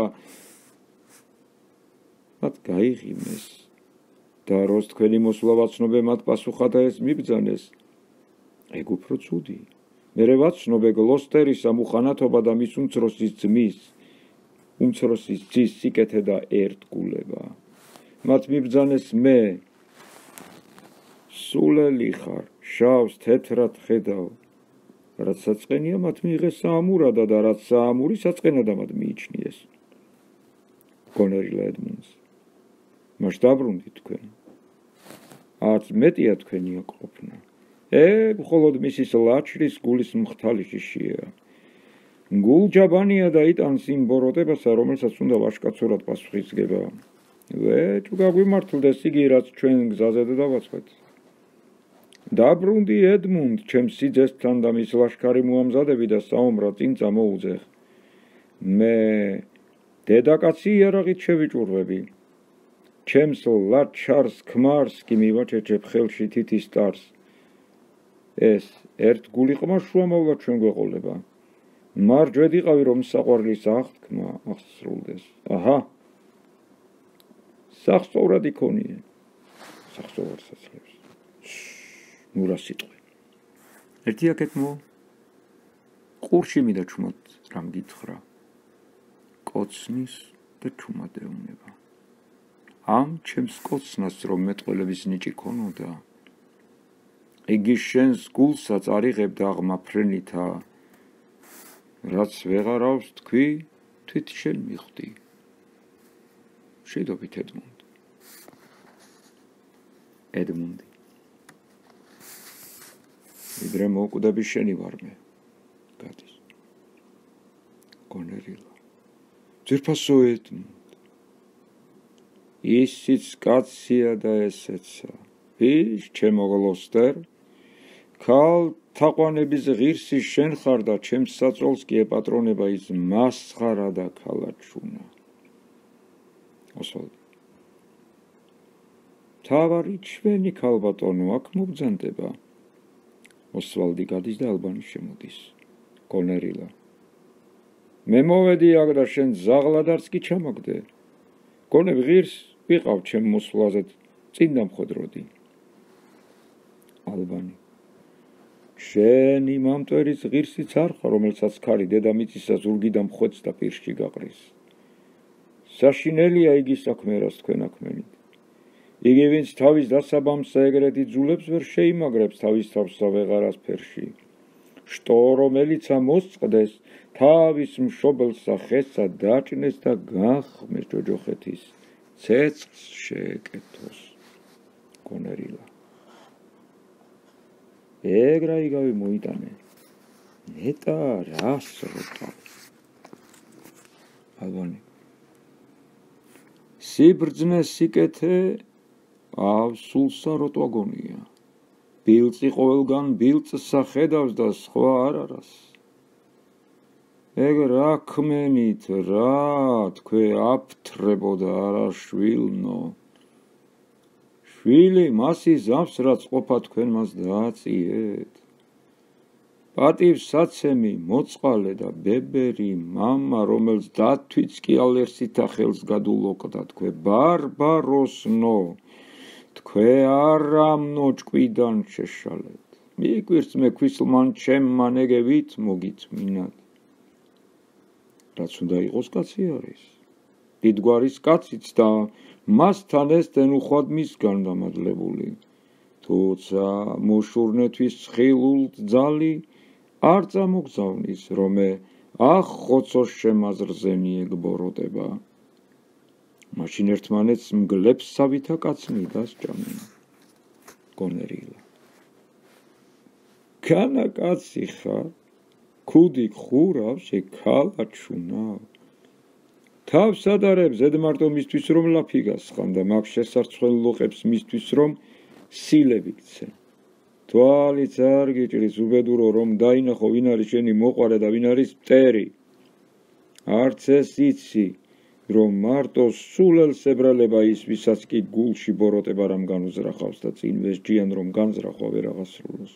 მათ გაიღიმეს და როს თქვენი მოსვლა ვაცნობე მათ პასუხა და ეს მიბრძანეს ეგ უფრო ცუდი მერე ვაცნობე გლოსტერის ამუხანათობა და მის უმცროსის ძმის უმცროსის ძის სიკეთე და ერთგულება მათ მიბრძანეს მე სულელი ხარ შავს თეთრად ხედავ, რაც საწყენია მათ მიიღეს საამურადა და რაც საამური საწყენადამად მიიჩნიეს. გონერილა ედმუნდს. მას დაბრუნდი თქვენ. არც მეტია თქვენი აკყოფნა. მხოლოდ მისის ლაჩრის გულის მხთალი შიშია. გულჯაბანია და იტანს იმ ბოროტებასა, რომელსაც უნდა ვაშკაცურად პასუხისგება. ვეჭუ გაგვიმართლდეს იგი, რაც ჩვენ გზაზე დავაწყეთ. დაბრუნდი ედმუნდ, ჩემს სიძესთან და მის ლაშქარი მოამზადები და საომრად წინ წამოუძეხ. მე დედაკაცი იარაღით შევიჭურვები. ჩემს ლაჩარს ქმარს კი მივაჩეჩებ ხელში თითის ტარს. ეს ერთ გულიყმა შუამავლა ჩვენ გვეყოლება. მარჯვედ იყავი, რომ საყვარლის აღთქმა აღსრულდეს. აჰა, სახსოვრად იქონიე. სახსოვარს აცლებს. ნურა სიტყვი. ერთი აკეთმო. ყურში მიდა ჩუმად რამ გითხრა. კოცნის და ჩუმად ეუბნება. ამ ჩემს კოცნას რომ მეტყველების ნიჭი ქონოდა. იგი შენს გულსაც არ იღებდა აღმა ფრენითა. რაც ვეღარავს თქვი, თვით შენ მიხვდი. შედობით ედმუნდ. ედმუნდი. ვიდრე მოუკვდები შენი ვარ მე. გადის. გონერილა. ძირფასო ედმუნდ. ისიც კაცია და ესეცა. ვის ჩემო გლოსტერ? ქალ თაყვანების ღირსი შენ ხარ და ჩემს საწოლს კი ეპატრონება ის მასხარა და ქალაჩუნა. ოსვალდი. თავარი ჩვენი ქალბატონო აქ მობძანდება. ოსვალდი გადის და ალბანი შემოდის. გონერილა. მე მოვედი აქ და შენ ზაღლად არც კი ჩამაგდე. გონები ღირს ვიყავ ჩემ მოსვლაზე წინ დამხვედროდი. ალბანი. შენი მამტვერის ღირსიც არ ხარ, რომელსაც ქარი დედამიწისა ზურგიდან მხოც და პირში გაყრის. საშინელია იგი საქმე, რაც თქვენ აქმენით. იგი ვინც თავის დასაბამს ეგრეთ იძულებს, ვერ შეიმაგრებს თავის თავსა ვეღარასფერში. შტო რომელიც მოსწყდეს, თავის მშობელსა ხესა დაჭნეს და გახმეს ჯოჯოხეთის, ცეცხლს შეეკეთოს. გონერილა. ეგრა იგავი მოიტანე. ნეტა რას როტა. ალბანი. სიბრძნე სიკეთე სულსა როტვა გონია. ბილწი ყოველგან ბილწსა ხედავს და სხვა არ არას. ეგ რა ქმენით, რა თქვე აფთრებოდა არა შვილნო. შვილი მასის ზავს რაც ყოფა თქვენ მას დააწიეთ. პატივსაცემი, მოწყალე და ბებერი მამა, რომელს დათვიც კი ალერსითა ხელს გადულოკდა თქვე ბარბაროსნო. თქვე არამნო ჭკვიდან შეშალეთ. მიგვირს მე ქვისლმან ჩემმა ნეგევით მოგიწმინათ. რაც უნდა იყოს კაცი არის. დიდგვარის კაციც და მასთან ესდენ უხვად მისგან დამადლებული. თუცა მოშურნეთვის ხილულთ ძალი არ წამოგზავნის, რომე ხოცოს შემაზრზე მიეგბოროტება. მაშინ ერთმანეთს მგლებს სავითა კაცნი დასჭამენ. გონერილა. განა კაცი ხარ, ქუდი ხურავს, ქალაჩუნავ. თავს ადარებს ზედმარტო მისთვის რომ ლაფი გასხან და მაგ შესარცხველ ლოყებს მისთვის რომ სილები გცენ. თვალიც არ გიჭრის უბედურო რომ დაინახო ვინ არის შენი მოყვარე და ვინ არის მტერი. არც ეს იცი რომ მარტო სულელს ებრალება ის ვისაც კი გულში ბოროტება რამ განუზრახავს და წინ ვესჯიან რომ განზრახვა ვერ აღასრულოს.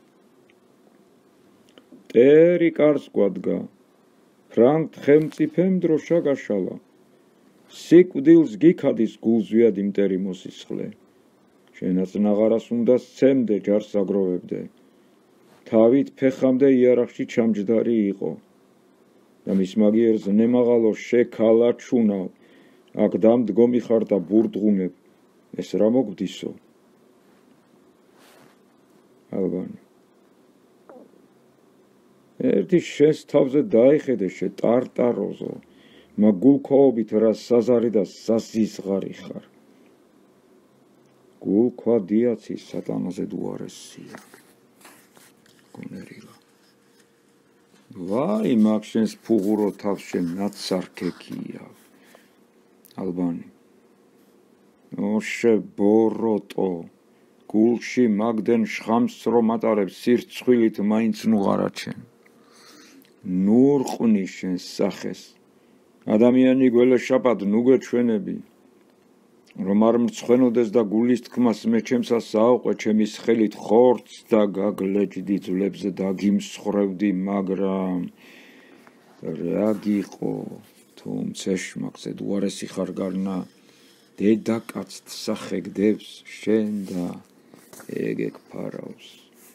მტერი კარს გვადგა. ფრანგ ხელმწიფემ დროშა გაშალა. სიკვდილს გიქადის გულს ვიადი მტერი მოსისხლე. შენაც ნაღარას უნდა სცემდე ჯარს აგროვებდე. თავით ფეხამდე იარაღში ჩამჯდარი იყო. და მის მაგიერს ნემაღალო შეკალაჩუნავ. აქ დამდგომი ხარ და ბურდღუნებ. ეს რა მოგვდისო? ალბანი ერთი შენს თავზე დაიხედე შეტარტაროზო მაგულქოობით რა საზარი და საზიზღარი ხარ გულქვა დიაცი სატანაზე დუარესია გონერილა ვაი მაგ შენს ფუღურო თავს შენ ნაცარქექია ალბანი ოშე ბოროტო გულში მაგდენ შხამს რომ ატარებს სირცხვილით მაინც ნუღარაჩენ ნურყვნი შენს სახეს ადამიანი გველეშაპად ნუგვეჩვენები რომ არ მრცხვენოდეს და გულის თქმას მე ჩემსას აუყვე ჩემის ხელით ხორცს და გაგლეჯდი ძვლებზე და გიმსხრევდი მაგრამ რა გიყო თუმცა შმაგზე დუარესი ხარ გარნა დედაკაცთ სახე გდებს შენ და ეგ ფარავს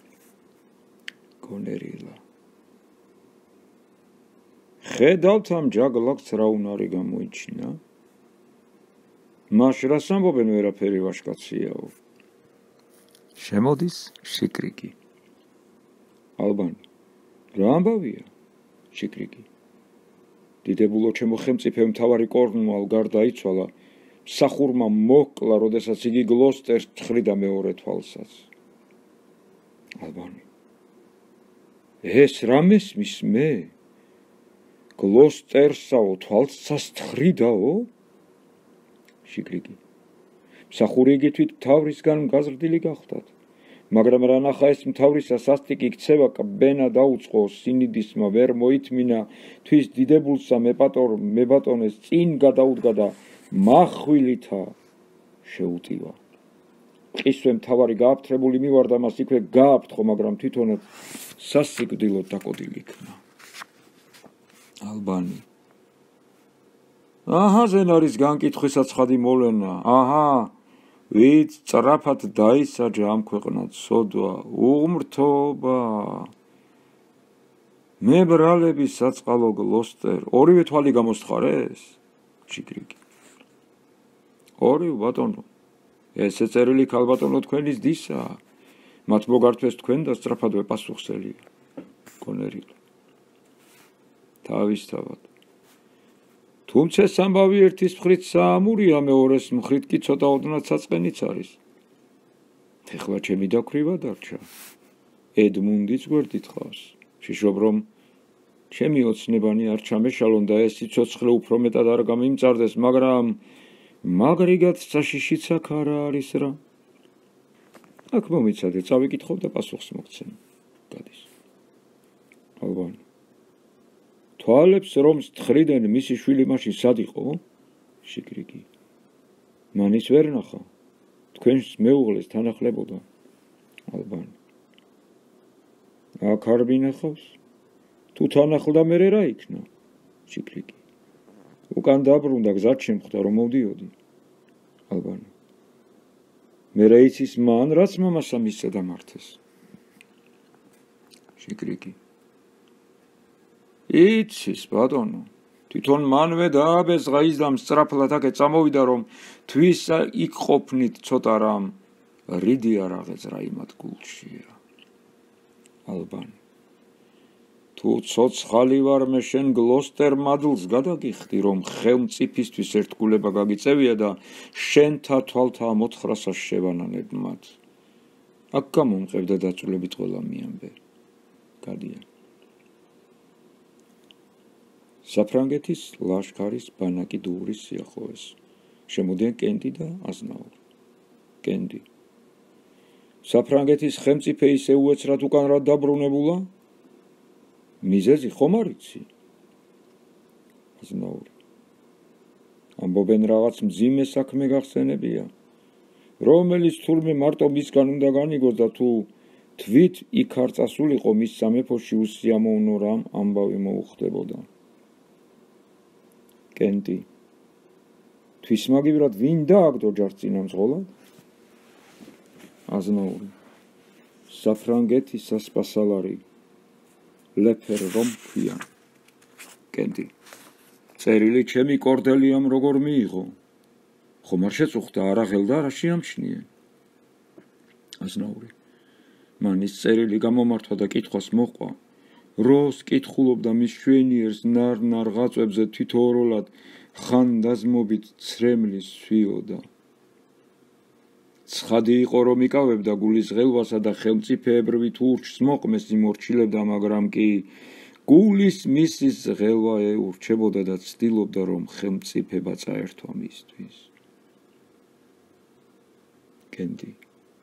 გონერილა ხედავთ ამ ჯაგლაკს რა უნარი გამოიჩინა მაშ რას ამბობენ ვერაფერი ვაშკაციაო შემოდის შიკრიკი ალბანი რა ამბავია შიკრიკი დიდებულო ჩემო ხელმწიფე მთავარი კორნუალ გარდაიცვალა მსახურმა მოკლა როდესაც იგი გლოსტერს თხრიდა მეორე თვალსაც ალბანი ეს რა მესმის მე გლოსტერსაო თვალსაც თხრიდაო შიკრიკი მსახური იგითვით მთავრისგან მგაზრდილი გახდათ მაგრამ რა ნახა ეს მთავრისა სასტიკი ქცევა კბენა დაუწყო სინიდისმა ვერ მოითმინა თვის დიდებულსა მებატონეს წინ გადაუდგა და მახვილითა შეუტივა ყისვე მთავარი გააფთრებული მივარდა მას იქვე გააფრთხო მაგრამ თვითონაც სასიკვდილოდ დაკოდილი იქნა ალბანი აჰა ზენარის განკითხვისა ცხადი მოლენა აჰა ვით წრაფად დაისაჯა ამ ქვეყნად სოდვა უღმრთობა მე ბრალები საწყალო გლოსტერ ორივე თვალი გამოსთხარეს შიკრიკი ორივე ბატონო ესე წერილი ქალბატონო თქვენის დისა მათ მოგართვეს თქვენ და სწრაფადვე პასუხსელია გონერილა თავისთავად თუმცა ეს ამბავი ერთის მხრით საამურია მეორეს მხრით კი ცოტა ოდნავ საწყენიც არის ეხლა ჩემი დაქვრივა დარჩა ედმუნდიც გვერდით ყავს შიშობ რომ ჩემი ოცნებანი არ ჩამეშალონ და ეს სიცოცხლე უფრო მეტად არ გამიმწარდეს მაგრამ მაგრიგად საშიშიც აქ არა არის რა აქ მომიცადე წავიკითხავ და პასუხს მოგცემ გადის ალბანი თვალებს რომ თხრიდან მისი შვილი მაშინ სად იყო შიკრიკი მანის ვერ ნახა თქვენს მეუღლეს თანახლებოდა ალბანი აქ არ მინახავს თუ თანახლდა მერე რა იქნა შიკრიკი უკან დაბრუნდა გზად შემხვდა რომ მოვდიოდი ალბანი მერე იცის მან რაც მამასა მისცა დამართეს შიკრიკი იცის ბატონო თვითონ მანვე დააბეზღა ის და სწრაფლად აქ წამოვიდა რომ თვისა იქ ყოფნით ცოტა რამ რიდი არ აღეძრა იმათ გულშია ალბანი თუ ცოცხალი ვარ მე შენ გლოსტერ მადლს გადაგიხდი რომ ხელმწიფისთვის ერთგულება გაგიწევია და შენთა თვალთა მოთხრასა შევანანებ მათ აქ გამომყევდა დაწულებით ყველა მიამბე გადიან საფრანგეთის ლაშქარის ბანაკი დურის სიახლოვეს შემოდიან კენტი და აზნაური კენტი საფრანგეთის ხელმწიფე ისე უეცრად უკან რა დაბრუნებულა მიზეზი ხომ არ იცი აზნაური ამბობენ რაღაც მძიმე საქმე გახსენებია რომელიც თურმე მარტო მისგან უნდა განიგოს და თუ თვით იქ არ წასულიყო მის სამეფოში უსიამოვნო რამ ამბავი მოუხდებოდა კენტი თვის მაგივრად ვინ დააგდო ჯარს წინამძღოლად აზნაური საფრანგეთის სასპასალარი ლეფერ რომ ქვია კენტი წერილი ჩემი კორდელიამ როგორ მიიღო ხომ არ შეწუხდა არა ღელდა არა შეამჩნიე აზნაური მან ის წერილი გამომართვა და კითხვას მოჰყვა, როს კითხულობდა მის შვენიერს ნარ-ნარ ღაწვებზე თვითოოროლად ხანდაზმობით ცრემლის სვიოდა. ცხადი იყო, რომ იკავებდა გულის ღელვასა და ხელმწიფეებრივით ურჩს მოყმეს იმორჩილებდა, მაგრამ კი გულის მისის ღელვა ეურჩებოდა და ცდილობდა, რომ ხელმწიფება წაერთვა მისთვის. კენდი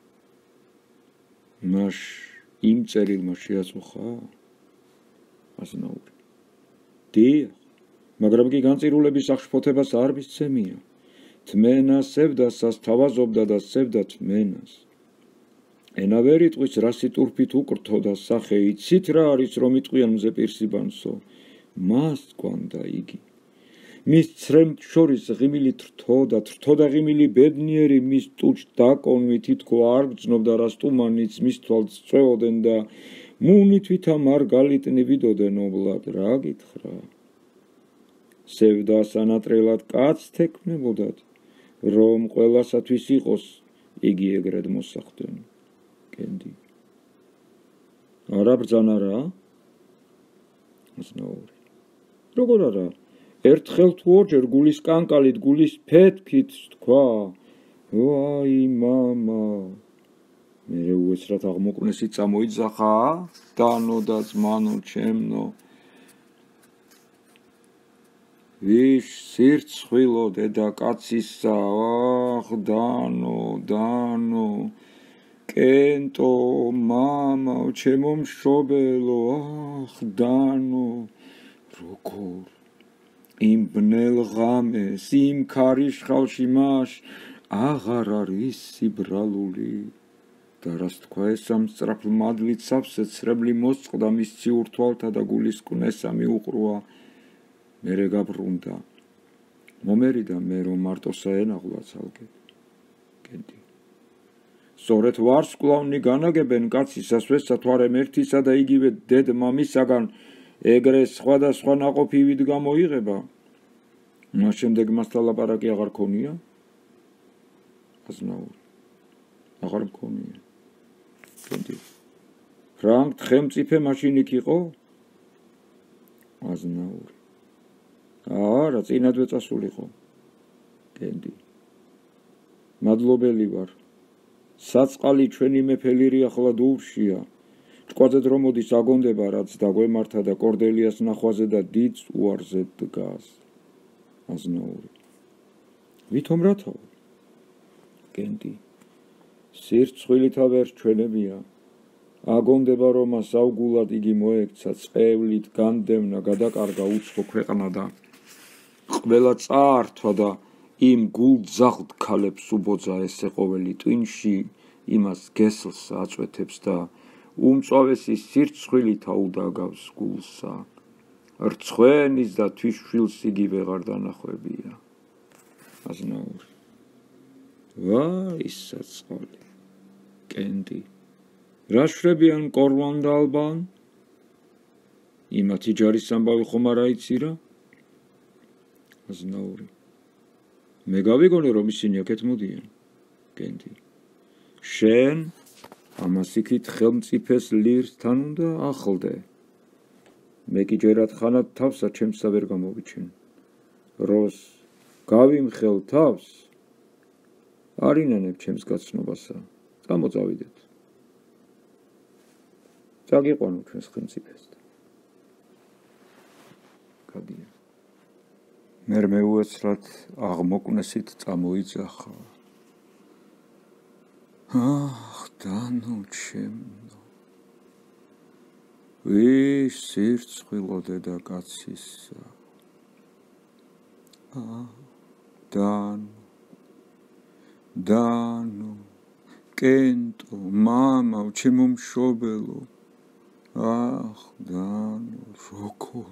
მას იმ წერილმა შეაწუხა? აზნაური. დიახ, მაგრამ კი განწირულების აღშფოთებას არ მისცემია. თმენა სევდასას თავაზობდა და სევდა თმენას. ენა ვერ იტყვის, რასი ტურფით უკრთო და სახე იცით რა არის, რომ იტყვიან მზე პირსიბანსო. მას გვანდა იგი. მის ცრემთ შორის ღიმილი თრთო და ღიმილი ბედნიერი მის ტუჩ დაკონვით ითქო არ გრძნობდა, რა სტუმანიც მის თვალს წვეოდენ და მუნით ვითა მარგალიტნი ვიდოდენ ობლად, რა გითხრა. სევდა სანატრელად კაც თექმნებოდათ, რომ ყველასათვის იყოს, იგი ეგრედ მოსახდენ. კენდი. არა ბრძანა რა? აზნაური. როგორ არა? ერთხელ თუ ორჯერ გულის კანკალით, გულის ფეთქით თქვა. ვაი მამა. მერე უეცრად აღმოკვნესი წამოიძახა, დანო და ძმანო ჩემნო. ვიშ სირცხვილო დედაკაცისა, ახ დანო, კენტო, მამა, ჩემო მშობელო, ახ დანო, როგორ იმ ბნელ ღამეს, იმ ქარიშხალში მას აღარ არის სიბრალული. და რას თქვა ეს სამსწრაფლ მადლით სავსე ცრემლი მოსწყდა მის ციურ თვალთა და გულის კვნესა მიუყრუა. მერე გაბრუნდა. მომერიდა მე, რომ მარტოსა ენაღლა ცალკე. კენდი. სწორედ ვარსკვლავნი განაგებენ კაცის ასვესა თვარემ ერთისა და იგივე დედ მამისაგან ეგრე სხვადასხვა ნაყოფი ვით გამოიღება. მას შემდეგ მასთან ლაპარაკი აღარ ქონია? აზნაური. აღარ მქონია. კენდი. ფრანგ ხელმწიფე მაშინ იქ იყო? აზნაური. არა, წინადვე წასულიყო. კენდი. მადლობელი ვარ. საწყალი ჩვენი მეფელირი ახლა დუვრშია. ჭკვაძედ რომ მოდის აგონდება, რაც დაგვემართა და კორდელიას ნახვაზე და დიდ უარზე დგას. აზნაური. ვითომ რათა? კენდი. სირცხვილითა ვერ ჩვენებია. აგონდება, რომ ასაუგულად იგი მოექცა, წყევლით განდევნა, გადაკარგა უცხო ქვეყნა და ყველა წაართვა და იმ გულძაღლ ქალებს უბოძა ესე ყოველი ტვინში იმას გესლს აწვეთებს და უმწვავესი სირცხვილით აუდაგავს გულსა. რცხვენის და თვისშვილს იგი ვეღარ დანახვებია. აზნაური. ვაი საწყალი. კენდი. რა შვრებიან კორვან და ალბან? იმათი ჯარის ამბავი ხომ არ აიცი რა? აზნაური. მე გავიგონე, რომ ისინი აქეთ მოდიან. კენდი. შენ ამას იქით ხელმწიფეს ლირსთან უნდა ახლდე. მე კი ჯერად ხანად თავსა ჩემსა ვერ გამოვიჩენ. როს გავიმხელ თავს, არ ინანებ ჩემს გაცნობასა. წამოწავიდეთ. წაგიყვანო ჩვენს ხელმწიფესთან. გადია. მერ მეუეცრად აღმოკვნესით წამოიძახა. ახ, დანო ჩემნო. ვიშ სირცხვილო დედაკაცისა. დანო, კენტო, მამა, ჩემო მშობელო. ახ, დანო, როგორ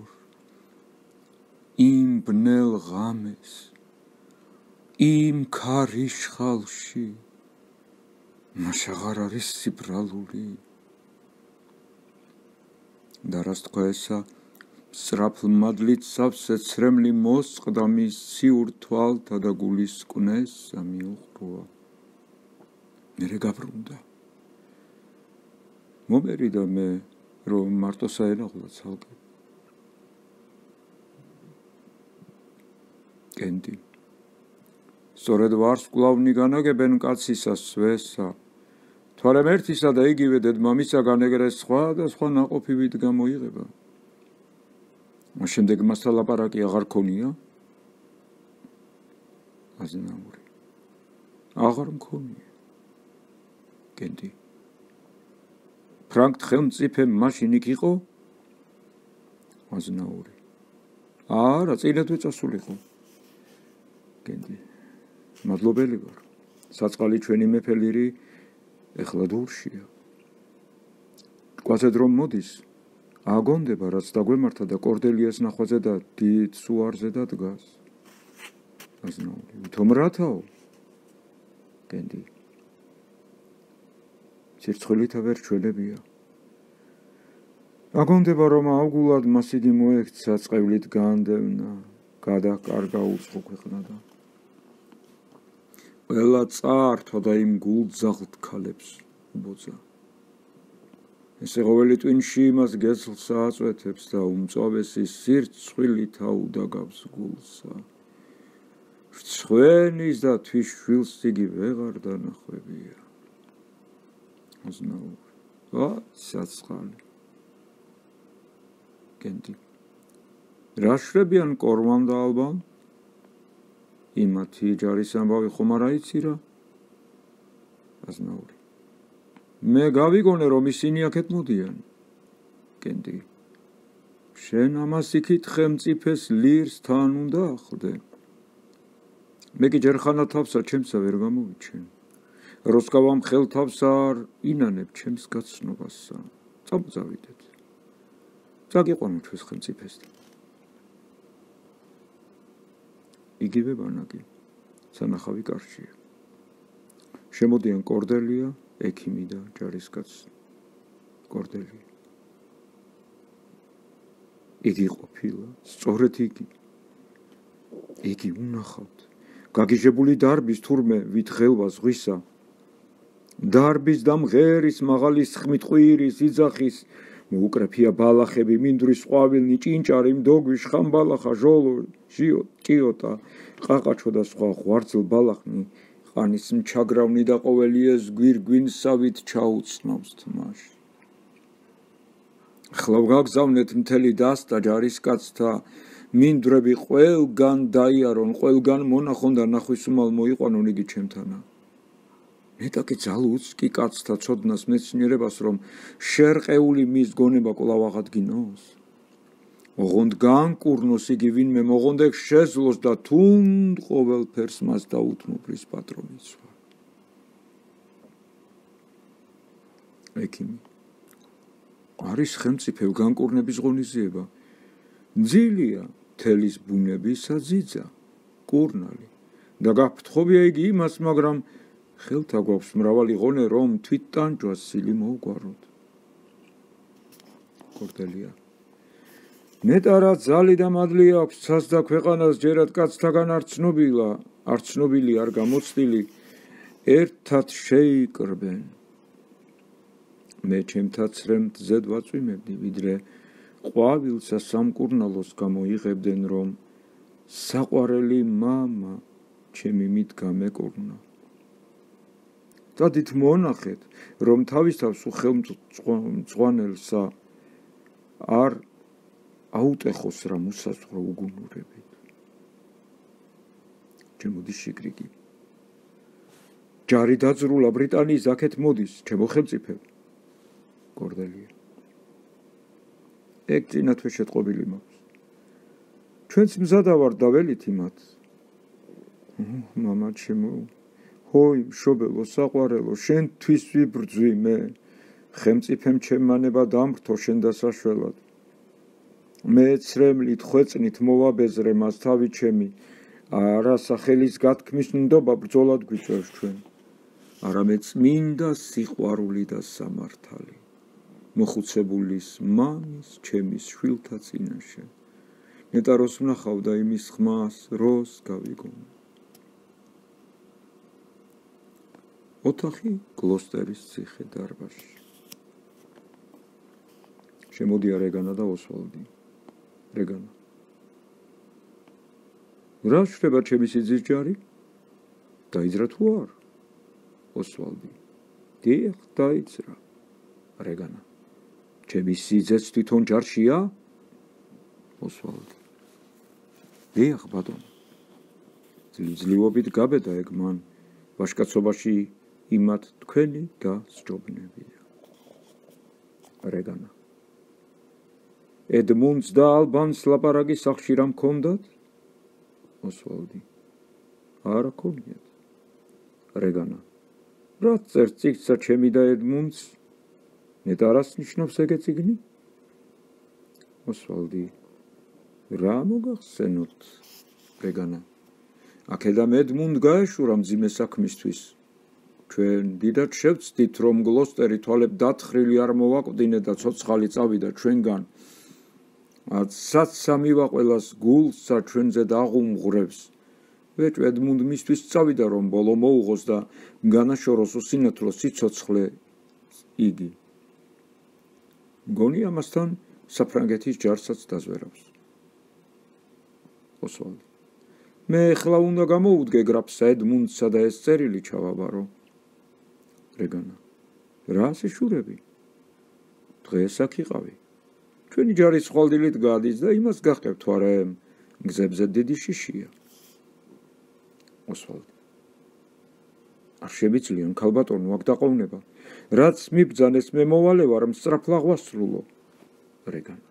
იმ ბნელ ღამეს, იმ ქარიშხალში მას აღარ არის სიბრალული. და რას თქვა ესა სწრაფლ მადლით სავსე ცრემლი მოსწყდა მის ციურ თვალთა და გულის კვნესა მიუყრუა. მერე გაბრუნდა. მომერიდა მე რომ მარტო საენახულო ცალკე კენდი სწორედ ვარს კვლავ განაგებენ კაცისას სვესა თორემ ერთისა და იგივე დედმამისა განეგრეს სხვა ნაყოფივით გამოიღება შემდეგ მასთან ლაპარაკი აღარ ქონია აზნაური აღარ მქონია კენდი ფრანკ ხელმწიფე მაშინ იქ იყო აზნაური არა წინათვე წასულიყო კენდი მადლობელი ვარ საწყალი ჩვენი მეფე ლირი ეხლა დურშია კვაცად რომ მოდის აგონდება რაც დაგვემართა და კორდელიას ნახვაზე და დიდ სუარზე დადგას აზნაური თომ რათაო კენდი ცირცხლით ვერ ჩვენებია აგონდება რომ აუგულად მას იგი მოექცა წყევლით განდევნა გადაკარგა უცხო ქვეყნა და ყველა წართვა და იმ გულძაღლ ქალებს უბოძა ესე ყოველი ტვინში იმას გესლს აწვეთებს და უმწვავესი სირცხვილით აუდაგავს გულსა რცხვენის და თვის შვილს იგი ვეღარ დანახვებია აზნაური საწყალი კენდი რა შრებიან კორმამ და ალბამ იმათი ჯარის ამბავი ხომ არ აიცი რა აზნაური მე გავიგონე რომ ისინი აქეთ მოდიან კენდი შენ ამას იქით ხელმწიფეს ლირს თან უნდა ახლდე მე კი ჯერხანა თავსა ჩემსა ვერ გამოვიჩენ როსკავამ ხელთავს არ ინანებ ჩემს გაცნობასა წამოწავიდეთ წაგიყვანო ჩვენს ხელმწიფესთან იგივე ბანაკი სანახავი კარშია შემოდიან კორდელია ექიმი და ჯარისკაცი კორდელია იგი ყოფილა სწორედ იგი უნახავთ გაგიჟებული დარბის თურმე ვით ხელვა ზღვისა დარბის და მღერის მაღალი სხმით ყვირის იძახის მოუკრეფია ბალახები მინდვრის ყვავილნი ჭინჭარი მდოგვი შხამბალახა ჟოლო ჟიო კიოტა ყაყაჩო და სხვა ღვარცლ ბალახნი ყანის მჩაგრავნი და ყოველიეს გვირგვინსავით ჩაუწნავს თმაში ხლავ გაგზავნეთ მთელი დასტა ჯარისკაცთა მინდვრები ყველგან დაიარონ ყველგან მონახონ და ნახვის უმალ მოიყვანონ იგი ჩემთანა ნეტაკი ძალუც კი კაცთა ცოდნას მეცნიერებას რომ შერყეული მის გონება კვლავ აღადგინოს ოღონდ განკურნოს იგი ვინმე მოღონდე შეძლოს და თუნდ ყოველფერს მას დაუთმობლის პატრონიცვა ექიმი არის ხელმწიფე განკურნების ღონისძიება ძილია თელის ბუნებისა ძიძა კურნალი და გაფრთხობია იგი იმას მაგრამ ხელთა გვაქვს მრავალი ღონე რომ თვით ტანჯვას სილი მოუგვაროთ კორდელია ნეტარა ძალი და მადლი აქვს ცას და ქვეყანას ჯერად კაცთაგან არ ცნობილი არ გამოცდილი ერთად შეიკრბენ მე ჩემთა ცრემლზე ვაწვიმებდი ვიდრე ყვავილსა სამკურნალოს გამოიღებდნენ რომ საყვარელი მამა ჩემი მიდგა მეკურნა დადით მონახეთ რომ თავისთავს უხელმწვანელსა არ აუტეხოს რა მოსაზღვრა უგუნურებით ჩემოდი შიგრიგი ჯარი დაძრულა ბრიტანიის აქეთ მოდის ჩემო ხელმწიფე კორდელია ეგ წინათვე შეტყობილი მაქვს ჩვენც მზადა ვარ დაველით იმათ მამა ჩემო ჰოი მშობელო საყვარელო შენთვის ვიბრძვი მე ხელმწიფემ ჩემმანება დამრთო შენ დასაშველად მე ცრემლით ხვეწნით მოვაბეზრე მას თავი ჩემი არა სახელის გათქმის ნდობა ბრძოლად გვიწევს ჩვენ არამედ წმინდა სიყვარული და სამართალი მოხუცებულის მამის ჩემის შვილთა წინაშე ნეტა როს ვნახავ და იმის ხმას როს გავიგონო ოთახი გლოსტერის ციხე დარბაზში შემოდია რეგანა და ოსვალდი. რეგანა. რა შრება ჩემი სიძის ჯარი? დაიძრა თუ არ? ოსვალდი. დიახ, დაიძრა. რეგანა. ჩემი სიძეც თვითონ ჯარშია? ოსვალდი. დიახ, ბატონო. ძლივობით გაბედა ეგ მან. ვაჟკაცობაში იმათ თქვენი და სჯობნებია. რეგანა. ედმუნდს და ალბანს ლაპარაკი სახლში რა მქონდათ? ოსვალდი. არა ქონიათ. რეგანა. რაც წერს წიგნსა ჩემი და ედმუნდს? ნეტ არას ნიშნავს ეგ წიგნი? ოსვალდი. რა მოგახსენოთ? რეგანა. აქედან ედმუნდ გაეშურა მძიმე საქმისთვის. ჩვენ დიდად შევცდით, რომ გლოსტერი თვალებ დათხრილი არ მოვაკვდინე და ცოცხალი წავიდა ჩვენგან. საცსა მივა ყველას გულსა ჩვენზე დაღუმღრებს. ვეჭვ ედმუნდ მისთვის წავიდა, რომ ბოლო მოუღოს და განაშოროს უსინათლო სიცოცხლე იგი. მგონი ამასთან საფრანგეთის ჯარსაც დაზვერავს. ოსვალდი. მე ახლა უნდა გამოუდგე გრაფსა ედმუნდსა და ეს წერილი ჩავაბარო. რეგანა. რა სიშურები? დღეს აქ იყავი. ჩვენი ჯარი სხვალდილით გადის და იმას გახკებთ ვარე, გზებზე დიდი შიშია. ოსვალდი. არ შევიძლია ქალბატონო აქ დაყოვნება. რაც მიბძანეს მე მოვალე ვარ მსწრაფლა ღვასრულო. რეგანა.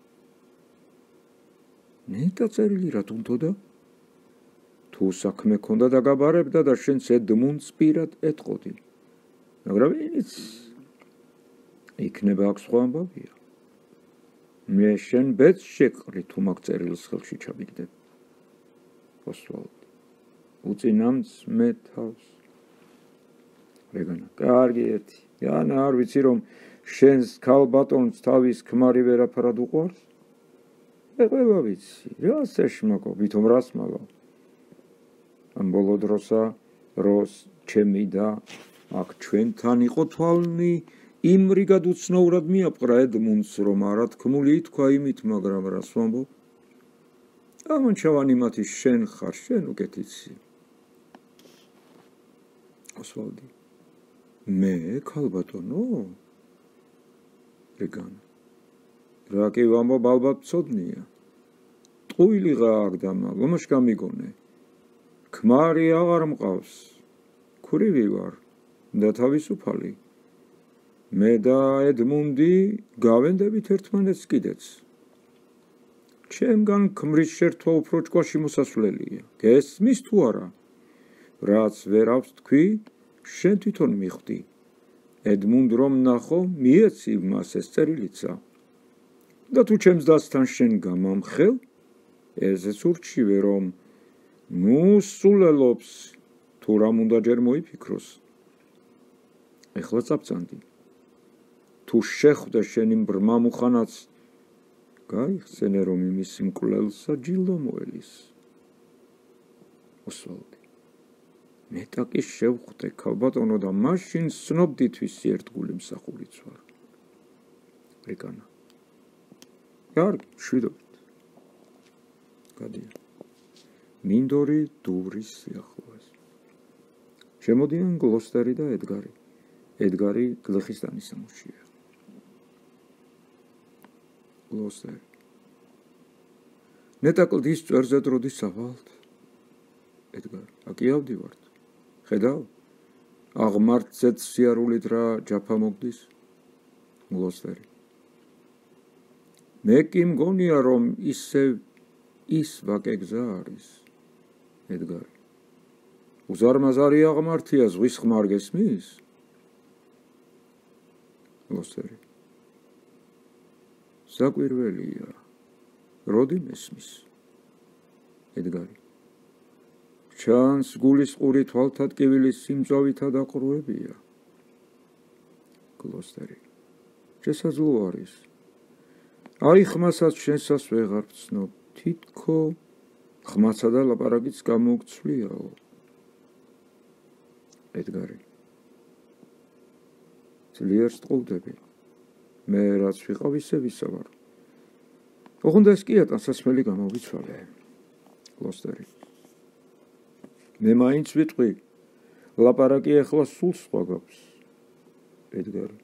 ნეტა წერილი რა თუნდოდა? თუ საქმე ქონდა დაგაბარებდა და შენც ედმუნდს პირად ეტყოდი. მაგრამ ვინიც იქნება აქ სხვა ამბავია. მე შენ ბედს შეყრი თუ მაგ წერილს ხელში ჩაბიგდებ. ოსვალდი. უწინამს მე თავს. რეგანა. კარგი ერთი. ანა არ ვიცი რომ შენს ქალბატონს თავის ქმარი ვერაფრად უყვარს? ყველა ვიცი. რას ეშმაკო, ვითომ რას მალო? ამ ბოლო დროსა როს ჩემი და აქ ჩვენთან იყო თვალნი იმრიგად უცნაურად მიაპყრა ედმუნდს, რომ არა თქმული ითქვა იმით, მაგრამ რას ვამბობ? ამან ჩავანი მათი შენ ხარ, შენ უკეთიცი. ოსვალდი. მე ქალბატონო? რეგანა. რა კი ვამბობ, ალბათ ცოდნია. ტყუილიღა აქ და მაგომაშ გამიგონე. ქმარი აღარ მყავს. ქურივი ვარ და თავისუფალი. მე და ედმუნდი გავენდებით ერთმანეთს კიდეც. ჩემგან ქმრის შერთვა უფრო ჭკვაში მოსასვლელია. გესმის თუ არა? რაც ვერ აქვს თქვი, შენ თვითონ მიხვდი. ედმუნდ რომ ნახო, მიეცი მას ეს წერილიცა. და თუ ჩემს დასთან შენ გამამხელ, ესეც ურჩივე რომ ნუ სულელობს თუ რამ უნდა ჯერ მოიფიქროს. ეხლა წაბწანდი. თუ შეხვდე შენი მბრმა მუხანაც, გაიხსენე რომ იმის მკვლელსა ჯილდო მოელის. ოსვალდი. ნეტა კი შევხვდე ქალბატონო და მაშინ სნობდით ვისი ერთგული მსახურიც ვარ. რეგანა. კარგი, შვიდობით. გადია. მინდორი დუბრის სიახლოვეს. შემოდიან გლოსტერი და ედგარი. ედგარი გლეხისტანის სამუშია. გლოსტერი. ნეტა კლდის წვერზე დროდის სავალთ. ედგარი. აკი ავდივართ. ხედავ? აღმართზეც სიარულით რა ჯაფა მოგდის? გლოსტერი. მე კი მგონია რომ ისევ ის ვაკე გზა არის. ედგარი. უზარმაზარი აღმართია ზღვის ხმარ გესმის? გლოსტერი. საკვირველია. როდი მესმის? ედგარი. ჩანს გულის ყური თვალთა ტკივილის სიმწავითა დაყრუებია. გლოსტერი. შესაძლო არის. აი ხმასაც შენსას ვეღარ ვცნობ. თითქო ხმასა და ლაპარაკიც გამოგცვლიაო. ედგარი. ძლიერ სტყუldები. მე რაც ვიყავ ისე ვისა ვარ. ოღონდ ეს კი ატანსასმელი გამოვიცვალე. კლოსტერი. მე მაინც ვიტყვი, ლაპარაკი ახლა სულ სხვა გაქვს. ედგარი.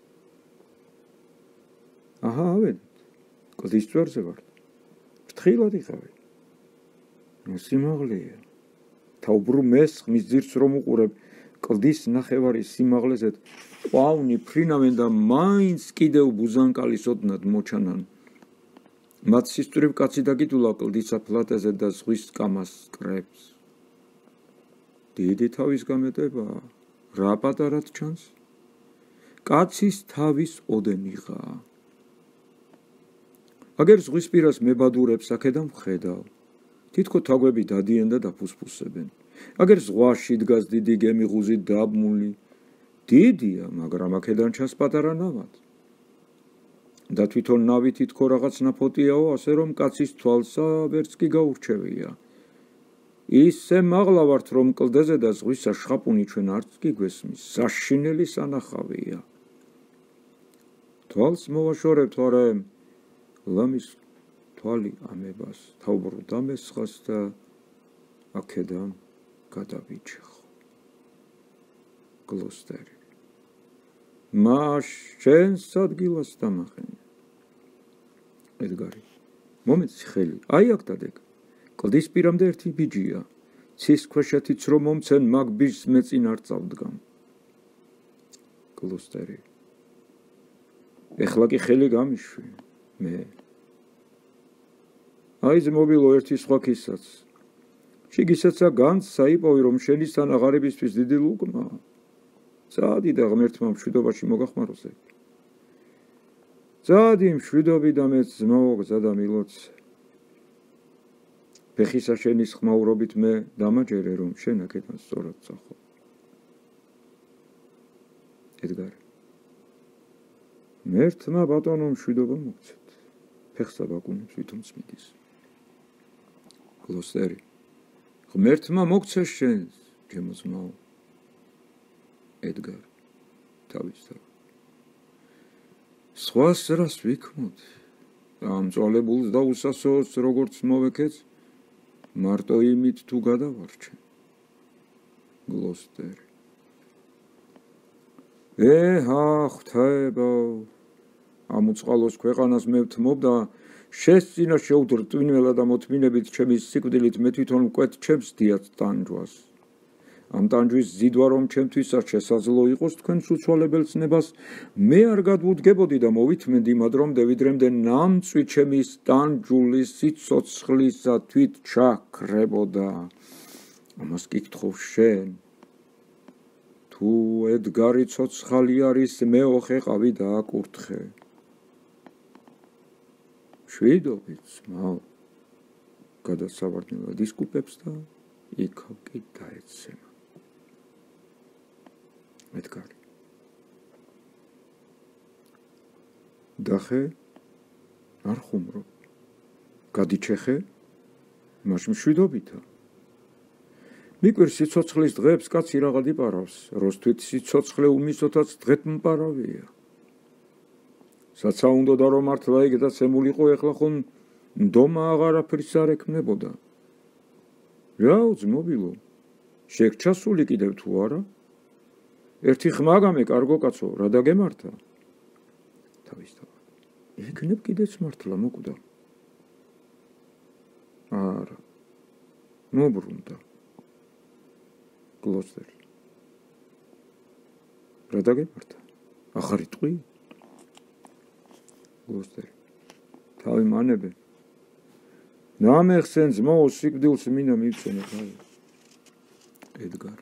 აჰა, ავედით. კლდის წვერზე ვარ. ფრთხილად იყავი. სიმაღლეა. თავბრუ მეს ხმის ძირს რომ უყურებ, კლდის ნახევარის სიმაღლეზე ყვავნი ფრინავენ და მაინც კიდევ ბუზანკალის ოდნად მოჩანან. მათ სისწრიფ კაცი დაგიდულა კლდის აფლატეზე და ზღვის კამას კრებს. დიდი თავის გამეტება, რა პატარად ჩანს? კაცის თავის ოდენიღაა. აგერ ზღვის პირას მებადურებს აქედან ვხედავ. თითქო თაგვები დადიან და დაფუსფუსებენ. აგერ ზღვაში დგას დიდი გემი ღუზით დაბმული. დიდია, მაგრამ აქედან ჩანს პატარა ნავად. და თვითონ ნავი თითქო რაღაც ნაფოტიაო, ასე რომ კაცის თვალსა ვერც კი გაურჩევია. ისე მაღლა ვართ, რომ კლდეზე და ზღვისა შხაპუნი ჩვენ არც კი გვესმის, საშინელი სანახავია. თვალს მოვაშორებთ, თორემ ლამის თვალი ამებას თავბრუ დამესხას და აქედან გადავიჭეხო. კლოსტერი. მას შენს ადგილას დამახენე. ედგარი. მომეცი ხელი, აი აქ დადეგ. კლდის პირამდე ერთი ბიჯია. ცის ქვეშეთიც რომ მომცენ მაგ ბიჯს მე წინ არ წავდგამ. კლოსტერი. ეხლა კი ხელი გამიშვი. მე. აი ზმობილო ერთი სხვა ქისაც. შიგისაცა განს საიპოვი რომ შენი სანაღარებისთვის დიდი ლუკმა. წადი და ღმერთმა მშვიდობაში მოგახმაროზე. წადი მშვიდობი და მეც ზმაოგზა და მილოცე. ფეხისა შენის ხმაურობით მე დამაჯერე რომ შენ აქედან სწორად წახო. ედგარი. მერთმა ბატონო მშვიდობა მოგცეთ. ფეხსა ბაკუნებს ვითომც მიდის. კლოსტერი. ღმერთმა მოგცე შენს, ჩემო ძმაო. ედგარი. თავისთავად. სხვას რას ვიქმოთ? ამ წვალებულს და უსასოოს როგორც მოვეკეც, მარტო იმით თუ გადავარჩე. გლოსტერი. ეჰა, ღვთაებო, ამ უწყალოს ქვეყანას მე ვთმობდა, შესწინა შეუდრტვინველა და მოთმინებით ჩემის სიკვდილით მე თვითონ მკვეთ ჩემს დიად ტანჯვას. ამ ტანჯვის ზიდვა რომ ჩემთვისაც შესაძლო იყოს თქვენს უცვალებელ ცნებას, მე არ გადვუდგებოდი და მოვითმენდი მათ რომ დევიდრემდე ნამწვი ჩემის ტანჯულის სიცოცხლისა თვით ჩაქრებოდა. ამას კი გთხოვ შენ. თუ ედგარი ცოცხალი არის, მე ოხეყავი და აკურთხე. შვიდობით ძმაო, გადასავარდნელად ისკუპებს და იქავ კი დაეცემა. ედგარი. დახე, არ ხუმრო. გადიჩეხე, მაშ მშვიდობითა. მიკვირს სიცოცხლის დღეებს კაცი რაღაც იპარავს, როსთვით სიცოცხლე უმისოთაც დღეთ მპარავია. საცა უნდა და რომ მართლა ეგ დაცემულიყო, ეხლა ხომ ნდომა აღარაფერს არ ექმნებოდა. რაო ძმობილო, შეგჩასული კიდევ თუ არა? ერთი ხმა გამე, კარგო კაცო, რა დაგემართა? თავისთავად. ეგნებ კიდეც მართლა მოკვდა. არა. მობრუნდა. კლოსტერი. რა დაგემართა? ახარ იტყვი? კლოსტერი. თავი მანებე. ნამეხსენ ძმაო, სიკვდილს მინდა მივცენე თავი. ედგარი.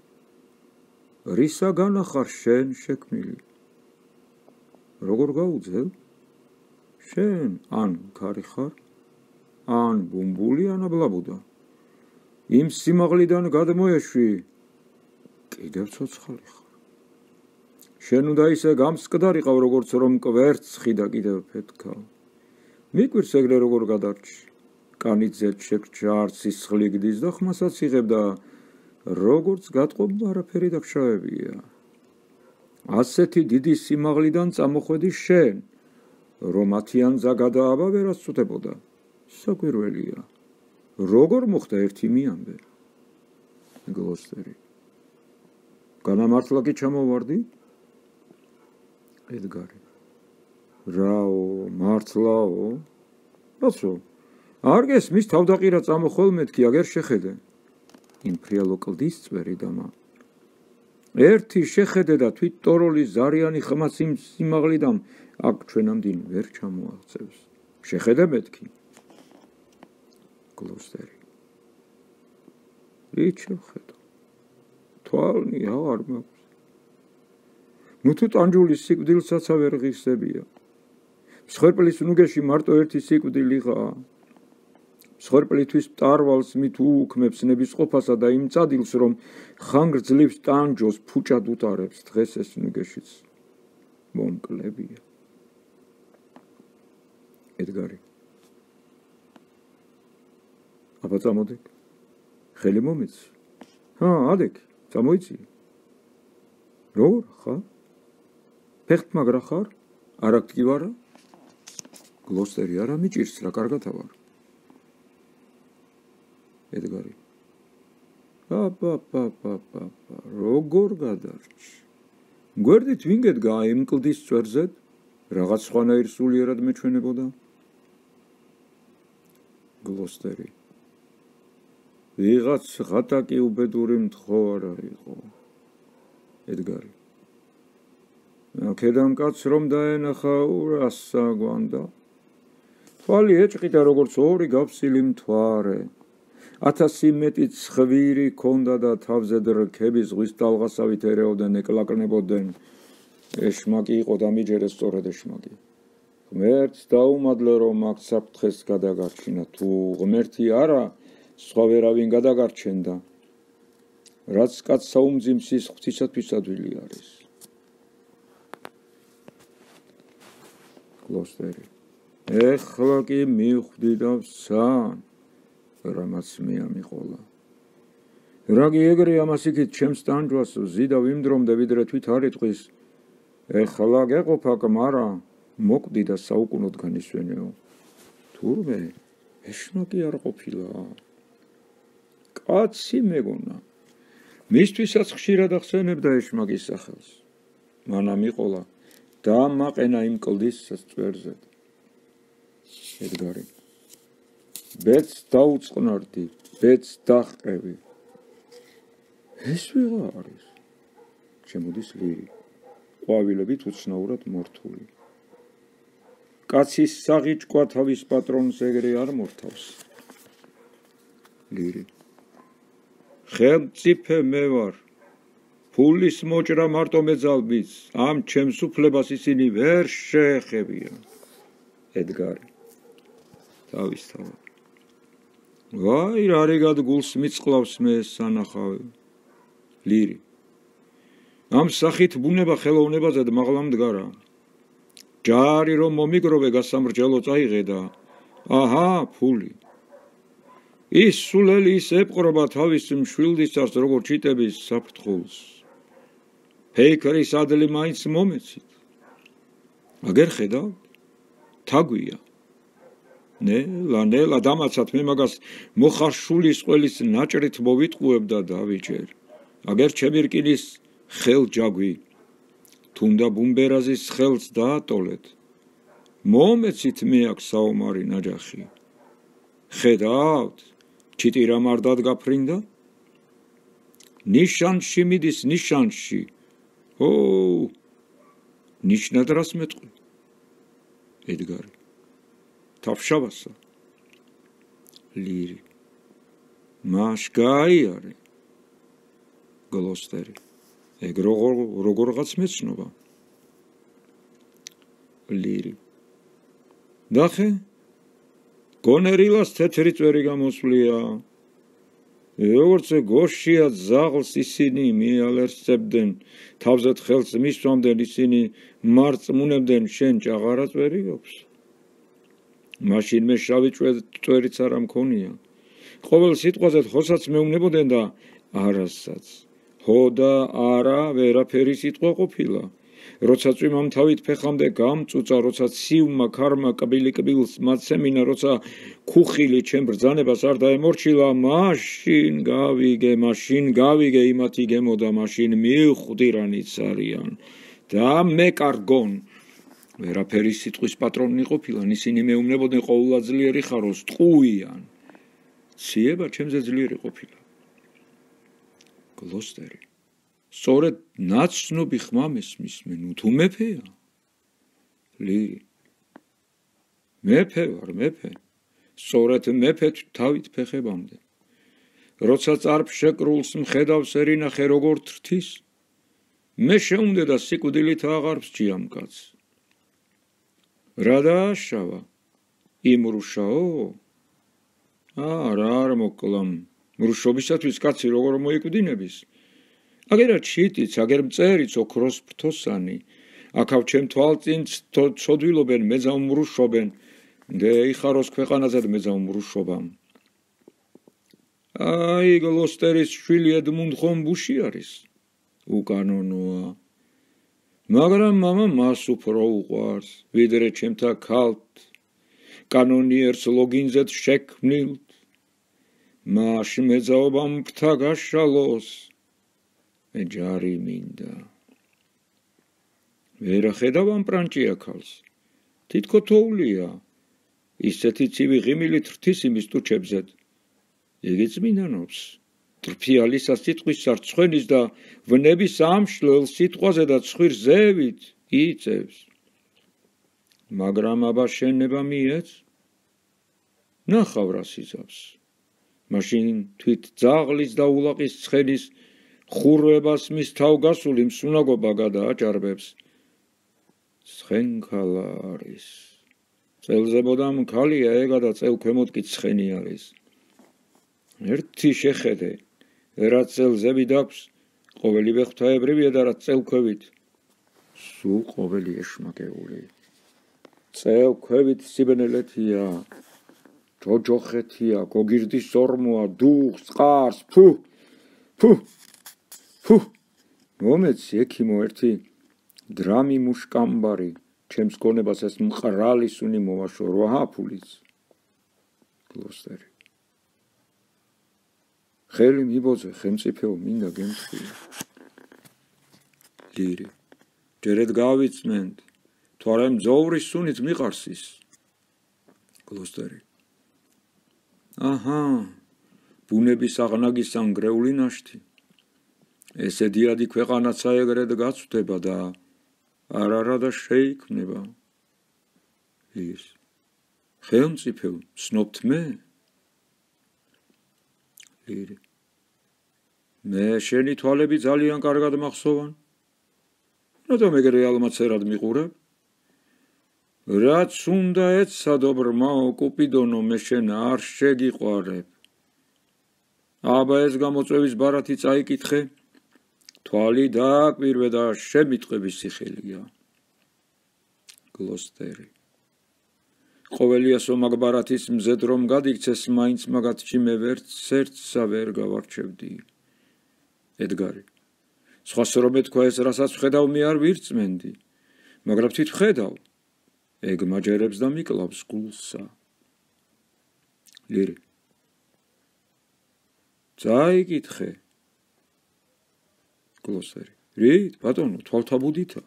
რისაგან ახარ შენ შექმნილი? როგორ გაუძელ? შენ ან ქარი ხარ, ან ბუმბული, ან აბლაბუდა. იმ სიმაღლიდან გადმოეშვი, კიდევ ცოცხალი ხარ. შენ უნდა ისე გამსკდარიყავ, როგორც რომ კვერცხი და კიდევ ფეთქავ. მიკვირს ეგრე როგორ გადარჩი. კანით შეგრჩა სისხლი გდის და ხმასაც იღებ და როგორც გატყობ არაფერი დაგშავებია. ასეთი დიდი სიმაღლიდან წამოხვედი შენ, რომ მათი ანძა გადააბა ვერას წუდებოდა. საკვირველია. როგორ მოხდა ერთი მიამბე? გლოსტერი. განამართლა კი ჩამოვარდი? ედგარი. რაო, მართლაო? რაცო? არ გესმის თავდაყირა წამოხვალ მეთქი, აგერ შეხედე. იმფრიალო კლდის წვერი დამა. ერთი შეხედე და თვით ტოროლის ზარიანი ხმაც იმ სიმაღლიდან აქ ჩვენამდინ ვერ ჩამოაღწევს. შეხედე მეთქი. გლოსტერი. რიჩო ხედო. თვალნი აღარ მაქვს. ნუ თუ ტანჯულის სიკვდილსაც ვერ ღირსებია. მსხვერპლის ნუგეში მარტო ერთი სიკვდილიღაა. მსხვერპლისთვის მტარვალს მით უუქმებს ნებისყოფასა და იმ წადილს, რომ ხანგრძლივ ტანჯოს ფუჭად უტარებს, დღეს ეს ნუგეშიც მომკლებია. ედგარი. აბა წამოდეკ. ხელი მომეცი. ადეკ, წამოიცი. როგორ ხარ? ფეხტმაგრა ხარ? არაკტი ვარა? გლოსტერი არა მიჭირს რა კარგათა ვარ. ედგარი. როგორ გადარჩი? გვერდით ვინგედგა იმ კლდის წვერზე? რაღაც სხვანაირ სულიერად მეჩვენებოდა? გლოსტერი. ვიღაც ღატაკი უბედური მთხოვარა იყო. ედგარი. ქედან კაც რომ დაენახა ურასა გვანდა. თვალი ეჭყიდა როგორც ორი გავსილი მთვარე. 1000 მეტი ცხვირი ქონდა და თავზე დრქები ზღვის ტალღასავით ერეოდნენ, ეკლაკნებოდნენ. ეშმაკი იყო და მიჯერეს სწორედ ეშმაკი. ღმერთს დაუმადლე რომ აქ საფრთხეს გადაგარჩინა, თუ ღმერთი არა, სხვა ვერავინ გადაგარჩენდა. რაც კაცსა უმძიმსის ღვთისათვის ადვილი არის. გლოსტერი. ეხლა კი მივხვდი და ვსან, რამაც მიამიყოლა. რაგი ეგრე ამას იქით ჩემს ტანჯვას ვზიდა ვიმდრომდე ვიდრე თვით არ იტყვის. ეხლა გეყოფა კმარა, მოკვდი და საუკუნოდ განისვენეო. თურმე ეშმაკი არ ყოფილა. კაცი მეგონა. მისთვისაც ხშირად ახსენებდა ეშმაკის სახელს. მანამ იყოლა და მაყენა იმ კლდის წვერზე. ედგარი. ბეც დაუწყნარდი, ბეც დაჰყევი. ეს ვიღა არის? შემოდის ლირი. ყვავილებით უცნაურად მორთული. კაცის საღიჭკვა თავის პატრონს ეგრე არ მორთავს. ლირი. ხელმწიფე მე ვარ. ფულის მოჭრა მარტო მეძალბიც, ამ ჩემს უფლებას ისინი ვერ შეეხებიან. ედგარი. თავისთავად. ვაი, რა რიგად გულს მიწყლავს მე ეს სანახავი. ლირი. ამ სახით ბუნება ხელოვნებაზე მაღლა მდგარა. ჯარი რომ მომიგროვე გასამრჯელო წაიღე და აჰა, ფული. ის სულელი ის ეპყრობა თავის მშვილდისას, როგორ ჩიტების საფრთხულს. ფეიქრის ადლი მაინც მომეცით. აგერ ხედავ? თაგვია. ნელა დამაცად მე მაგას მოხარშულის ყველის ნაჭრით მოვიტყუებ და დავიჭერ. აგერ ჩემი რკინის ხელჯაგვი. თუნდა ბუმბერაზის ხელს დაატოლეთ. მომეცით მე აქ საომარი ნაჯახი. ხედავთ? ჩიტი რა მარდად გაფრინდა? ნიშანში მიდის, ნიშანში. ნიშნად რას მეტყვი? ედგარი. თავშავასა. ლირი. მაშგაიარე. გლოსტერი. ეგ როგორღაც მეცნობა. ლირი. დახე? გონერილას თეთრი წვერი გამოსვლია. როგორც გოშია ზაღლს ისინი მიალერსებდნენ, თავზეთ ხელს მისვამდნენ ისინი მარწმუნებდნენ, შენ ჭაღარა წვერი გვაქვს. მაშინ მე შავი წვერიც არა მქონია. ყოველ სიტყვაზე ხოსაც მეუნებოდნენ და არასაც. ხო და არა ვერაფერი სიტყვა ყოფილა. როცა წვიმამ თავით ფეხამდე გამწუწა, როცა ცივმა ქარმა კბილი-კბილს მაცემინა, როცა ქუხილი ჩემ ბრძანებას არ დაემორჩილა, მაშინ გავიგე იმათი გემოდა, მაშინ მივხვდი რანიც არიან და მეკარგონ. ვერაფერი სიტყვის პატრონი ყოფილან, ისინი მეუბნებოდნენ ყოვლადწლიერი ხაროს, ტყუიან. ციება ჩემზე ძლიერი ყოფილა. გლოსტერი. სწორედ ნაცნობი ხმა მესმისმენ, თუ მეფეა? ლირი. მეფე ვარ, მეფე. სწორედ მეფე თავით ფეხებამდე. როცა წარფშეკრულს მხედავს ერინახე როგორ თრთის, მე შეუმდედა სიკვდილით აღარ ვსჯიამ კაცს. რა დააშავა? იმრუშაო? რა არ მოკლამ. მრუშობისათვის კაცი როგორ მოიკვდინების? აგერად შიტიც, აგერ მწერიც ოქროს ფრთოსანი, აქავ ჩემ თვალწინც ცოდვილობენ, მეძაუმრუშობენ, და იხაროს ქვეყანაზე მეძაუმრუშობამ. აი, გლოსტერის შვილი ედმუნდ ხომბუში არის. უკანონოა. მაგრამ მამა მას უფრო უყვარს, ვიდრე ჩემთა ქალთ, კანონიერს ლოგინზეთ შექმნილთ. მას მეძაობამ ფრთა გაშალოს. მე ჯარი მინდა. ვერ ხედავ ამ პრანჭია ქალს. თითქო თოვლია. ისეთი ცივი ღიმილი თრთის იმის ტუჩებზედ. იგი წმინდანობს. ტრფიალისა სიტყვის სარცხვენის და ვნების ამშლელ სიტყვაზე და ცხვირ ზევით იწევს. მაგრამ აბა შენება მიეც? ნახავ რას იზავს. მაშინ თვით ძაღლის და ულაყის ცხენის ხურვებას მის თავგასული მსუნაგობა გადააჭარბებს. ცხენქალა არის. წელზებოდამ ქალია ეგა და წელ ქვემოთ კი ცხენი არის. ერთი შეხედე, რაც წელზები დაქვს, ყოველივე ღვთაებრივია და რაც წელქვევით, სულ ყოველი ეშმაკეული. წელქვევით სიბნელეთია, ჯოჯოხეთია, გოგირდის ორმოა, დუღს, წყარს, მომეცი ექიმო ერთი დრამი მუშკამბარი, ჩემს გონებას ეს მყრალი სუნი მოვაშო, რვაჰაფულიც. გლოსტერი. ხელი მიბოძე, ხელმწიფეო, მინდა გემთხვია. ლირი. ჯერეთ გავიწმენთ, თუ არა მძოვრის სუნით მიყარს ის. გლოსტერი. აჰა, ბუნების აღნაგის ანგრეული ნაშთი. ესე დიადი ქვეყანაცა ეგრედ გაცვდება და არა და შეიქმნება. ის. ხელმწიფეო, ცნობთ მე? ლირი. მე შენი თვალები ძალიან კარგად მახსოვან. რატომ ეგრე ალმაცერად მიყურებ? რაც უნდა ეცადო ბრმაო კუპიდონო, მე შენ არ შეგიყვარებ. აბა ეს გამოწვევის ბარათი წაიკითხე, თვალი დააკვირვე და შემიტყვების სიხელია. გლოსტერი. ყოველიასო მაგ ბარათის მზედ რომ გადიქცეს, მაინც მაგათში მე ვერცერთსა ვერ გავარჩევდი. ედგარი. სხვას რომ ეთქვა ეს რასაც ვხედავ, მე არ ვირწმენდი, მაგრამ თვით ვხედავ, ეგ მაჯერებს და მიკლავს გულსა. ლირი. წაიკითხე. გლოსტერი. რით, ბატონო, თვალთაბუდითა.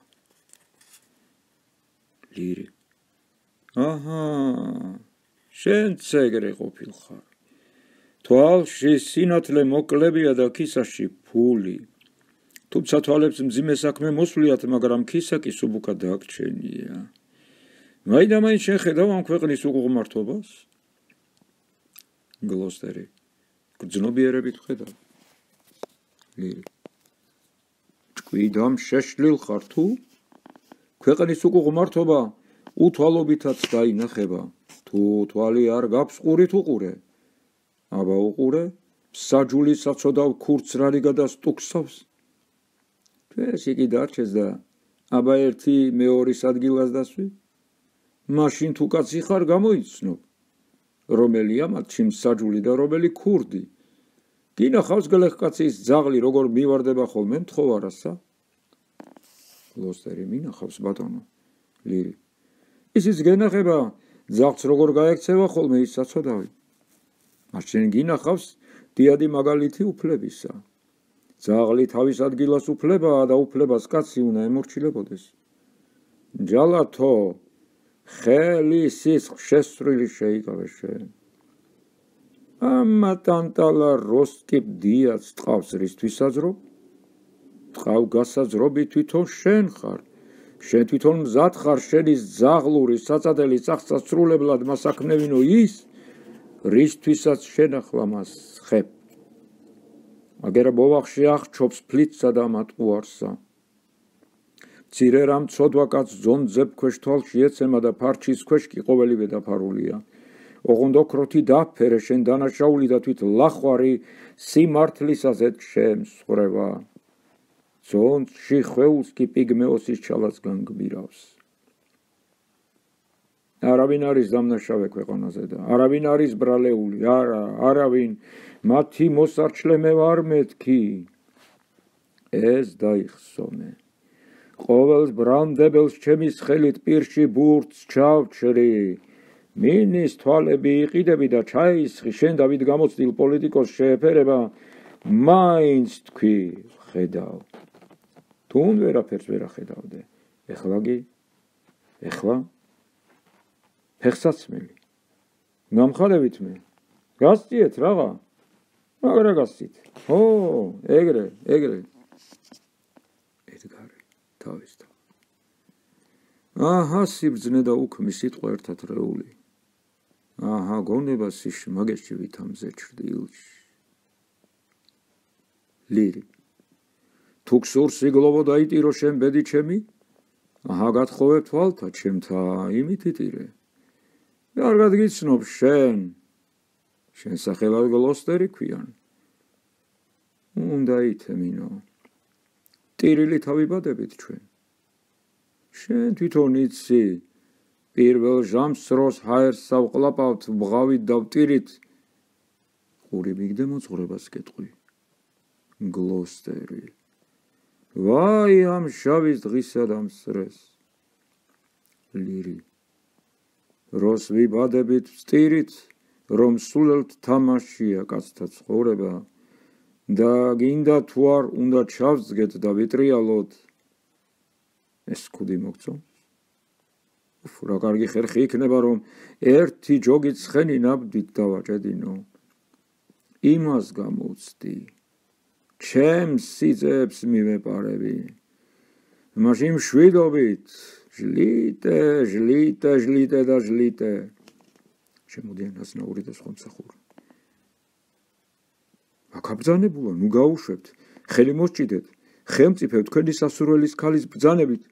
ლირი. აჰა, შენ ეგრე ყოფილხარ. თვალში სინათლე მოკლებია და ქისაში ფული. თუმცა თვალებს მძიმე საქმე მოსვლიათ, მაგრამ ქისა კი სუბუქად დაგჩენია. მაინდა-მაინც შენ ხედავ ამ ქვეყნის უყუყმართობას? გლოსტერი. გრძნობიერებით ვხედავ. ლირი. ჭკვიდამ შეშლილ ხარ თუ? ქვეყნის უკუღმართობა უთვალობითაც დაინახება. თუ თვალი არ გაქვს, ყურით უყურე. აბა უყურე, საჯული საცოდავ ქურცს რარი გადასტუქსავს. ეს იგი დარჩეს და აბა ერთი მეორის ადგილას დასვი. მაშინ თუ კაცი ხარ, გამოიცნობ, რომელია მათში მსაჯული და რომელი ქურდი. გინახავს გლეხკაცის ძაღლი როგორ მივარდება ხოლმე მთხოვარასა? გლოსტერი მინახავს ბატონო. ლირი. ისიც გენახება ძაღლს როგორ გაექცევა ხოლმე ის საცოდავი. მას შენ გინახავს დიადი მაგალითი უფლებისა. ძაღლი თავის ადგილას უფლებაა და უფლებას კაცი უნდა ემორჩილებოდეს. ჯალათო ხელი სისხლ შესწრილი შეიკავე შენ. ამა ტანტალა როსტკიპ დიაც ტყავს რისთვისაც რომ ტყავ გასაძრობი თვითონ შენ ხარ. შენ თვითონ მზად ხარ შენის ძაღლური საწადელი წახსაცრულებლად მასაქმნევინო ის რისთვისაც შენახლა მას ხებ. აგერა ბოვახში აღჩობს ფლიცსა და მატყუარსა. მცირე რამ ცოდვა კაც ზონძებ ქვეშ თვალში ეცემა და ფარჩის ქვეშ კი ყოველივე დაფარულია. ოღონდ ოქროთი დაფერე შენ დანაშაული და თვით ლახვარი სიმართლისაზეც შემსხრება. ზონდში ხვეულს კი პიგმეოსის ჩალაც განგბირავს. არავინ არის დამნაშავე ქვეყანაზე და არავინ არის ბრალეული, არავინ მათი მოსარჩლე მე ვარ მეთქი. ეს დაიხსომე. ყოველს ბრალმდებელს ჩემის ხელით პირში ბურთს ჩავჩრი. მინის თვალები იყიდები და ჩაისხი შენ დავით გამოცდილ პოლიტიკოს შეეფერება მაინც თქვი ხედავ. თუნ ვერაფერს ვერ ახედავდე. ეხლა კი? ეხლა? ფეხსაცმელი. გამხარებით მე. გასწიეთ რაღა? მაგრა გასწით. ო, ეგრე. ედგარი თავის თავ. აჰა სიბრძნე და უქმი სიტყვა ერთად რეული. აჰა გონება სიშმაგეში ვითამზე ჩრდილში. ლირი. თუ გსურს სიგლოვო დაიტირო შენ ბედი ჩემი? აჰა გათხოვებ თვალთა ჩემთა იმით იტირე. კარგად გიცნობ შენ სახელად გლოსტერი ქვიან. უნდა ითემინო. ტირილი თავიბადებით ჩვენ. შენ თვითონ იცი პირველ ჟამს როს ჰაერს სავყლაპავთ ბღავით და ვტირით ყური მიგდე მოძღვრებას კეტყვი. გლოსტერი. ვაი ამ შავის დღისა და მსრეს. ლირი. როს ვიბადებით ვტირით რომ სულელთ თამაშია კაცთა ცხოვრება და გინდა თუ არ უნდა ჩავსდგეთ და ვიტრიალოთ. ეს ქუდი მოგწონს? უფ რა კარგი ხერხი იქნება რომ ერთი ჯოგი ცხენი ნაბდით დავაჭედინო. იმას გამოვცდი ჩემს სიძეებს მივეპარები. მაშინ მშვიდობით ჟლიტე და ჟლიტე. შემოდიან აზნაური და სხვა მსახური. აკაბძანებულა, ნუ გაუშვებთ, ხელი მოსჭიდეთ, ხელმწიფე თქვენი სასურველის ქალის ბრძანებით.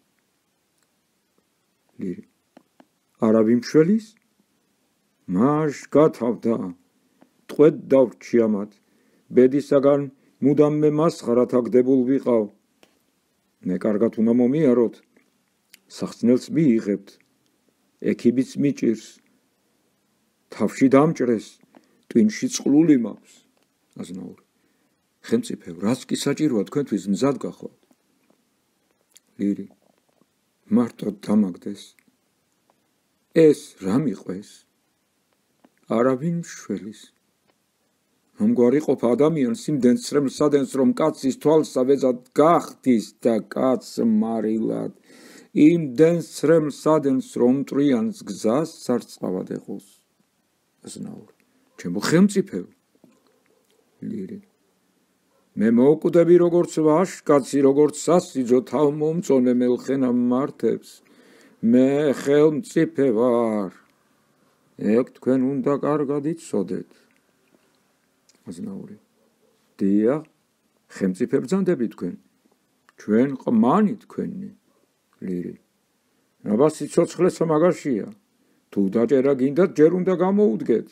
ლირი. არავინ მშველის? მაშ გათავდა, ტყვედ დავრჩი ამათ, ბედისაგან მუდამ მე მასხარად აგდებულ ვიყავ. მე კარგად უნდა მომიაროთ, სახსნელს მიიღებთ, ექიბიც მიჭირს, თავში დამჭრეს, ტვინში წყლული მაქვს. აზნაური. ხელმწიფე, რაც კი საჭიროა თქვენთვის მზად გახვალთ. ლირი. მარტო დამაგდეს. ეს რა მიყვეს? არავინ მშველის. ამგვარი ყოფა ადამიანს იმდენს სრემლსადენს რომ კაცის თვალსა ვეძად გახდის და კაც მარილად იმდენს სრემლსადენს რომ მტრიანს გზას სარწყავად ეყოს. აზნაური. ჩემო ხელმწიფე. ლირი. მე მოვკვდები როგორც ვაშკაცი, როგორც სასიძო თავმომწონე მელხენა მართებს. მე ხელმწიფე ვარ. ეგ თქვენ უნდა კარგად იცოდეთ. აზნაური. დია, ხელმწიფე ბრძანდები თქვენ. ჩვენ ყმანი თქვენი. ლირი. აბა სიცოცხლესა მაგაშია. თუ დაჭერა გინდათ ჯერ უნდა გამოუდგეთ.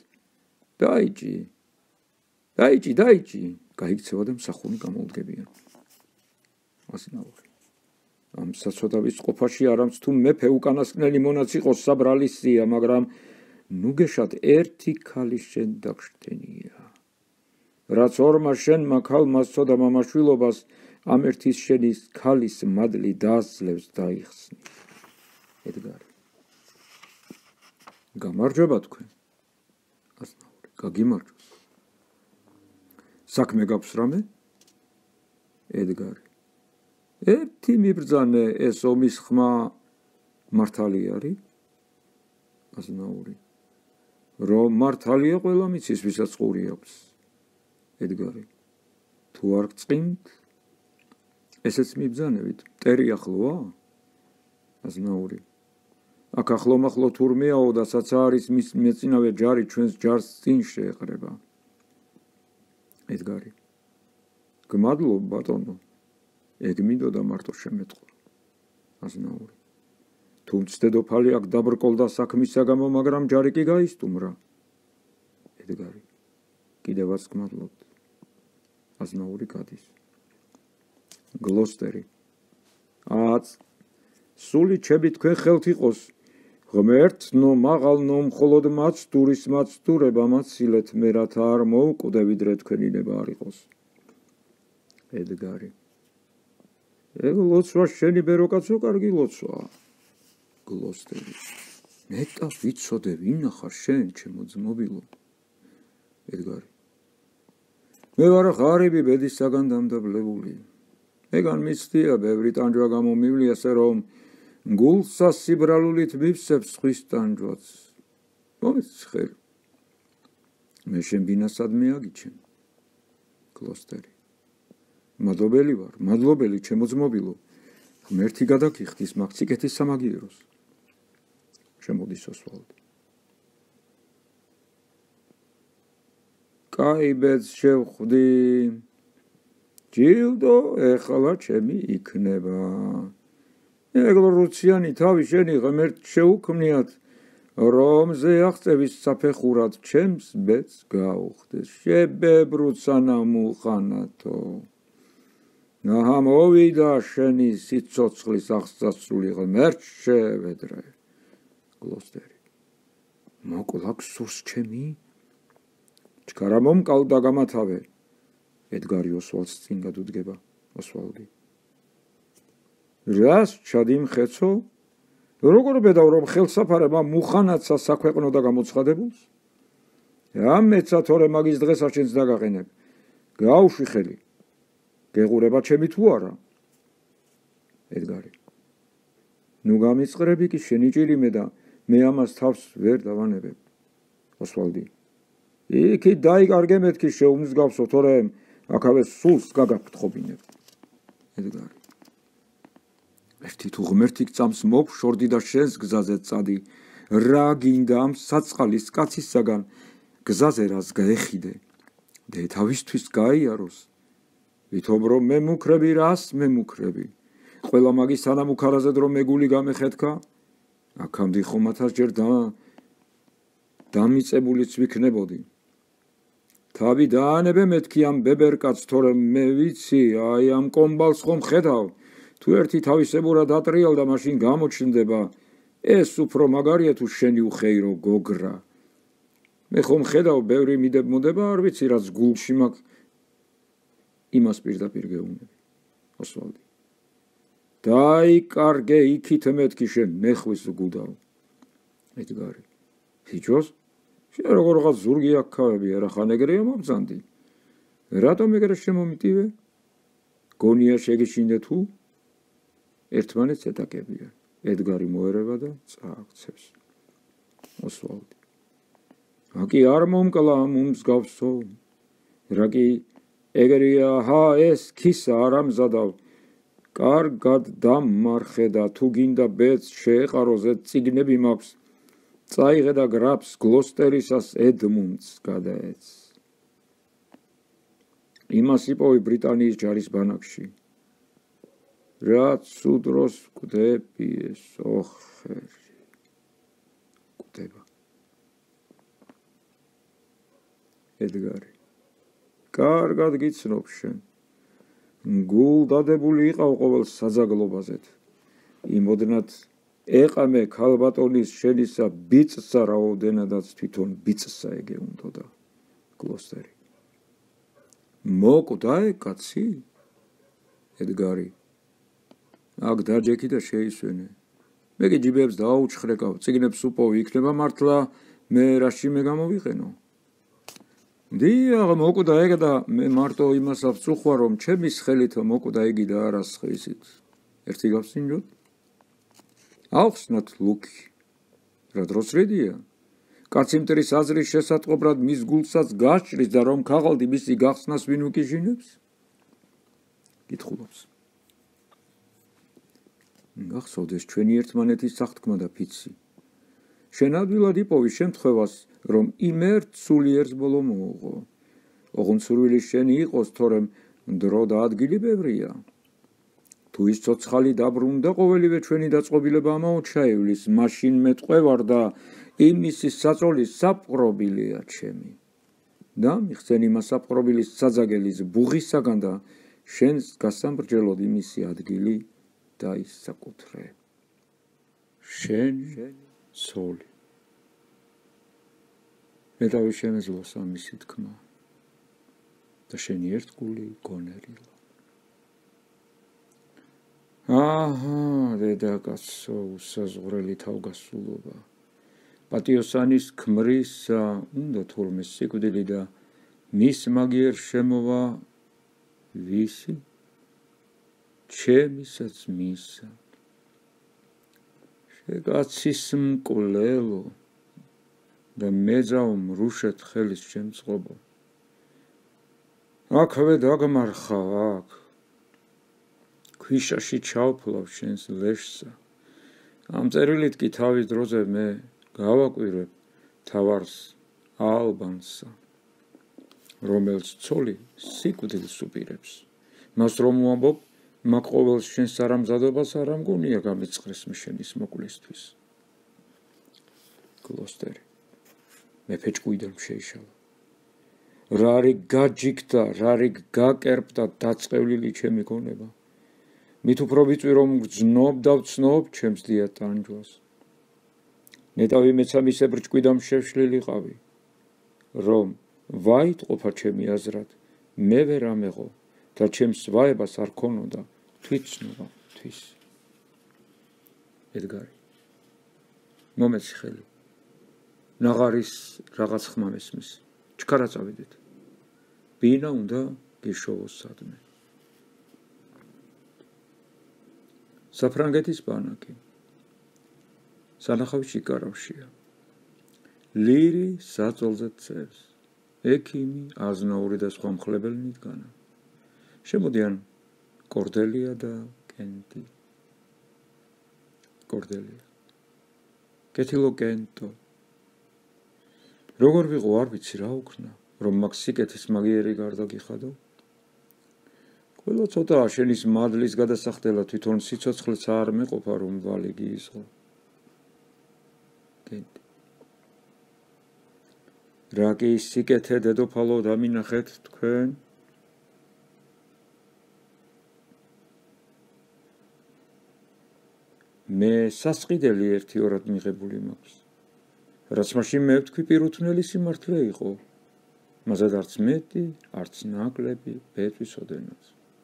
დაიჭი. გაიქცევა და მსახური გამოუდგებიან. აზნაური. ამ საცოდავის ყოფაში არამც თუ მეფე უკანასკნელი მონაც იყოს საბრალისია, მაგრამ ნუ გეშად ერთი ქალი შენ დაგშტენია. რაც ორმა შენმა ქალმა სწოდა მამაშვილობას, ამ ერთის შენის ქალის მადლი დაასძლევს დაიხსნი. ედგარი. გამარჯობა თქვენ. აზნაური, გაგიმარჯოს. საქმე გაქვს რამე? ედგარი. ერთი მიბრძანე ეს ომის ხმა მართალი არის? აზნაური. რომ მართალია ყველა მიცის ვისაც ყური აქვს. ედგარი. თუ არ გწყინთ, ესეც მიბრძანებით, მტერი ახლოა? აზნაური. აქ ახლომახლო თურმეაო და საცა არის მის მეწინავე ჯარი ჩვენს ჯარს წინ შეეყრება. ედგარი. გმადლობ ბატონო. ეგ მინდოდა მარტო შემეწყო. აზნაური. თუმცა დედოფალი აქ დაბრკოლდა საქმის საგამო, მაგრამ ჯარი კი გაისტუმრა. ედგარი. კიდევაც გმადლობთ. აზნაური გადის. გლოსტერი. აც სული ჩემი თქვენ ხელთ იყოს. ღმერთნო მაღალნო მხოლოდ მათ დურის მათ დურება მაცილეთ მე რათა არ მოუკვდე ვიდრე თქვენინება არ იყოს. ედგარი. ეგ ლოცვა შენი ბეროკაცო კარგი ლოცვაა. გლოსტერი. მეტა ვიცოდე ვინა ხარ შენ ჩემო ძმობილო. ედგარი. მე ვარ ღარიბი ბედისაგან დამდაბლებული. ეგან მიცდია ბევრი ტანჯვა გამომივლი ასე რომ გულსა სიბრალულით მივსებს ხვის ტანჯვაც. მომეცხერ. მე შენ ბინასად მეაგიჩენ. გლოსტერი. მადლობელი ვარ, მადლობელი ჩემო ძმობილო. ღმერთი გადაგიხდის მაგ ციკეთის სამაგიეროს. შემოდის ოსვალდი. კაი ბედს შევხვდი. ჯილდო ეხლა ჩემი იქნება. ეგლორუციანი თავი შენი ღმერთ შეუქმნიათ, რომ ზე აღწევის საფეხურად ჩემს ბედს გაუხდეს. შებებრუცანა მუხანათო. ნაჰა მოვიდა შენი სიცოცხლის აღსასრული ღმერთ შევედრე. გლოსტერი. მოკლა გსურს ჩემი? ჩქარა მომკალდა გამათავე. ედგარი ოსვალდს წინ გადუდგება. ოსვალდი. რას ჩადიმ ხეცო? როგორ ბედავ რომ ხელსაფარება მუხანაცა საქვეყნოდა გამოცხადებულს? ამ მეცა თორე მაგის დღეს არჩენს დაგაყენებ. გაუშვი ხელი. გეღურება ჩემი თუ არა? ედგარი. ნუ გამიწყრები კი შენი ჭირიმე და მე ამას თავს ვერ დავანებებ. ოსვალდი. იქი დაიკარგე მეთქი შეუმსგავსო თორე აქავე სულს გაგაფრთხობინებ. ედგარი. ერთი თუ ღმერთი გწამს მოფშორდი და შენს გზაზე წადი. რა გინდა ამ საწყალის კაცისაგან გზაზე რას გაეხიდე? და თავისთვის გაიაროს. ვითომ რომ მე მუქრები რას მე მუქრები. ყველა მაგის თანამუქარაზე რომ მეგული გამეხეთქა, აქამდე ხომათას ჯერ დამიწებულიც ვიქნებოდი. თავი დაანებე მეთქი ამ ბებერკაც თორე მე ვიცი, აი ამ კომბალს ხომ ხედავ, თუ ერთი თავისებურად ატრიალდა მაშინ გამოჩნდება, ეს უფრო მაგარია თუ შენი უხეირო გოგრა. მე ხომ ხედავ ბევრი მიდებმოდება, არ ვიცი რაც გულში მაქვს, იმას პირდაპირ გეუბნები. ოსვალდი. დაიკარგე იქით მეთქი შენ ნეხვის გუდავ. ედგარი. ფიჭოს? შენ როგორღაც ზურგი აქქავები არა ხან ეგრეა მომბრძანდი. რატომ ეგრე შემომიტივე? გონია შეგიჩინდე თუ? ერთმანეთს ეტაკებიან. ედგარი მოერება და წააქცევს. ოსვალდი. აკი არ მომკლა მომსგავსო. რაკი ეგრეა ჰა ეს ქისა არ ამზადავ. კარგად დამარხე და თუ გინდა ბედს შეეყაროზე წიგნები მაქვს. წაიღე და გრაფს გლოსტერისას ედმუნდს გადაეც. იმას იპოვე ბრიტანიის ჯარის ბანაკში. რაც უდროს კვდები ეს ოხერი. კვდება. ედგარი. კარგად გიცნობ შენ. გულ დადებული იყავ ყოველ საძაგლობაზეთ. იმოდნად ეყამე ქალბატონის შენისა ბიწსა რაოდენადაც თვითონ ბიწსა ეგეუნდოდა. გლოსტერი. მოკვდა კაცი? ედგარი. აქ დაჯექი და შეისვენე. მე კი ჯიბებს დააუჩხრეკავ, წიგნებს უპოვი, იქნება მართლა მე რაში მე გამოვიყენო. დიახ, მოკვდა ეგ და მე მარტო იმას ავწუხვა, რომ ჩემის ხელით მოკვდა იგი და არა სხვისით. ერთი გავსინჯოთ? ავხსნათ ლუკი. რა დროს რედია? კაცი მტრის აზრის შესატყობად მის გულსაც გაჭრის და რომ ქაღალდი მისი გახსნას ვინ უკიჟინებს? კითხულობს. გახსოვდეს ჩვენი ერთმანეთის სახთქმა და ფიცი. შენ ადვილად იპოვი შემთხვევას, რომ იმ ერთ სულიერს ბოლო მოუღო. ოღონდ სურვილი შენი იყოს, თორემ დრო და ადგილი ბევრია. თუ ის ცოცხალი დაბრუნდა ყოველივე ჩვენი დაწყობილება ამაოდ ჩაივლის, მაშინ მეტყვევარ და იმისი საწოლის საპყრობილია ჩემი. და მიხსენ იმას საპყრობილის საძაგელის ბუღისაგან და შენს გასამბრძელოდ იმისი ადგილი და ის საკუთრე. შენ სული. მე დავი შემეძლოს ამისი თქმა და შენი ერთგული გონერილა. აჰა, დედაკაცო, უსაზღვრელი თავგასულობა. პატიოსანის ქმრისა უნდა თურმე სიკვდილი და მის მაგიერ შემოვა ვისი? ჩემისაც მისა. შეკაცის მკვლელო და მეძავ მრუშეთ ხელის შემწყობო. აქვე დაგმარხავ აქ. ქვიშაში ჩავფლავ შენს ლეშსა. ამ წერილით კი თავის დროზე მე გავაკვირებ თავარს ალბანსა, რომელს ცოლი სიკვდილს უპირებს. მას რომ ვამბობ, მაგ ყოველს შენს არამზადობას არ ამგონია გამიწყრეს შენის მოკლისთვის. გლოსტერი. მეფე ჭკუიდან შეიშალა. რა რიგ გაჯიქდა, რა რიგ გაკერპდა დაწყევლილი ჩემი გონება. მით უფრო ვიწვი რომ გრძნობ და ვცნობ ჩემს დიად ტანჯვას. ნეტავი მეცამისებრ ჭკუიდან შევშლილიყავი, რომ ვაიტყოფა ჩემი აზრად, მე ვერ ამეღო და ჩემს ვაებას არ ქონოდა თვითცნობა თვის. ედგარი. მომეცი ხელი. ნაღარის რაღაც ხმა მესმის. ჩქარა წავიდეთ. ბინა უნდა გიშოვოს სადმე. საფრანგეთის ბანაკი. სანახავი შიკარავშია. ლირი საწოლზე წევს. ექიმი, აზნაური და სხვა მხლებელნი დგანა. შემოდიან კორდელია და კენტი. კორდელია. კეთილო კენტო. როგორ ვიყო არ ვიცი რა უქნა, რომ მაგ სიკეთის მაგიერი გარდა გიხადო? ყველა ცოტაა შენის მადლის გადასახდელად თვითონ სიცოცხლეც არ მეყოფა რომ ვალი გიისხო. კენტი. რა კი სიკეთე დედოფალო დამინახეთ თქვენ? მე სასყიდელი ერთი-ორად მიღებული მაქვს. რაც მაშინ მე ვთქვი პირუთვნელი სიმართლე იყო. მაზად არც მეტი, არც ნაკლები ბედვის ოდენაც.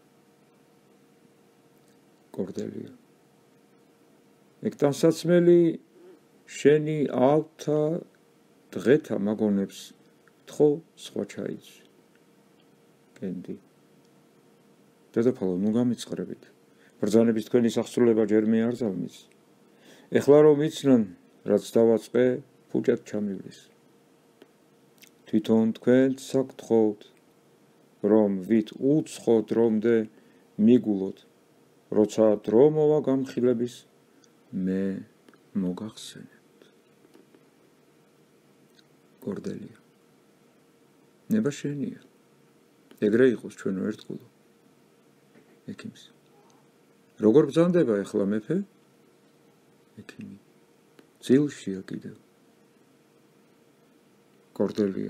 კორდელია. ეგ ტანსაცმელი შენი ალთა დღეთა მაგონებს თხო სხვა ჩაიცვი. კენტი. დედოფალო, ნუ გამიწყრებით. ბრძანების თქვენი სახსრულება ჯერ მე არ ზავმის. ეხლა რომ იცნან, რაც დავაწყე, ფუჭად ჩამივლის. თვითონ თქვენც საკთხოვთ, რომ ვით უცხო დრომდე მიგულოთ, როცა დრო მოვა გამხილების, მე მოგახსენებთ. კორდელია. ნება შენია. ეგრე იყოს ჩვენო ერთგულო. ექიმს. როგორ ბრძანდება ეხლა მეფე? ექიმი. ძილშია კიდევ. კორდელია.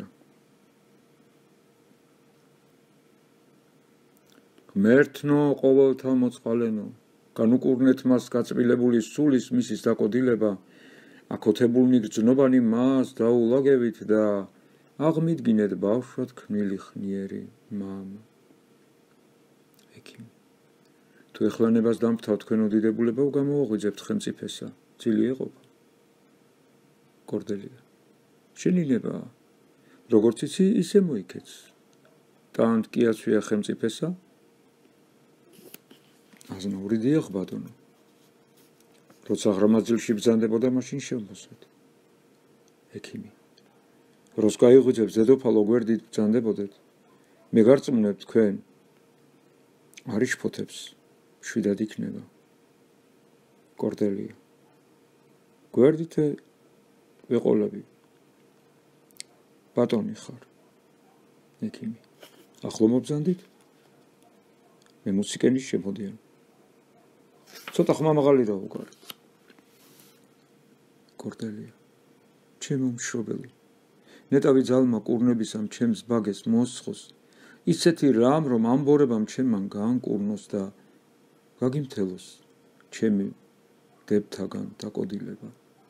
ღმერთნო ყოველთა მოწყალენო, განუკურნეთ მას გაწმილებული სულის მისის დაკოდილება, აკოთებულნი გრძნობანი მას დაულაგებით და აღმიდგინეთ ბავშვად ქმნილი ხნიერი მამა. ექიმი. თუ ეხლანებას დამთავრ თქვენო დიდებულებო გამოუღვიძებთ ხელმწიფესა, ძილი ეყოფა. კორდელია. შენინება, როგორც იცი, ისე მოიქეც. ტანთ კი აცვია ხელმწიფესა? აზნაური დიახ, ბატონო. როცა ღრმაძილში ბრძანდებოდა, მაშინ შევმოსვეთ. ექიმი. როს გაიღვიძებს დედოფალო გვერდით ბრძანდებოდეთ. მე გარწმუნებ თქვენ. არის შფოთებს. შვიდად იქნება. კორდელია. გვერდით ვეყოლები. ბატონი ხარ. ექიმი. ახლა მობრძანდით? მე მუსიკენის შემოდიან. ცოტა ხმა მაღალი რა უკარ. კორდელია. ჩემო მშობელი. ნეტავი ძალმა კურნების ამ ჩემს ბაგეს მოსხოს. ისეთი რამ რომ ამბორებამ ჩემან გაანკურნოს და გაგიმთელოს ჩემი დებთაგან დაკოდილება.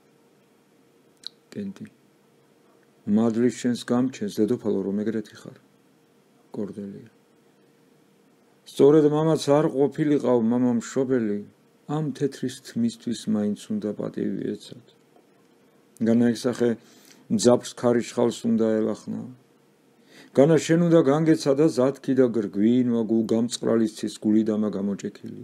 კენტი. მადლის შენს გამჩენს დედოფალო რომ ეგრეთი ხარ. კორდელია. სწორედ მამაც არ ყოფილიყავ მამა მშობელი, ამ თეთრის თმისთვის მაინც უნდა პატივი ეცად. განაიხსახე მძაფრს ქარიშხალს უნდა ელახნა. განა შენ უნდა განგეცა და ზათქი და გრგვინვა გულ გამწყრალისცის გულიდამა გამოჭექილი.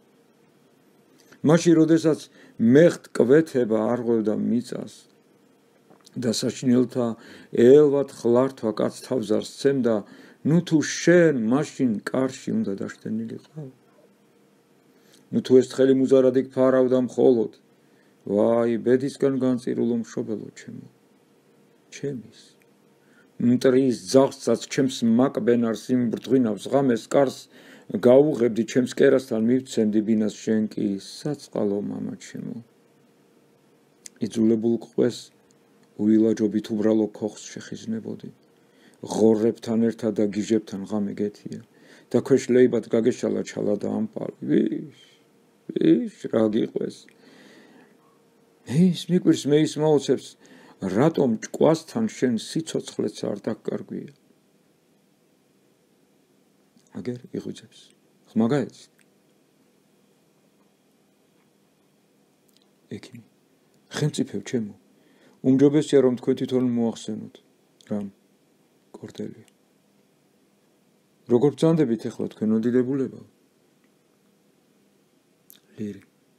მაშინ როდესაც მეხთ კვეთება არღვევდა მიწას და საჩინელთა ელვად ხლართვა კაც თავზარს სცემდა, ნუ თუ შენ მაშინ კარში უნდა დაშტენილიყავ. ნუ თუ ეს თხელი მუზარადი გფარავდა მხოლოდ, ვაი ბედისგან განწირულო მშობელო ჩემო, ჩემის მტრის ძაღლსაც ჩემს მაკბენარს იმ ბრდღვინავს ღამეს კარს გაუღებდი ჩემს კერასთან მივცემდი ბინას შენ კი საწყალო მამა ჩემო. იძულებულ ყვეს უილაჯობით უბრალო ქოხს შეხიზნებოდი. ღორებთან ერთად და გიჟებთან ღამე გეთია და ქვეშ ლეიბად გაგეშალა ჩალა და ამპალი. ვიშ რა გიყვეს. ის მიკვირს მე ის მოუცებს რატომ ჭკვასთან შენ სიცოცხლეც არ დაკარგვია. აგერ იღვიძებს. ხმა გაეცი. ექიმი. ხელმწიფევ ჩემო. უმჯობესია რომ თქვენ თვითონ მოახსენოთ. რამ? კორდელია. როგორ ბრძანდებით ახლა თქვენო დიდებულებო? ლირი.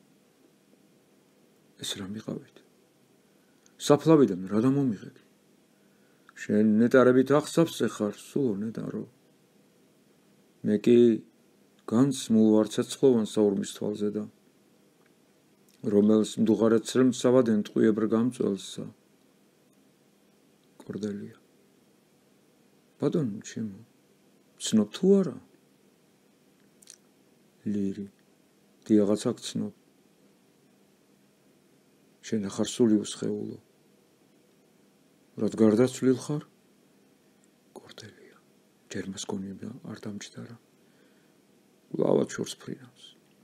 ეს რა მიყავით? საფლავიდან რა დამომიღეთ? შენ ნეტარებით ახსავსე ხარ, სულო ნეტარო. მე კი განსმულ ვარ ცეცხლოვან საურმის თვალზე და რომელს მდუღარეთ ცრემლს ავადენ ტყვიებრ გამწველსა. კორდელია. ბატონო ჩემო, ცნობ თუ არა? ლირი. დიაღაც აქ ცნობ. შენ ახარ სული უსხეულო. რად გარდაცვლილ ხარ? კორდელია. ჯერ მას გონიება არ დამჯდარა. ლავად შორს ფრინავს.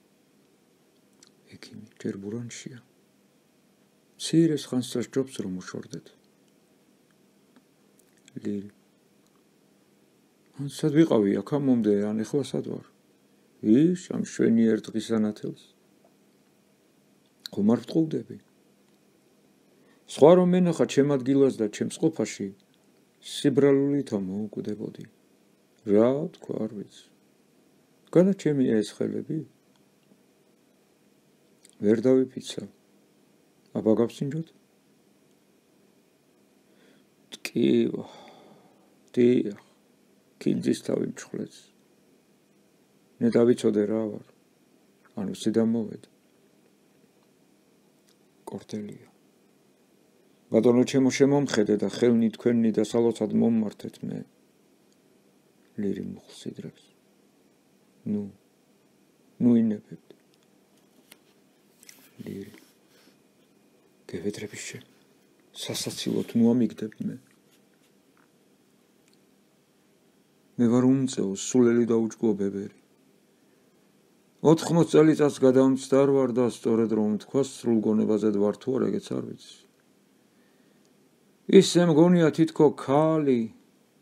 ექიმი. ჯერ ბურანშია. მცირეს ხანს სჯობს რომ უშორდეთ. ლირი. ან სად ვიყავი აქ მომდე ან ეხლა სად ვარ? ის ამ შვენიერ დღის ანათელს. ხომ არ ვტყუდები? სხვა რომ მენახა ჩემ ადგილას და ჩემს ყოფაში სიბრალულით მოუკვდებოდი. რა თქვა არ ვიცი. განა ჩემი ეს ხელები? ვერ დავიფიცა. აბა გავსინჯოთ? ტკივა. დიახ. კილძის თავი მჩხვლեց. ნეტავიცოდე რა ვარ. ანუ სიდან მოვედა. კორდელია. ბატონო ჩემო შემომხედე და ხელნი თქვენი და სალოცად მომმართეთ მე. ლირი მუხლსიდრებს. ნუ ინებებთ. ლირი. გევედრების შენ. სასაცილოდ ნუ ამიგდებთ მე. მე ვარ უმწეო, სულელი და უჭკუო ბებერი. 80 წელიწადს გადამცდარ ვარ და სწორედ რომ თქვა სრულ გონებაზე ვარ თუ არა ეგეც არ ვიცი. ისე მგონია თითქო ქალი.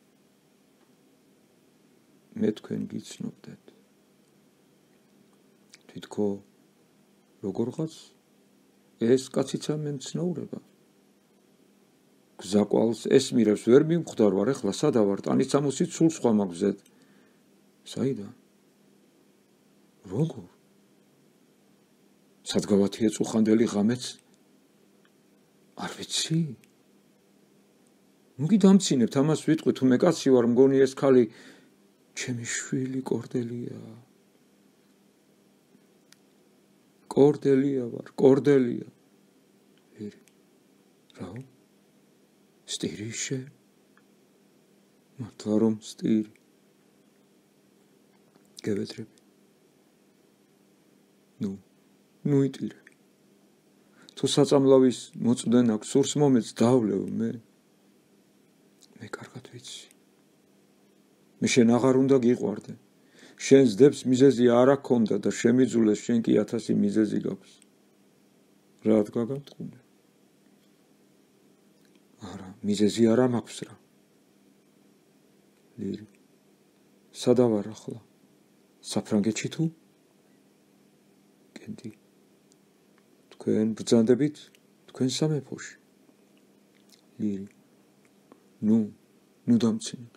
მე თქვენ გიცნობდეთ. თვითქო როგორღაც ეს კაციცა მემცნაურება გზაკვალს ესმირებს ვერ მიმხვდარ ვარ ეხლა სადა ვარ ტანის წამოსით სულ სხვა მაგზეთ საიდან როგორ სადგავათია წუხანდელი ღამეც არ ვიცი ნუ გიდამცინებთ ამას ვიტყვი თუ მე კაცი ვარ მგონი ეს ქალი ჩემი შვილი კორდელია ვარ კორდელია რა სტირიშე მართლა რომ სტირი გევედრები ნუ იტირე თუ საწამლავის მოწვდენ აქვს სურს მომეც დავლევ მე კარგად ვიცი მე შენ აღარ უნდა გიყვარდე შენს დებს მიზეზი არ აქონდა და შემიძულეს შენ კი 1000 მიზეზი გაქვს რა გაგამტყუნე არა მიზეზი არ მაქვს რა ლირი სადა ვარ ახლა საფრანგეთში თუ კენდი თქვენ ბრძანდებით თქვენ სამეფოში ლირი ნუ დამცინებ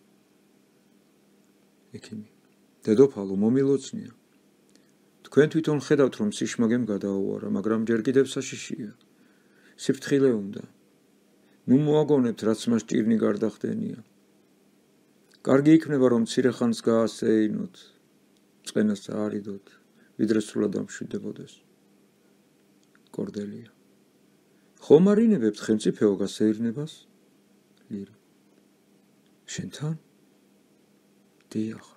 ექიმი დედოფალო მომილოცნია თქვენ თვითონ ხედავთ რომ სიშმაგემ გადააუარა მაგრამ ჯერ კიდევ საშიშია სიფრთხილე უნდა ნუ მოაგონებთ რაც მას ჭირნი გარდახდენია კარგი იქნება რომ მცირე ხანს გაასეინოთ წყენას აარიდოთ ვიდრე სრულად ამშვიდებოდეს კორდელია ხომ არინებებთ ხელმწიფეო გასეირნებას ლირი შენთან დიახ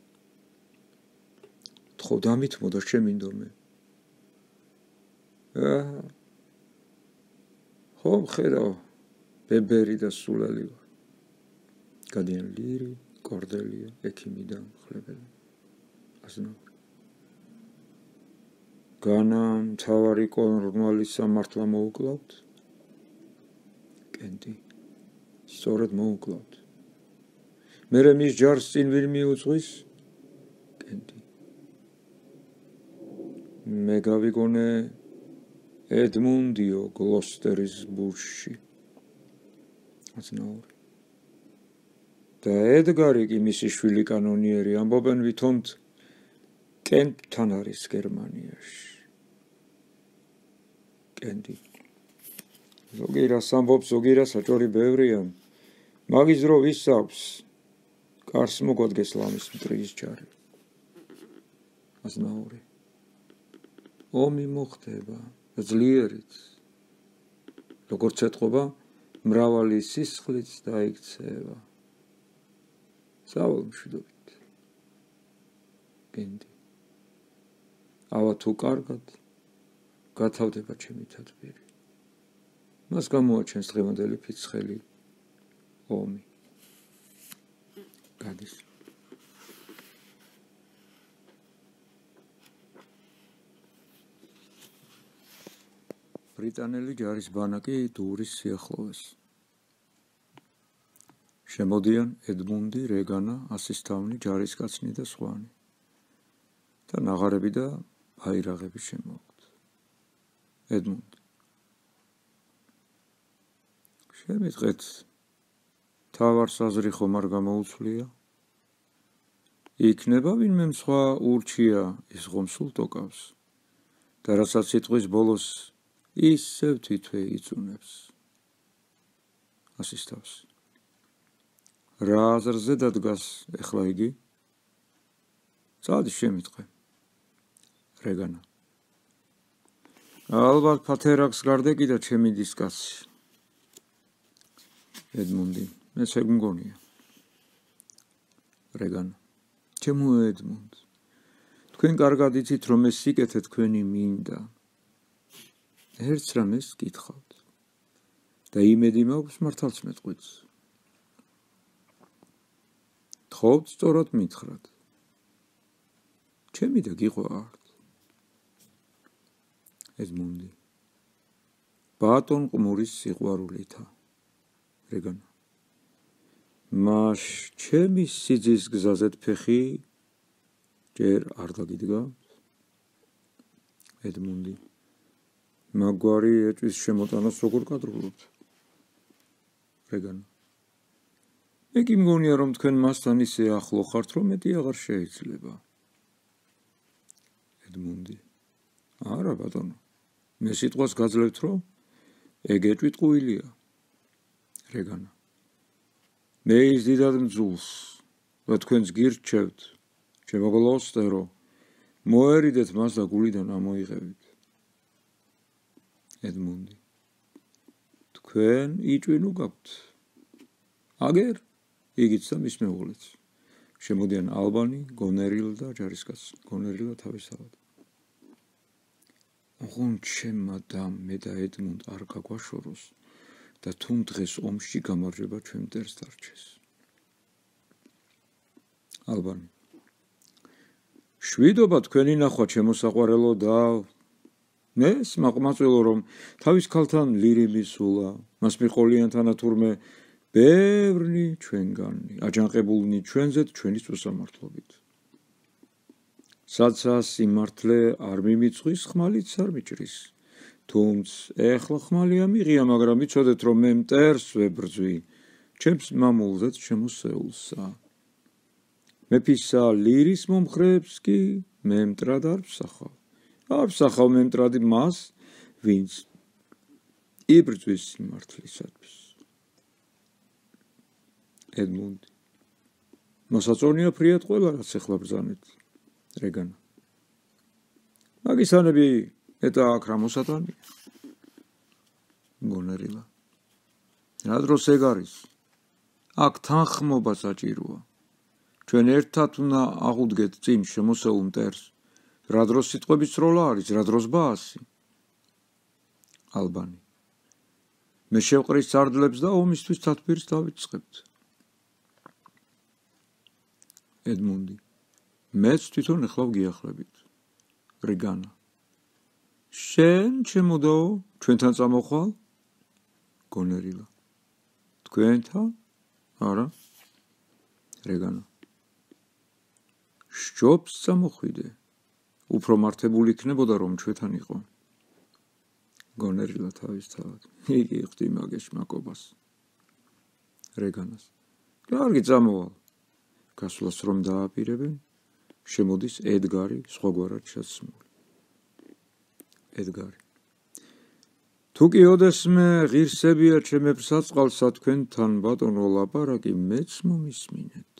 ხო დამითმოდა შემინდომე ხო მხედავ ბებერი და სულელი ვარ გადიან ლირი კორდელია ექიმი და მხლებელი აზნაური განა მთავარი კორნვალის სამართლა მოუკლავთ კენდი სწორედ მოუკლავთ მერე მის ჯარს წინ ვინ მიუძღვის კენდი მე გავიგონე ედმუნდიო გლოსტერის ბურში აზნაური და ედგარი კი მისი შვილი კანონიერი ამბობენ ვითომთ კენტთან არის გერმანიაში კენდი ზოგი რას ამბობს ზოგი რა საჭორი ბევრია მაგის დრო ვის აქვს კარს მოგვადგეს ლამის მტრის ჯარი აზნაური ომი მოხდება ძლიერით როგორც ეთყობა მრავალი სისხლიც დაიქცევა სავალ მშვიდობით კენდი ავა თუ კარგად გათავდება ჩემი თათბირი მას გამოაჩენს დღევანდელი ფიცხელი ომი გადის ბრიტანელი ჯარის ბანაკი დურის სიახლოვეს შემოდიან ედმუნდი რეგანა ასისთავნი ჯარისკაცნი და სხვანი და ნაღარები და ბაირაღები შემოაქვთ ედმუნდი შემიწყეთ თავარს აზრი ხომ არ გამოუცვლია იქნება ვინმე სხვა ურჩია ის ღომსულ ტოკავს და რასაც სიტყვის ბოლოს ისევ თვითვე იწუნებს ასისთავს რა აზრზე დადგას ეხლა იგი წადი შემიტყვე რეგანა ალბათ ფათერაკს გარდა კიდე ჩემი დისკაცი ედმუნდი მეც ეგ მგონია რეგანა ჩემო ედმუნდ თქვენ კარგად იცით რომ ეს სიკეთე თქვენი მინდა ერთს რამეს გითხავთ და იმედი მაქვს მართალს მეტყვით თხოვთ სწორად მითხრათ ჩემი და გიყვართ ედმუნდი ბატონ ყმურის სიყვარულითა რეგანა მას ჩემი სიძის გზაზეთ ფეხი ჯერ არ დაგიდგა ედმუნდი მაგვარი ეჭვის შემოტანას როგორ კადრულობთ რეგანა მე კი მგონია რომ თქვენ მასთან ისე ახლო ხართ რომ მეტი აღარ შეიძლება ედმუნდი არა ბატონო მე სიტყვას გაძლევთ რომ ეგ ეჭვი ტყუილია რეგანა მე ის დიდად მძულს და თქვენს გირჩევთ შემოგლოსტერო მოერიდეთ მას და გულიდან ამოიღებით ედმუნდი თქვენ იჭვინ უგაქვთ აგერ იგიც და მის მეუღლეც შემოდიან ალბანი გონერილ და ჯარისკაცი გონერილა თავისთავად ოღონ ჩემმა და მე და ედმუნდ არ გაგვაშოროს და თუმ დღეს ომში გამარჯვება ჩვენ მტერს დარჩეს ალბანი შვიდობა თქვენი ნახვა ჩემო საყვარელო და მე სმაყმაწვილო რომ თავის ქალთან ლირი მისულა მას მიყოლიანთანა თურმე ბევრნი ჩვენგანი აჯანყებულნი ჩვენზეთ ჩვენი წუსამართლობით სადცა სიმართლე არ მიმიწვის ხმალიც არ მიჭრის თუმც ეხლა ხმალი ამიღია მაგრამ იცოდეთ რომ მე მტერს ვებრძვი ჩემს მამულზეც შემოსეულსა მეფისა ლირის მომხრეებს კი მე მტრად არ ვსახავ მე მტრადი მას ვინც იბრძვის სიმართლისათვის ედმუნდი მოსაწონია ფრიად ყველა რაც ეხლა ბრძანეთ რეგანა მაგისანები ეტა აქ რა მოსატანია გონერილა რა დროს ეგ არის აქ თანხმობა საჭიროა ჩვენ ერთად უნდა აღუდგეთ წინ შემოსეულ მტერს რა დროს სიტყვების სროლა არის რა დროს ბაასი ალბანი მე შევყრის სარდლებს და ომისთვის თათბირს დავიწყებთ ედმუნდი მეც თვითონ ეხლა ვგიახლებით რეგანა შენ ჩემოდაო ჩვენთან წამოხვალ გონერილა თქვენთან არა რეგანა შჯობს წამოხვიდე უფრო მართებული იქნებოდა რომ ჩვენთან იყო გონერილა თავისთავად იგი ხვდი მაგეშ მაკობას რეგანას კარგი წამოვალ გასვლას რომ დააპირებენ შემოდის ედგარი სხვაგვარად ჩაცმული ედგარი თუ კი ოდესმე ღირსებია ჩემებს საწყალსა თქვენთან ბატონო ლაპარაკი მეც მომისმინეთ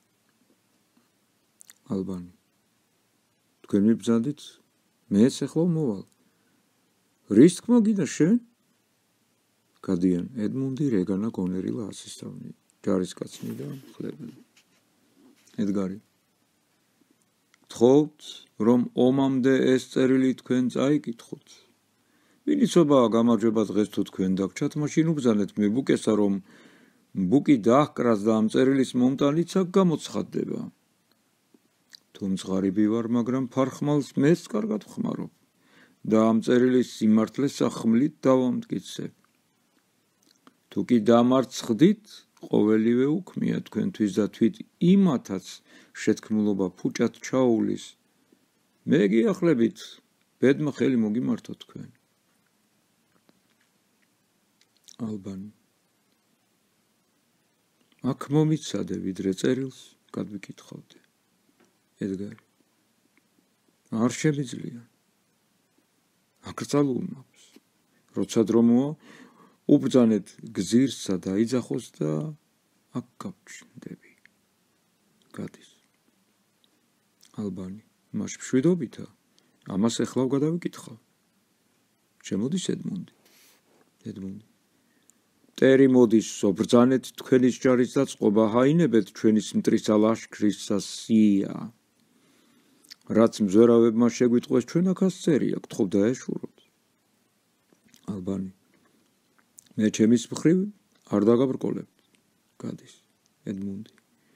ალბანი თქვენ მიბრძანდით მეც ეხლა მოვალ რის თქმა გინდა შენ გადიან ედმუნდი რეგანა გონერილა ასისთავნი ჯარისკაცნი და მხლები ედგარი გთხოვთ რომ ომამდე ეს წერილი თქვენ წაიკითხოთ ვინ იცოდა გამარჯვება დღეს თუ თქვენ დაგჩათ მაშინ უბრძანეთ მე ბუკესა რომ ბუკი დაჰკრას და ამ წერილის მომტანიც აქ გამოცხადდება თუმცა ღარიბი ვარ მაგრამ ფარხმალს მეც კარგად ვხმარობ და ამ წერილის სიმართლეს ახმლით დავამტკიცებ თუ კი დამარცხდით ყოველივე უქმია თქვენთვის და თვით იმათაც შეთქმულობა ფუჭად ჩაუვლის მე გიახლებით ბედმა ხელი მოგიმართო თქვენ ალბანი აქ მომიცადე ვიდრე წერილს გადვიკითხავდე ედგარი არ შემიძლია აკრძალულ მაქვს როცა დრომოა უბრძანეთ გზირსა დაიძახოს და აქ გავჩნდები გადის ალბანი მას მშვიდობითა ამას ეხლა გადავიკითხავ შემოდის ედმუნდი მტერი მოდის ობრძანეთ თქვენის ჯარის დაწყობა ჰაინებეთ ჩვენის მტრისა ლაშქრისა სია რაც მზვერავებმა შეგვიტყვეს ჩვენ აქაც წერია გთხოვ დაეშუროთ ალბანი მე ჩემის მხრივ არ დაგაბრკოლებთ გადის ედმუნდი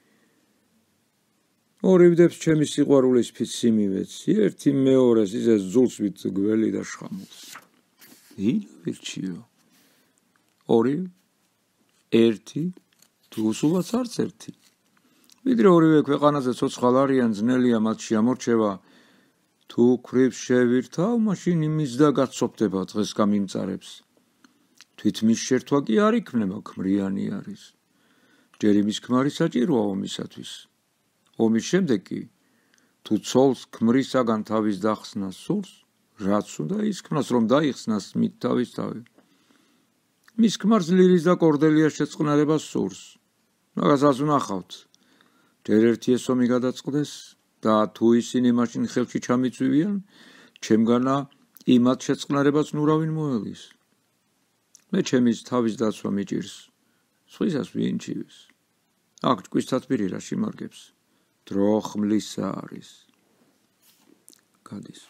ორივდებს ჩემი სიყვარულის ფიცი მივეცი ერთი მეორეს ისე ზულს ვით გველი და შხამულს ვირჩიო ორი ერთი თუ სულაც არც ერთი ვიდრე ორივე ქვეყანაზე ცოცხალ არიან ძნელია მათში ამორჩევა თუ ქვრივს შევირთავ, მაშინ იმის და გაცოფდება დღეს გამიმწარებს. თვით მის შერთვა კი არ იქნება, ქმრიანი არის. ჯერ იმის ქმარი საჭიროა ომისათვის. ომის შემდეგ კი, თუ ცოლს ქმრისაგან თავის დახსნას სურს, რაც უნდა ისქმნას, რომ დაიხსნას მით თავის თავი. მის ქმარს ლირის და კორდელიას შეწყნარებას სურს. მაგასაც ვნახავთ. ჯერ ერთი ეს ომი გადაწყდეს და თუ ისინი მაშინ ხელში ჩამიწვივიან, ჩემგანა იმათ შეწყნარებას ნურავინ მოელის. მე ჩემის თავის დაცვა მიჭირს, სხვისას ვინ ჩივის. აქ ჭკვის თათბირი რა შემარგებს, დრო ხმლისა არის. გადის.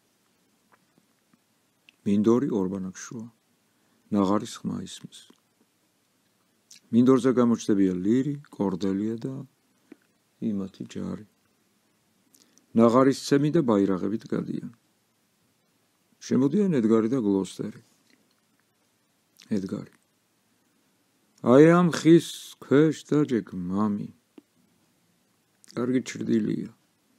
მინდორი ორბანაკშუა, ნაღარის ხმა ისმის. მინდორზე გამოჩნდებია ლირი, კორდელია და იმათი ჯარი. ნაღარის ცემი და ბაირაღებით გადიან. შემოდიან ედგარი და გლოსტერი. ედგარი. აი ამ ხის ქვეშ დაჯექ მამი. კარგი ჩრდილია.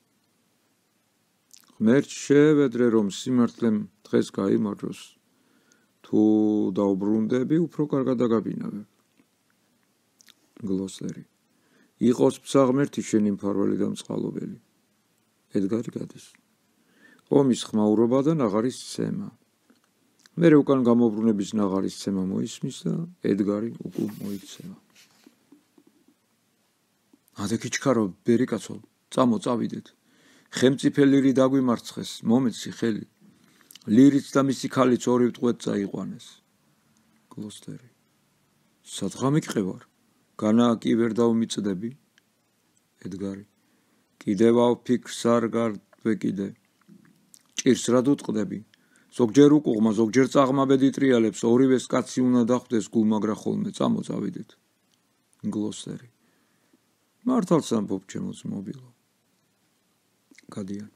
ღმერთს შევედრე რომ სიმართლემ დღეს გაიმარჯოს. თუ დაუბრუნდები, უფრო კარგად დაგაბინავებ. გლოსტერი. იყოს ფცა ღმერთი შენი მფარველი და მწყალობელი. ედგარი გადის. ომის ხმაურობა და ნაღარის ცემა. მერე უკან გამობრუნების ნაღარის ცემა მოისმის და ედგარი უკულ მოიქცევა. ადექიჩქარო ბერიკაცო, წავიდეთ. ხემწიფე ლირი დაგვიმარცხეს, მომეცი ხელი. ლირიც და მისი ქალიც ორი ვტყვეთ წაიყვანეს. გლოსტერი. სადღა მიყევარ, განა კი ვერ დავმიწდები. ედგარი. კიდევ ავფიქრს არ გარდვეკიდე. ჭირს რა დუტყდები. ზოგჯერ უკუღმა, ზოგჯერ წაღმაბედი ტრიალებს, ორივეს კაცი უნდა დახვდეს გულმაგრა ხოლმე, წავიდეთ. გლოსტერი. მართალს ამბობ ჩემო ძმობილო. გადიან.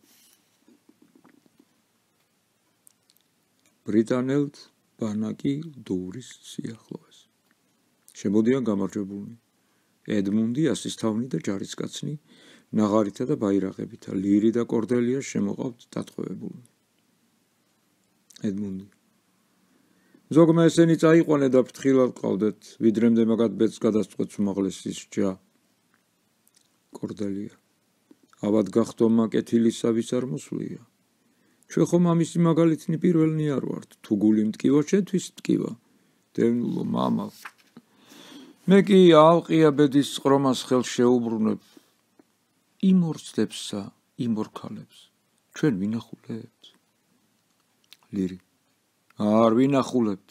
ბრიტანელთ ბანაკი დურის სიახლოვეს. შემოდიან გამარჯვებულნი. ედმუნდი, ასისთავნი და ჯარისკაცნი, ნაღარითა და ბაირაღებითა, ლირი და კორდელია შემოყავთ დათხოვებულნი. ედმუნდი. ზოგმა ესენი წაიყვანე და ფრთხილად ყავდეთ, ვიდრემდე მაგათ ბედს გადასწყვეტს უმაღლესის ჯა. კორდელია. ავად გახდომა კეთილისა ვის არ მოსვლია. ჩვენ ხომ ამისი მაგალითნი პირველნი არ ვართ, თუ გული მტკივა, შენთვის მტკივა. დევნულო მამა. მე კი ალყია ბედის წყრომას ხელს შეუბრუნებ. იმ ორ ძლებსა, იმ ორ ქალებს, ჩვენ ვინახულებთ? ლირი. არ ვინახულებთ.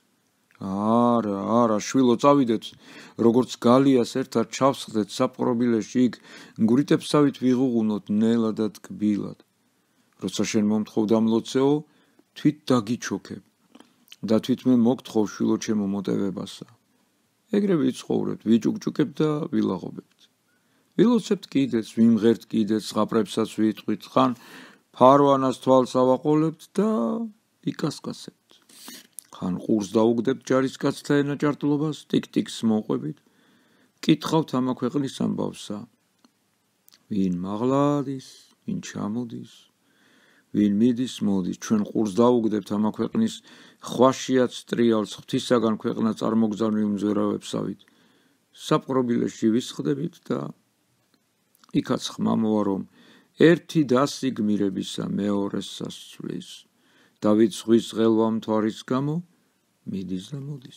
არა, შვილო, წავიდეთ, როგორც გალიას ერთად ჩავსხდეთ საპყრობილეში, იქ მგვრიტებსავით ვიღუღუნოთ ნელად და ტკბილად. როცა შენ მომთხოვ დამლოცეო, თვით დაგიჩოქებ და თვით მე მოგთხოვ შვილო ჩემო მოტევებასა. ეგრე ვიცხოვრებთ, ვიჭუკჭუკებთ და ვილაღობებთ. ვილოცებთ კიდეც, ვიმღერთ კიდეც, ზღაპრებსაც ვიტყვით, ხან ფარვანას თვალს ავაყოლებთ და ვიკასკასებთ. ხან ყურს დაუგდებთ ჯარისკაცთა ენაჭარტლობას, ტიკ-ტიკს მოყვებით, კითხავთ ამა ქვეყნის ამბავსა. ვინ მაღლადის, ვინ ჩამოდის, ვინ მიდის, მოდის, ჩვენ ყურს დაუგდებთ ამა ქვეყნის ხვაშიაც ტრიალს, ღვთისაგან ქვეყნა წარმოგზავნილ მზვერავებსავით. საპყრობილეში ვისხდებით და იქაც ხმა მოვა, რომ ერთი დასი გმირებისა მეორეს სასწვლის. დავით ზღვის ღელვა მთვარის გამო მიდის და მოდის.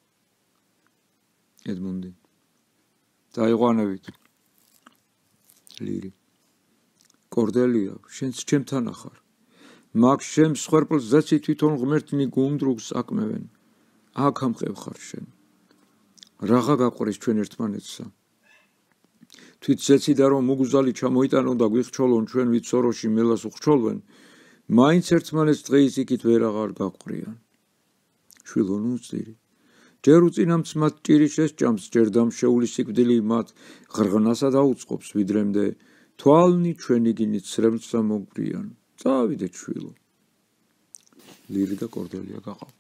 ედმუნდი. დაიყვანებით. ლირი. კორდელია, შენც ჩემთან ახარ. მაგ შემს ხვერპლს ზეცი თვითონ ღმერთნი გუნდრუგს აკმევენ. აქ ამყევ ხარ შენ. რაღა გაყრის ჩვენ ერთმანეთსა. თვით ზეციდა რომ მუგუზალი ჩამოიტანონ და გვიხჩოლონ ჩვენ ვით სოროში მელას უხჩოლვენ, მაინც ერთმანეთს დღეის იქით ვერაღარ გაყვრიან. შვილო ნუწირი. ჯერ უწინამც მათ ჭირი შესჭამს, ჯერ დამშეული სიკვდილი მათ ღრღნასა დაუწყობს, ვიდრემდე თვალნი ჩვენი გინით სრემლსა მოგვრიან. წავიდეთ შვილო. ლირი და კორდელია გაყავთ.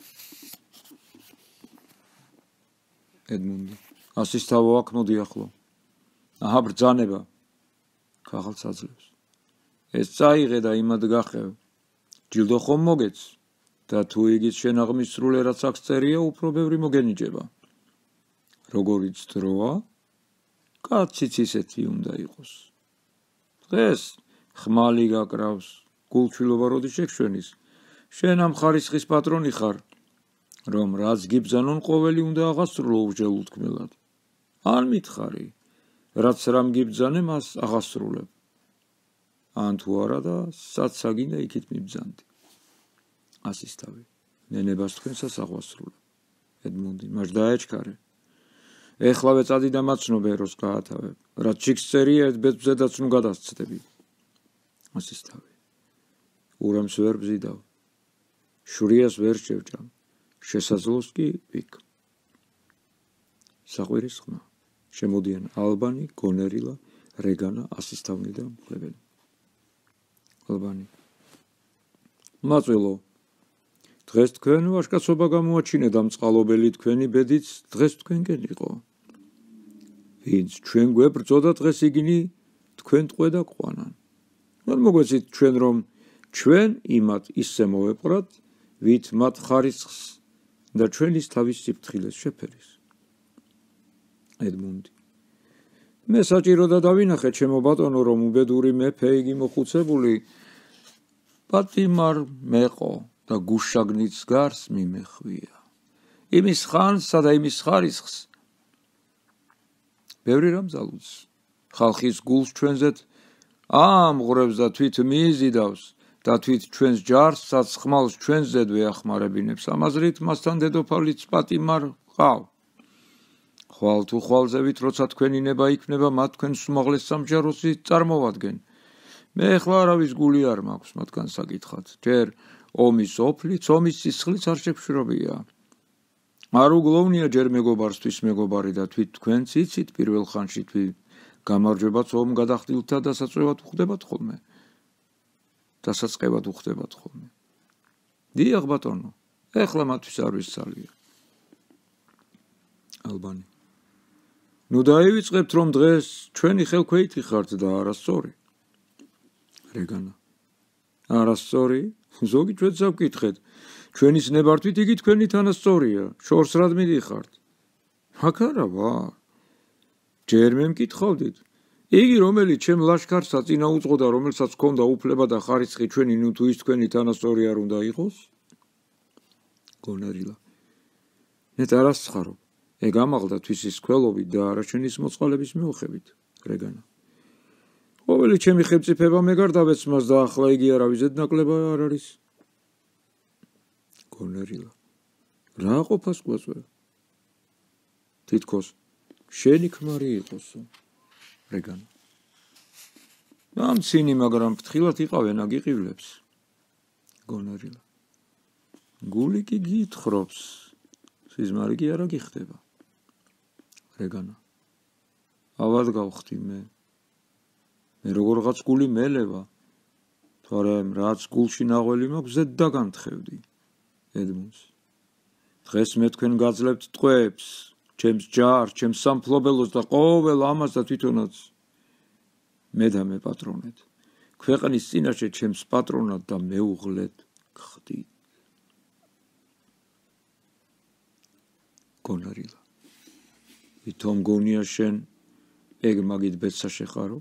ედმუნდი. ასისთავო აქ მოდი ახლო. აჰა, ბრძანება. ქაღალდს აძლევს. ეს წაიღე და იმად გახევ. ჯილდო ხომ მოგეც და თუ იგის შენ აღმისრულ რაც აქ წერია, უფრო ბევრი მოგენიჭება. როგორიც დროა, კაციც ისეთი უნდა იყოს. დღეს ხმალი გაკრავს, გულჩვილობა როდი შეგშვენის, შენ ამ ხარისხის პატრონი ხარ, რომ რაც გიბძანონ ყოველი უნდა აღასრულო ურჯელუთქმელად. ან მითხარი, რაც რამ გიბძანე მას აღასრულებ. ან თუ არა და საცაგინდა იქით მიბძანდი. ასისთავი, ნენებას თქვენსას აღვასრულებ. ედმუნდი, მას დაეჩქარე. ეხლავე წადი და მაცნობ ეროს გაათავებ, რაც ჩიქს წერია ერთ ბეწვზედაც ნუ გადასცდები. ასისთავი, ურამს ვერ ბზიდავ, შვრიას ვერ შევჭამ, შესაძლოს კი ვიქ. საყვირის ხმა, შემოდიან ალბანი, გონერილა, რეგანა, ასისთავნი და მკვლეველი. ალბანი, მაწველო, დღეს თქვენ ვაჟკაცობა გამოაჩინე და მწყალობელი თქვენი ბედიც დღეს თქვენკენ იყო. ვინც ჩვენ გვებრძოდა დღეს იგინი თქვენ ტყვე და ყვანან. არ მოგვეცით ჩვენ რომ ჩვენ იმათ ისე მოვეპყრათ, ვით მათ ხარისხს და ჩვენის თავის სიფრთხილეს შეფერის. ედმუნდი, მე საჭირო და დავინახე ჩემო ბატონო, რომ უბედური მეფე იგი მოხუცებული პატიმარ მეყო და გუშაგნიც გარს მიმეხვია. იმის ხანსა და იმის ხარისხს ბევრი რამ ძალუძს. ხალხის გულს ჩვენზეთ ამღვრევს და თვით მიიზიდავს და თვით ჩვენს ჯარსაც ხმალს ჩვენზედ ვეახმარებინებს. ამაზრით მასთან დედოფალიც პატიმარ ყავ. ხვალ თუ ხვალზევით, როცა თქვენი ნება იქნება, მათ თქვენს უმაღლეს სამჯაროს წარმოვადგენ. მე ახლა არავის გული არ მაქვს მათგან საკითხად. ჯერ ომის ოფლიც, ომის სისხლიც არ შეგვშრობია. არ უგლოვნია ჯერ მეგობარსთვის მეგობარი და თვით თქვენც იცით პირველ ხანში თვით გამარჯვებაც ომ გადახდილთა დასაწყევად უხდებათ ხოლმე. დასაწყევად უხდებათ ხოლმე. დიახ ბატონო, ეხლა მათთვის არ ვისწავლია. ალბანი, ნუ დაივიწყებთ რომ დღეს ჩვენი ხელქვეითი ხართ და არასწორი. რეგანა, არასწორი? ზოგი ჩვენც ავკითხეთ. ჩვენის ნებართვით იგი თქვენი თანასწორია. შორს რად მიდიხართ? აქ არა ვარ. ჯერ მე მკითხავდით. იგი რომელიც ჩემ ლაშქარსაც წინა უძღოდა, რომელსაც ჰქონდა უფლება და ხარისხი ჩვენი ნუ თუ ის თქვენი თანასწორი არ უნდა იყოს? გონერილა, მე არასცხარო. ეგ ამაღლდა თვისის ქველობით და არა ჩვენის მოწყალების მეოხებით. რეგანა, ყოველი ჩემი ხელმწიფება მე გარდავეც მას და ახლა იგი არავის ზედნაკლება არ არის. გონერილა, რა ყოფას გვაწვევ? თითქოს შენი ქმარი იყოსო. რეგანა, ამცინი, მაგრამ ფრთხილად იყავენ აგიყივლებს. გონერილა, გული კი გითხრობს, სიზმარი კი არა გიხდება. რეგანა, ავად გავხდი მე როგორღაც გული მელევა, თორემ რაც გულში ნაღველი მაქვს ზედ დაგამთხევდი. ედმუნდს, დღეს მე თქვენ გაძლევთ ტყვეებს, ჩემს ჯარს, ჩემს სამფლობელოს და ყოველ ამას და თვითონაც მე და მე პატრონეთ. ქვეყნის წინაშე ჩემს პატრონად და მეუღლედ გხდით. გონერილა, ვითომ გონია შენ ეგ მაგით ბეცსა შეხარო?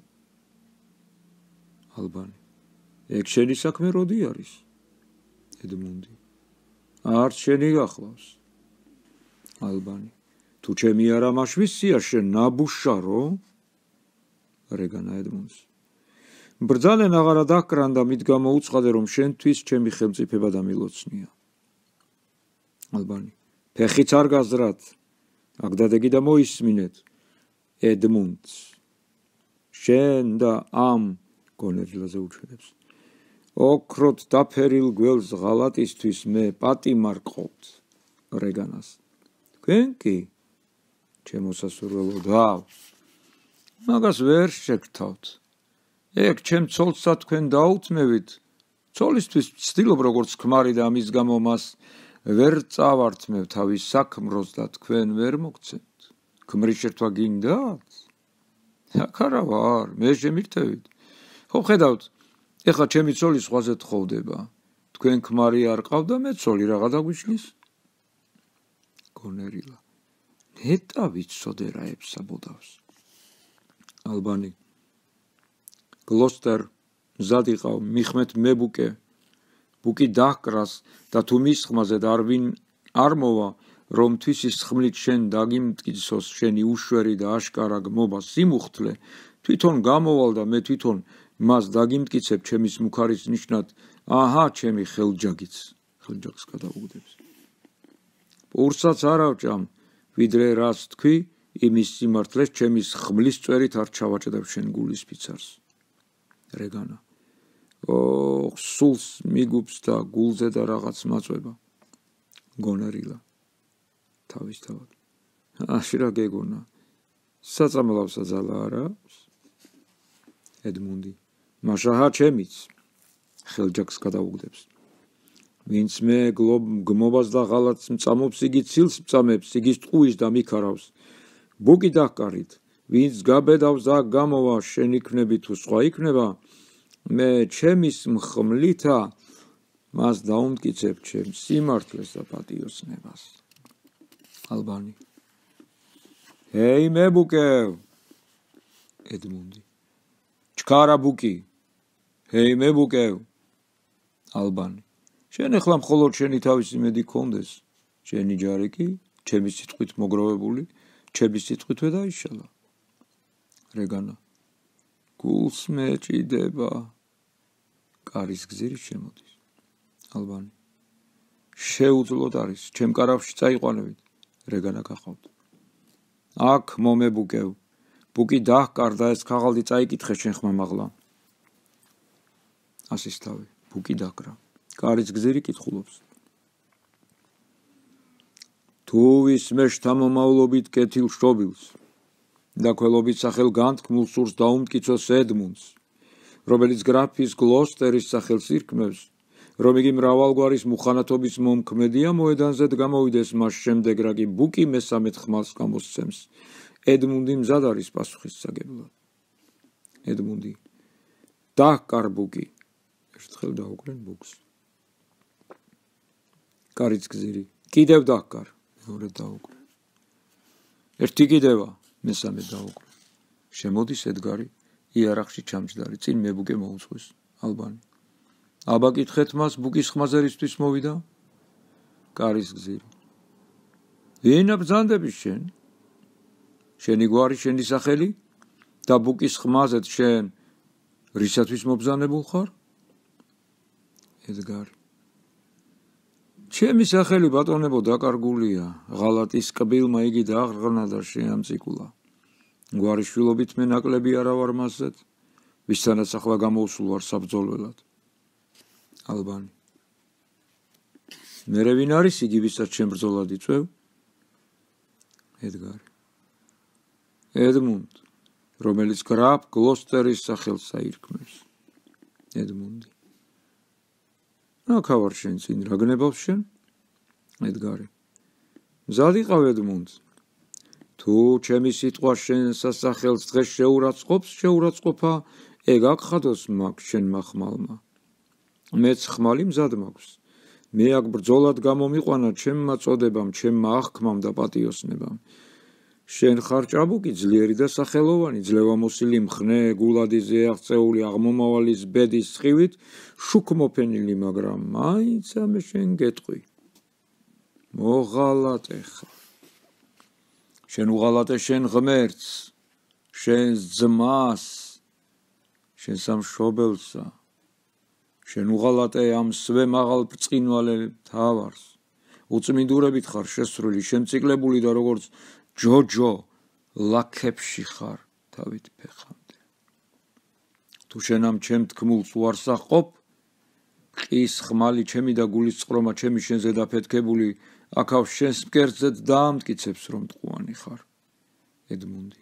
ალბანი, ეგ შენი საქმე როდი არის? ედმუნდი, არც შენი გახლავს. ალბანი, თუ ჩემი არა მაშვისია შენ ნაბუშარო? რეგანა ედმუნდს, ბრძანენ აღარა დაკრან და მით გამოუცხადე რომ შენთვის ჩემი ხელმწიფება დამილოცნია. ალბანი, ფეხიც არ გაზრათ, აქ დადეგი და მოისმინეთ. ედმუნდს, შენ და ამ გონერილაზე უჩვენებს. ოქროთ დაფერილ გველს ღალატისთვის მე პატიმარ ყავთ. რეგანას, თქვენ კი ჩემო სასურველო დავ, მაგას ვერ შეგთავთ. ეგ ჩემ ცოლსა თქვენ დაუთმევით. ცოლისთვის ვცდილობ როგორც ქმარი და ამის გამო მას ვერ წავართმევ თავის საქმროს და თქვენ ვერ მოგცემთ. ქმრის შერთვა გინდათ? აქ არა ვარ, მე შემირთევით. ხო ხედავთ, ეხლა ჩემი ცოლი სხვაზე თხოვდება. თქვენ ქმარი არ ყავდა, მე ცოლი რაღა დაგვიშლის? გონერილა. ნეტა ვიცოდე რა ებსაბოდავს. ალბანი. გლოსტერ მზად იყავ, მიხმეთ მებუკე. ბუკი დაჰკრას და თუ მის ხმაზე და არ მოვა, რომ თვისის ხმლით შენ დაგიმტკიცოს შენი უშვერი და აშკარა გმობა სიმუხთლე, თვითონ გამოვალ და მე თვითონ მას დაგიმტკიცებ ჩემის მუქარის ნიშნად, აჰა, ჩემი ხელჯაგიც, ხელჯაგს გადაუგდებს. პურსაც არ ავჭამ, ვიდრე რას თქვი, იმის სიმართლეს ჩემის ხმლის წვერით არ ჩავაჭდებ შენ გულის ფიცარს. რეგანა. სულს მიგუბს და გულზე და რაღაც მაწვება. გონერილა. თავისთავად. აში რა გეგონა. საწამლავსა ძალა არ აქვს? ედმუნდი. მაშაჰა ჩემიც. ხელჯაგს გადაუგდებს. ვინც მე გმობას და ღალატს მწამობს, იგი ცილს მწამებს, იგის ტყუის და მიქარავს. ბუკი დაჰკარით. ვინც გაბედავს და გამოვა შენ იქნები თუ სხვა იქნება, მე ჩემის მხმლითა მას დაუმტკიცებ ჩემს სიმართლეს და პატიოსნებას. ალბანი. ჰეი მებუკევ. ედმუნდი. ჩქარა ბუკი. ჰეი მებუკევ. ალბანი. შენ ახლა მხოლოდ შენი თავის იმედი გქონდეს. შენი ჯარი კი ჩემი სიტყვით მოგროვებული, ჩემი სიტყვით დაიშალა. რეგანა. გულს მეჭიდება. კარის გზირი შემოდის. ალბანი. შეუძლოდ არის, ჩემ კარავში წაიყვანებით. რეგანა გახავთ. აქ მომებუკევ. ბუკი დაჰკარდა ეს ქაღალდი წაიკითხე შენ ხმამაღლა. ასისთავი. ბუკი დაკრა. კარის გზირი კითხულობს. თუ ვისმე შთამომავლობით კეთილ შობილს და ქველობით სახელ განთქმულ სურს დაუმტკიცოს ედმუნდს, რომელიც გრაფის გლოსტერის სახელს ირქმევს, რომ იგი მრავალგვარის მუხანათობის მომქმედია, მოედანზე გამოვიდეს მას შემდეგ, რა კი ბუკი მესამედ ხმალს გამოსცემს. ედმუნდი მზად არის პასუხისმსაგებლად. ედმუნდი. დაჰკარ ბუკი. ერთხელ დაუკლენ ბუკს. კარის გზირი. კიდევ დაჰკარ. მეორე დაუკლენ. ერთი კიდევა. მესამე დაუკლენ. შემოდის ედგარი, იარაღში ჩამჯდარი, წინ მებუკე მოუწვის. ალბანი. აბა კითხეთ მას ბუკის ხმაზე რისთვის მოვიდა? კარის გზირი. ვინა ბრძანდები შენ? შენი გვარი, შენი სახელი და ბუკის ხმაზეთ შენ რისათვის მობზანებულ ხარ? ედგარი. ჩემი სახელი ბატონებო დაკარგულია, ღალატის კბილმა იგი დააღრღნა და შეამწიკულა. გვარის შვილობით მე ნაკლები არა ვარ მასზეთ, ვისთანაც ახლა გამოვსულ ვარ საბრძოლველად. ალბანი. მერე ვინ არის იგი, ვისაც შენ ბრძოლად იწვევ? ედგარი. ედმუნდ, რომელიც გრაფ გლოსტერის სახელს აირქმევს. ედმუნდი. აქა ვარ შენ წინ, რა გნებავს შენ? ედგარი. მზად იყავ ედმუნდ. თუ ჩემი სიტყვა შენ სასახელს დღეს შეურაცხყოფს, შეურაცხყოფა ეგ აგხადოს მაქვს შენ მახმალმა. მეც ხმალი მზად მაქვს. მე აქ ბრძოლად გამომიყვანა ჩემმა წოდებამ, ჩემმა აღქმამ და პატიოსნებამ. შენ ხარ ჭაბუკი, ძლიერი და სახელოვანი, ძლევამოსილი მხნე, გულადი ზეაღწეული აღმომავალის ბედის სხივით, შუქმოფენილი, მაგრამ მაინც ამე შენ გეტყვი. მოღალატე ხარ. შენ უღალატე შენ ღმერთს, შენ ძმას, შენ სამშობელსა. შენ უღალატე ამ სვე მაღალ ბრწყინვალე მთავარს. უწმინდურებით ხარ შესრული, შემწიკლებული და როგორც ჯოჯო ლაქებში ხარ თავით ფეხამდე. თუ შენ ამ ჩემ თქმულს უარს აჰყოფ, ყის ხმალი ჩემი და გულის წყრომა ჩემი შენზე დაფეთქებული, აქავს შენს მკერდზეც დაამტკიცებს, რომ ტყუანი ხარ. ედმუნდი.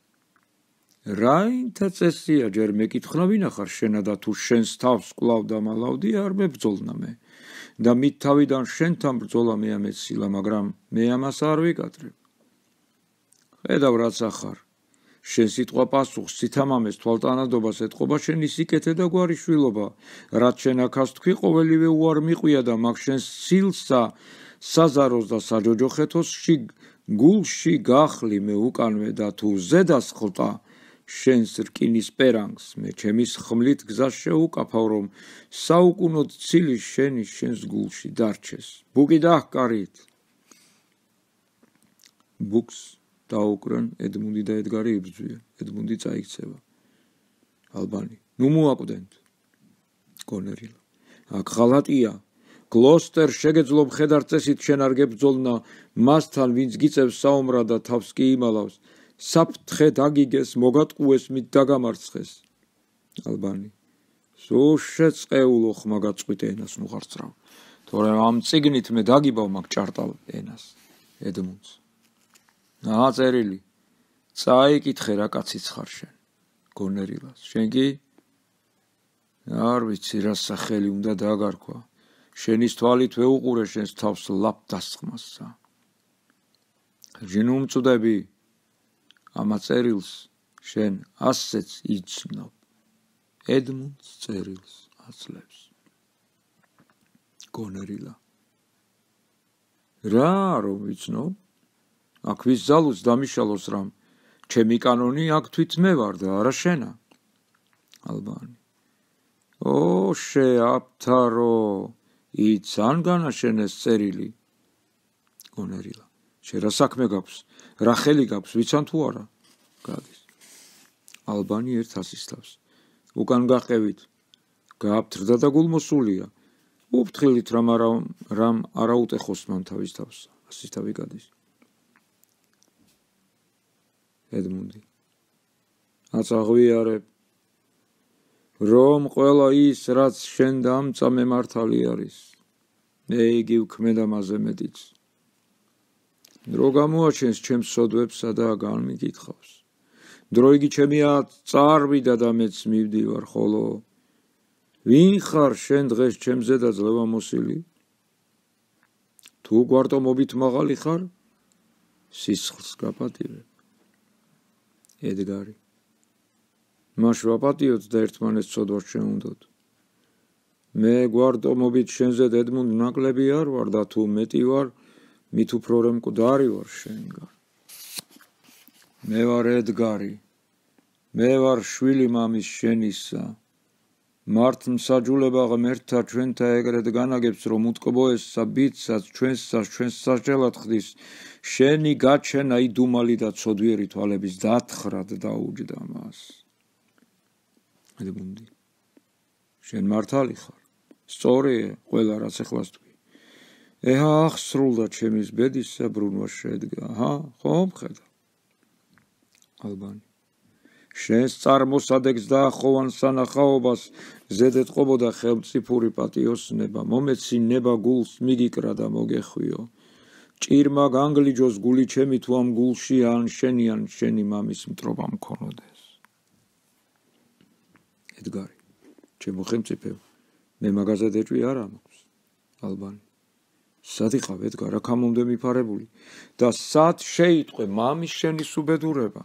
რაინთა წესია ჯერ მეკითხნა ვინა ხარ შენა და თუ შენს თავს კვლავ დამალავდი, არ მებრძოლნა მე. და მით თავიდან შენთან ბრძოლა მე ამეცილა, მაგრამ მე ამას არ ვიკადრებ. ხედავ რაც ახარ. შენ სიტყვა პასუხს სითამამეს თვალტანადობას ეთყობა შენი სიკეთე და გვარიშვილობა რაც შენ აქას თქვი ყოველივე უარ მიყვია და მაგ შენ სილსა საზაროს და საჯოჯოხეთოს გულში გახლი მე უკანვე და თუ ზედას ხლტა შენს რკინის პერანგს მე ჩემის ხმლით გზას შეუკაფავ რომ საუკუნოდ ცილი შენი შენს გულში დარჩეს ბუკი დაჰკარით ბუქს დაუკრან ედმუნდი და ედგარი იბრძვიან ედმუნდი წაიქცევა ალბანი ნუ მოაკვდენთ გონერილა აქ ღალატია გლოსტერ შეგეძლო მხედარ წესით შენ არ გებრძოლნა მასთან ვინც გიწევს საომრად და თავს კი იმალავს საფრთხე დაგიგეს მოგატყუეს მით დაგამარცხეს ალბანი სულ შეწყეულო ხმა გაწყვიტე ენას ნუღარწრავ თორემ ამ წიგნით მე დაგიბავ მაგ ჭარტალ ენას ედმუნდს წერილი წაიკითხე რა კაციც ხარ შენ გონერილას შენ კი არ ვიცი რა სახელი უნდა დაგარქვა შენის თვალით ვეუყურე შენს თავს ლაპ დასხმასსა ჯინუ მწუდები ამა წერილს შენ ასეც იცნობ ედმუნდს წერილს აცლებს გონერილა რა რომ ვიცნობ აქ ვის ზალუც დამიშალოს რამ ჩემი კანონი აქ თვით მე ვარ და არა შენა ალბანი ო შეაფთარო იცან განაშენეს წერილი გონერილა შენ რა საქმე გაქვს რა ხელი გაქვს ვიცან თუ არა გადის ალბანი ერთ ასისთავს უკან გაყევით გააფთრდა და გულმოსულია უფრთხილით რამ არაუტეხოს მან თავის თავს ასისთავი გადის ედმუნდი აწაღვიარებ რომ ყველა ის რაც შენ დამწა მემართალი არის მე იგი ვქმედა მასზე მეტიც დრო გამოაჩენს ჩემს სოდვებსა და განმიკითხავს დრო იგი ჩემია წარვიდა და მეც მივდივარ ხოლო ვინ ხარ შენ დღეს ჩემზე და ძლევამოსილი თუ გვარტომობით მაღალი ხარ სისხლს გაპატივებ ედგარი მას ვაპატიოთ და ერთმანეთს ცოდვას შეუნდოთ მე გვარტომობით შენზე ედმუნდ ნაკლები არ ვარ და თუ მეტი ვარ მით უფრო რომ მკვდარი ვარ შენგან მე ვარ ედგარი მე ვარ შვილი მამის შენისა მართ მსაჯულება ღმერთთა ჩვენთა ეგრეთ განაგებს რომ უტკბოესსა ბიძსაც ჩვენს სასჯელად ხდის შენი გაჩენა იდუმალი და ცოდვიერი თვალების დათხრად დაუჯდა მას ედმუნდი შენ მართალი ხარ სწორია ყველა რაც ეხლას თქვი ეჰა ახსრულდა ჩემის ბედისა ბრუნვა შედგა ხომ ხედავ ალბანი შენს წარმოსადეგს და ახლოვან სანახაობას ზედეთყობოდა ხელმწიფური პატიოსნება მომეცინება გულს მიგიკრა და მოგეხვიო ჭირმა განგლიჯოს გული ჩემი თუ ამ გულში ან შენი მამის მტრობა მქონოდეს ედგარი ჩემო ხელმწიფო მე მაგაზე დეჭვი არ ამაქვს ალბანი სად იყავ ედგარ აქ ამომდე მიფარებული და სად შეიტყვე მამის შენის უბედურება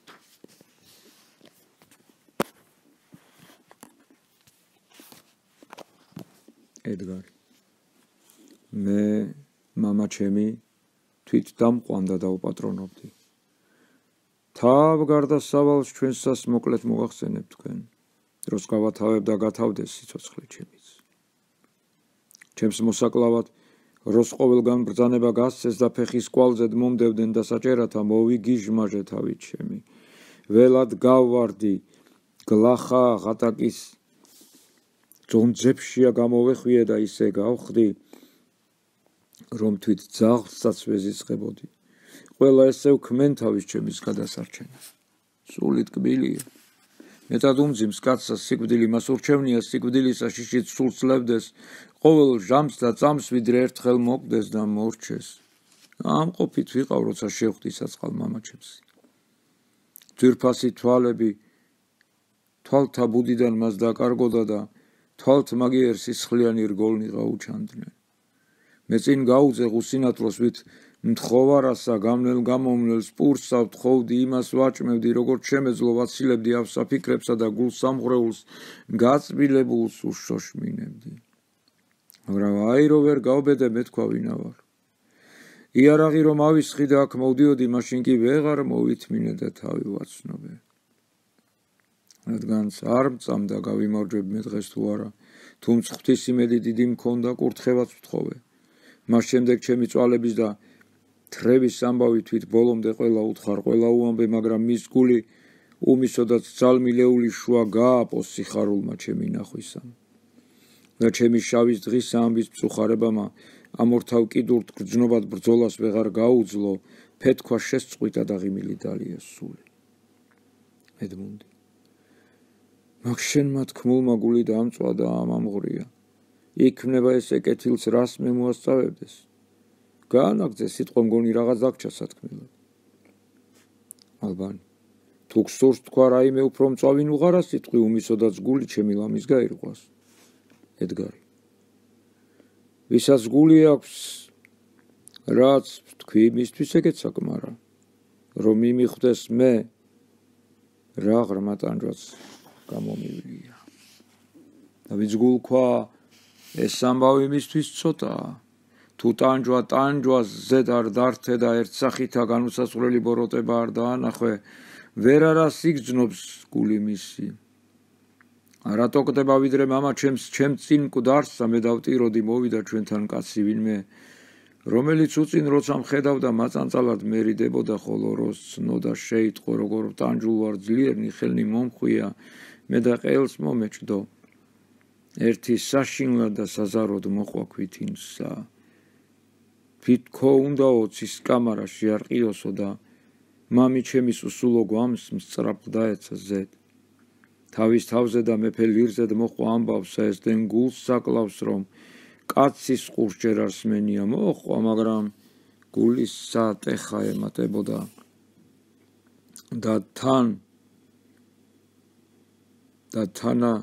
ედგარი მე მამა ჩემი თვით დამყვანდა და უპატრონობდი თავ გარდასავალს ჩვენსას მოკლედ მოახსენებ თქვენ დროს გავათავებ და გათავდეს სიცოცხლე ჩემიც ჩემს მოსაკლავად როს ყოველგან ბრძანება გასცეს და ფეხის კვალზედ მომდევდნენ და საჭერათა მოვიგიჟმაჟე თავით ჩემი ველად გავვარდი გლახა ღატაკის ძონძებშია გამოვეხვიე და ისე გავხდი რომ თვით ძაღლსაც ვეზისხებოდი ყველა ესე ვქმენ თავის ჩემის გადასარჩენა სული ტკბილია მეტად უმძიმს კაცსა სიკვდილი მას ურჩევნია სიკვდილისა შიშით სულს ლებდეს ყოველ ჟამს და წამს ვიდრე ერთხელ მოკდეს და მორჩეს ამ ყოფით ვიყავ როცა შევხვდი საწყალ მამაჩემს ძვირფასი თვალები თვალთა ბუდიდან მას დაკარგოდა და თვალთ მაგიერ სისხლიანი რგოლნი გაუჩანდნენ მე წინ გაუძე ღუსინათლოს ვით მთხოვარასა გამნელ გამომნელს პურსსა ვთხოვდი იმას ვაჭმევდი როგორც შემეძლო ვაცილებდი ავსა ფიქრებსა და გულს სამღრეულს გაწბილებულს უშოშმინებდი მაგრამ აი რო ვერ გავბედე მეთქვა ვინა ვარ იარაღი რომ ავისხი და აქ მოვდიოდი მაშინ კი ვეღარ მოვითმინე და თავი ვაცნობე რადგანაც არ მწამდა გავიმარჯვებ მე დღეს თუ არა თუ მწხვთის იმედი დიდი მქონდა კურთხევაც ვთხოვე მას შემდეგ ჩემი წვალების და თრევის ამბავი თვით ბოლომდე ყველა უთხარ ყველა უამბე მაგრამ მის გული უმისოდაც ძალმილეული შუა გააპოს სიხარულმა ჩემი ნახვისამ და ჩემი შავის დღის ამბის მწუხარებამა ამორთავ კიდურთ გრძნობად ბრძოლას ვეღარ გაუძლო ფეთქვა შესწყვიტა და ღიმილი დალია სული ედმუნდი მაგ შენმა თქმულმა გული დამწვა და ამამღვრია იქმნება ესე კეთილს რას მე მოასწავებდეს გაანაგძე სიტყვა მგონი რაღაც დაგჭა სათქმელად ალბანი თუ გსურს თქვა რაიმე უფრო მწვავინ უღარა სიტყვი უმისოდაც გული ჩემი ლამის გაირყვას ედგარი ვისაც გული აქვს რაც თქვი მისთვის ეგეც საკმარა რომ მიმიხვდეს მე რა ღრმა ტანჯვაც გამომივლია და ვიც გულქვა ეს ამბავი მისთვის ცოტაა თუ ტანჯვას ზედ არ დართე და ერთ სახითა განუსასვლელი ბოროტება არ დაანახვე ვერ არას იგრძნობს გული მისი რატო კდება ვიდრე მამა ჩემს წინ მკვდარსა მე დავტიროდი მოვიდა ჩვენთან კაცი ვინმე რომელიც უწინ როცა მხედავდა მაწანწალად მერიდებოდა ხოლო როს ცნოდა შეიტყო როგორ ტანჯულ ვარ ძლიერნი ხელნი მომხვია მე და ყელს მომეჭდო ერთი საშინლად და საზაროდ მოყვა ქვითინსა თვითქო უნდაო ცის კამარაში არ ყიოსო და მამი ჩემის უსულო გვამს მსწრაფ დაეცა ზედ თავის თავზე და მეფე ლირზედ მოყვა ამბავსა ესდენ გულს საკლავს რომ კაცის ყურს ჯერ არ სმენია მოყვა მაგრამ გულის სატეხა ემატებოდა და თანა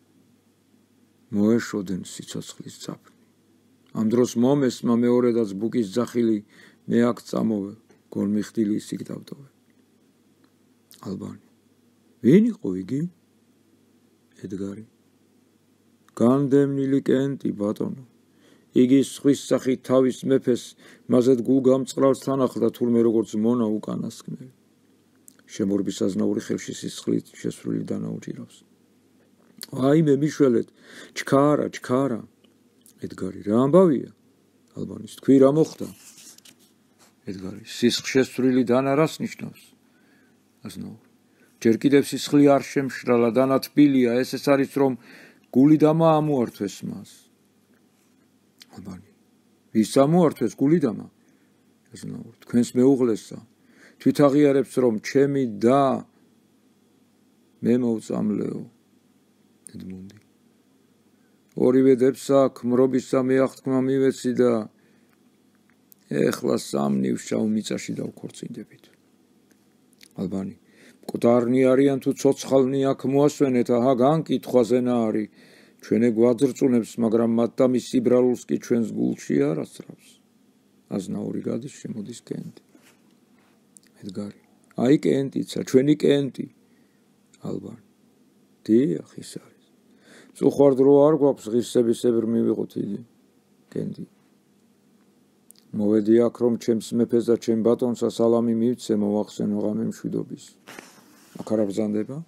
მოეშოდენ სიცოცხლის ძაფნი ამ დროს მომესმა მეორედაც ბუკის ძახილი მე აქ წამოვე გორმიხდილი ისიქ დავტოვე ალბანი ვინ იყო იგი ედგარი განდემნილი კენტი ბატონო იგი სხვის სახით თავის მეფეს მაზედ გულგამწყრალს თანახდა თურმე როგორც მონა უკანასკნელი შემორბის აზნაური ხელში სისხლით შესრული დანაუჭირავს აიმე მიშველეთ ჩქარა ედგარი რა ამბავია ალბანის თქვი რა მოხდა ედგარი სისხლ შესრული დანა რას ნიშნავს აზნაური ჯერ კიდევ სისხლი არ შემშრალა დანა თბილია ეს არის რომ გული დამაამოართვეს მას ალბანი ვის ამოართვეს გული დამა აზნაური თქვენს მეუღლესა თვით აღიარებს რომ ჩემი და მე მოვწამლეო ედმუნდი ორივე დებს აქ მრობისა მეახთქმა მივეცი და ეხლა სამნივშავ მიწაში დავქორწინდებით ალბანი მკვდარნი არიან თუ ცოცხალნი აქ მოასვენეთ აჰა განკითხვა ზენა არის ჩვენე გვაძრწუნებს მაგრამ მათ და მის სიბრალულს კი ჩვენს გულში არ ასწრავს აზნაური გადის შემოდის კენტი ედგარი აი კენტიცა ჩვენი კენტი ალბანი დიახ ის არის წუხვარ დრო არ გვაქვს ღირსებისებრ მივიღოთ იგი კენტი მოვედი აქ რომ ჩემს მეფეს და ჩემ ბატონსა სალამი მივცე მოვახსენო ღამე მშვიდობის აქ არ ბრძანდება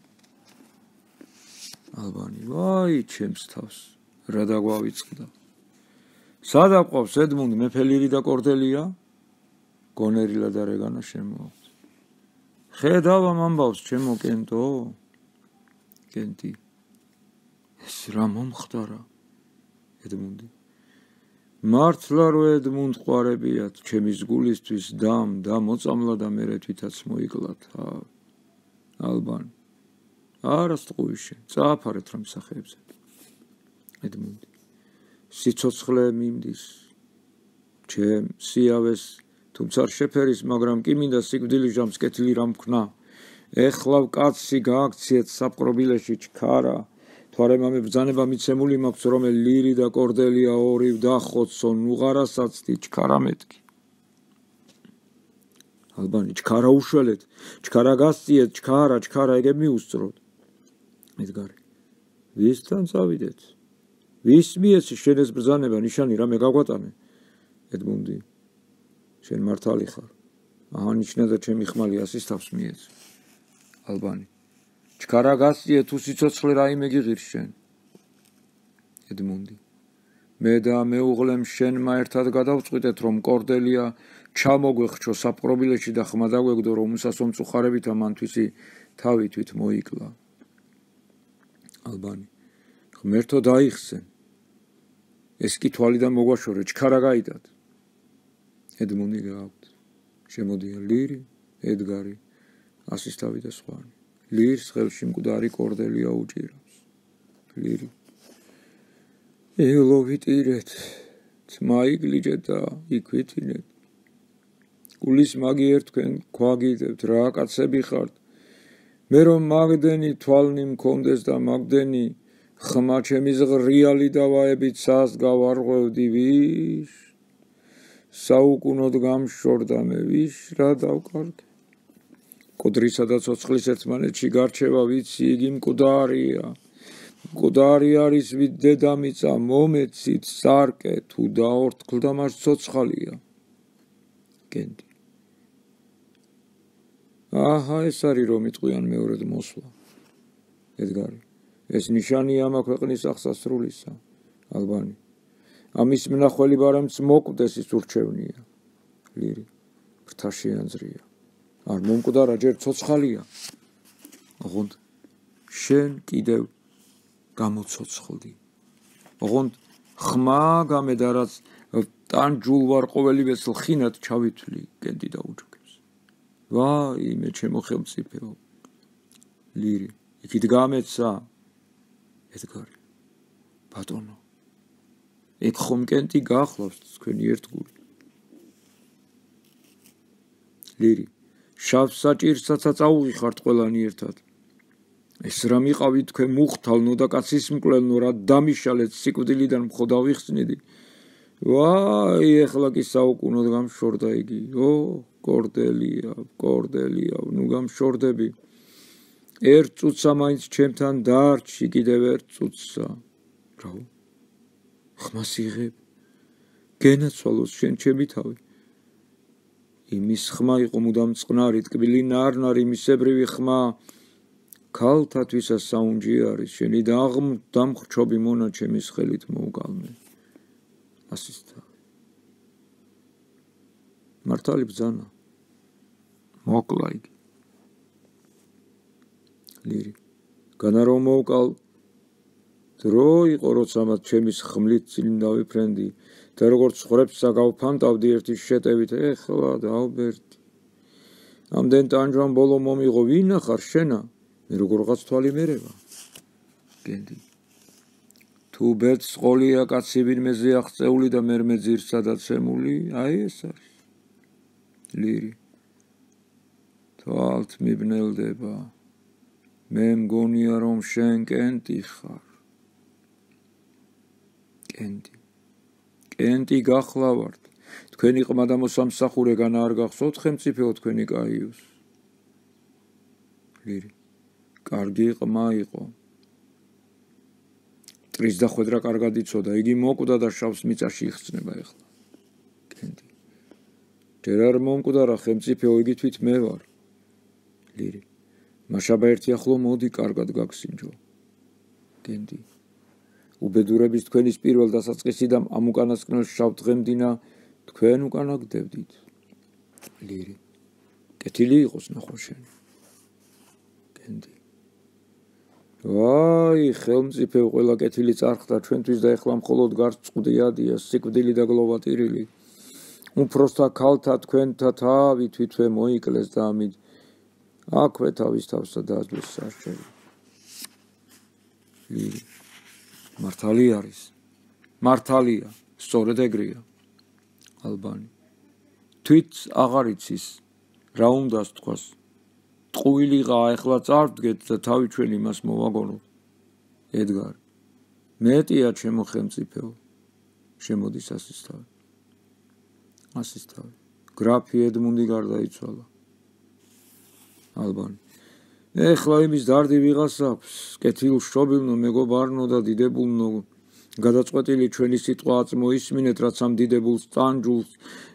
ალბანი ვაი ჩემს თავს რა დაგვავიწყდა სად აყვავს ედმუნდ მეფე ლირი და კორდელია გონერილა და რეგანა შემოაქვს ხედავ ამ ამბავს ჩემო კენტო კენტი ეს რა მომხდარა ედმუნდი მართლა რო ედმუნდ ყვარებიათ ჩემის გულისთვის და მოწამლა და მერე თვითაც მოიკლა თავ ალბანი არასტყუიშე წააფარეთ რა მსახეებზე ედმუნდი სიცოცხლე მიმდის ჩემ სიავეს თუმცა შეფერის მაგრამ კი მინდა სიკვდილი ჟამს კეთილი რა მქნა ეხლა კაცი გააქციეთ საპყრობილეში ჩქარა თვარემამე ბრძანება მიცემული მაქვს რომ ლირი და კორდელია ორივ დახოცონ უღარასაცდი ჩქარა მეთქი ალბანი ჩქარა უშველეთ, ჩქარა გასწიეთ, ჩქარა ეგ მიუსწროთ. ედგარი. ვისთან წავიდეთ? ვის მიეცი შენ ეს ბრძანება, ნიშანი რამე გაგვატანე? ედმუნდი. შენ მართალი ხარ. აღანიშნა და ჩემი ხმალი ასის თავს მიეცი. ალბანი. ჩქარა გასწიეთ, თუ სიცოცხლე რაიმე გიღირს შენ. ედმუნდი. მე და მეუღლემ შენმა ერთად გადავწყვიტეთ, რომ კორდელია ჩამოგვეხჩო საპყრობილეში და ხმა დაგვეგდო, რომ უსასომწუხარებითა მან თვისი თავი თვით მოიკლა. ალბანი. ღმერთო დაიხსენ. ეს კი თვალიდან მოგვაშორე, ჩქარა გაიტად. ედმუნდი გააქვთ. შემოდიან ლირი, ედგარი, ასისთავი და სხვანი. ლირს ხელში მკვდარი კორდელია უჭირავს. ლირი. ელოვიტირეთ, თმაიგლიჯეთ და იქვითინეთ. გულის მაგიერ თქვენ ქვაგიდებთ, რა კაცები ხართ. მე რომ მაგდენი თვალნი მქონდეს და მაგდენი ხმა ჩემი ზღრიალი დავაებით სას გავარღვევდი ვიშ. საუკუნოდ გამშორდა მე ვიშ რა დავკარგე. მკვდრისა და ცოცხლის ერთმანეთში გარჩევა ვიცი იგი მკვდარია. მკვდარი არის ვით დედამიწა მომეცით სარკე თუ დაორთქლდა მას ცოცხალია. გენდი. აჰა ეს არის რომ იტყვიან მეორედ მოსვლა. ედგარი. ეს ნიშანია ამ ქვეყნის აღსასრულისა. ალბანი. ამის მნახველი ბარემც მოკვდეს ის ურჩევნია. ლირი. ფრთა შეანძრია. არ მომკვდარა ჯერ ცოცხალია. ოღონდ შენ კიდევ გამოცოცხლდი. ოღონდ ხმა გამედა რაც ტანჯულ ვარ ყოველივეს ლხინად ჩავითვლი. გენდი დაუჯგებს. ვაი მე ჩემო ხელმწიფეო. ლირი. იქით გამეცა. ედგარი. ბატონო. ეგ ხომ კენტი გაახლავს თქვენი ერთგული. ლირი. შავ საჭირსაც წაუღიხართ ყველანი ერთად. ეს რა მიყავით თქვენ მუხთალნო და კაცის მკვლელნო რა დამიშალეთ სიკვდილიდან მხო დავიხსნიდი. ვაი ეხლა კი საუკუნოდ გამშორდა იგი. კორდელია, ნუ გამშორდები. ერთ წუთსა მაინც ჩემთან დარჩი, კიდევ ერთ წუთსა. რა? ხმას იღებ? გენაცვალოს შენ ჩემი თავი. იმის ხმა იყო მუდამ წყნარი, ტკბილი ნარნარი, მისებრივი ხმა. ქალთათვისაც საუნჯი არის, შენი დამხრჩობი მონა ჩემის ხელით მოუკალმე. ასის თავი. მართალი ბრძანა. მოკლა იგი. ლირი. განა რომ მოუკალ დრო იყო როცა მათ ჩემის ხმლით წინ დავიფრენდი და როგორც ხრებსა გავფანტავდი ერთი შეტევით ეხლა დავბერდი. ამდენ ტანჯვან ბოლო მომიღო ვინა ხარ შენა? მე როგორღაც თვალი მერევა. გენდი. თუ ბერდს ყოლია კაცი ვინმეზე აღწეული და მერმე ძირსა დაცემული, აი ეს არის. ლირი. თვალთ მიბნელდება. მე მგონია რომ შენ კენტი ხარ. კენტი გახლავართ. თქვენი ყმა და მოსამსახურე განა არ გახსოვთ ხელმწიფეო თქვენი კაიუს. ლირი. კარგი ყმა იყო. ტრის და ხვედრა კარგად იცოდა, იგი მოკვდა და შავს მიწაში იხსნება ეხლა. კენტი. ჯერ არ მომკვდარა ხელმწიფეო, იგი თვით მე ვარ. ლირი. მაშაბა ერთი ახლო მოდი კარგად გაგსინჯო. გენდი. უბედურების თქვენის პირველ დასაწყისი და ამ უკანასკნელს შავ დღემდინა თქვენ უკანა გდებდით. ლირი. კეთილი იყოს ნახო შენ. გენდი. ვაი ხელმწიფე ყველა კეთილი წარხდა ჩვენთვის და ეხლა მხოლოდ გარწყდიადია სიკვდილი და გლოვატირილი. უფროსთა ქალთა თქვენთა თავი თვითვე მოიკლეს და ამით აქვე თავის თავსა დააძლეს სარჩელი. ლირი. მართალი არის. მართალია, სწორედ ეგრეა. ალბანი. თვით აღარ იცის რა უნდას თქვას. ტყუილიღა ეხლა წარდგეთ და თავი ჩვენ იმას მოვაგონოთ. ედგარი. მეტია ჩემო ხელმწიფეო. შემოდის ასისთავი. გრაფი ედმუნდი გარდაიცვალა. ალბანი. ეხლა იმის დარდი ვიღას აქვს, კეთილშობილნო, მეგობარნო და დიდებულნო, გადაწყვეტილი ჩვენი სიტყვა აწმოისმინეთ, რაც ამ დიდებულს ტანჯულს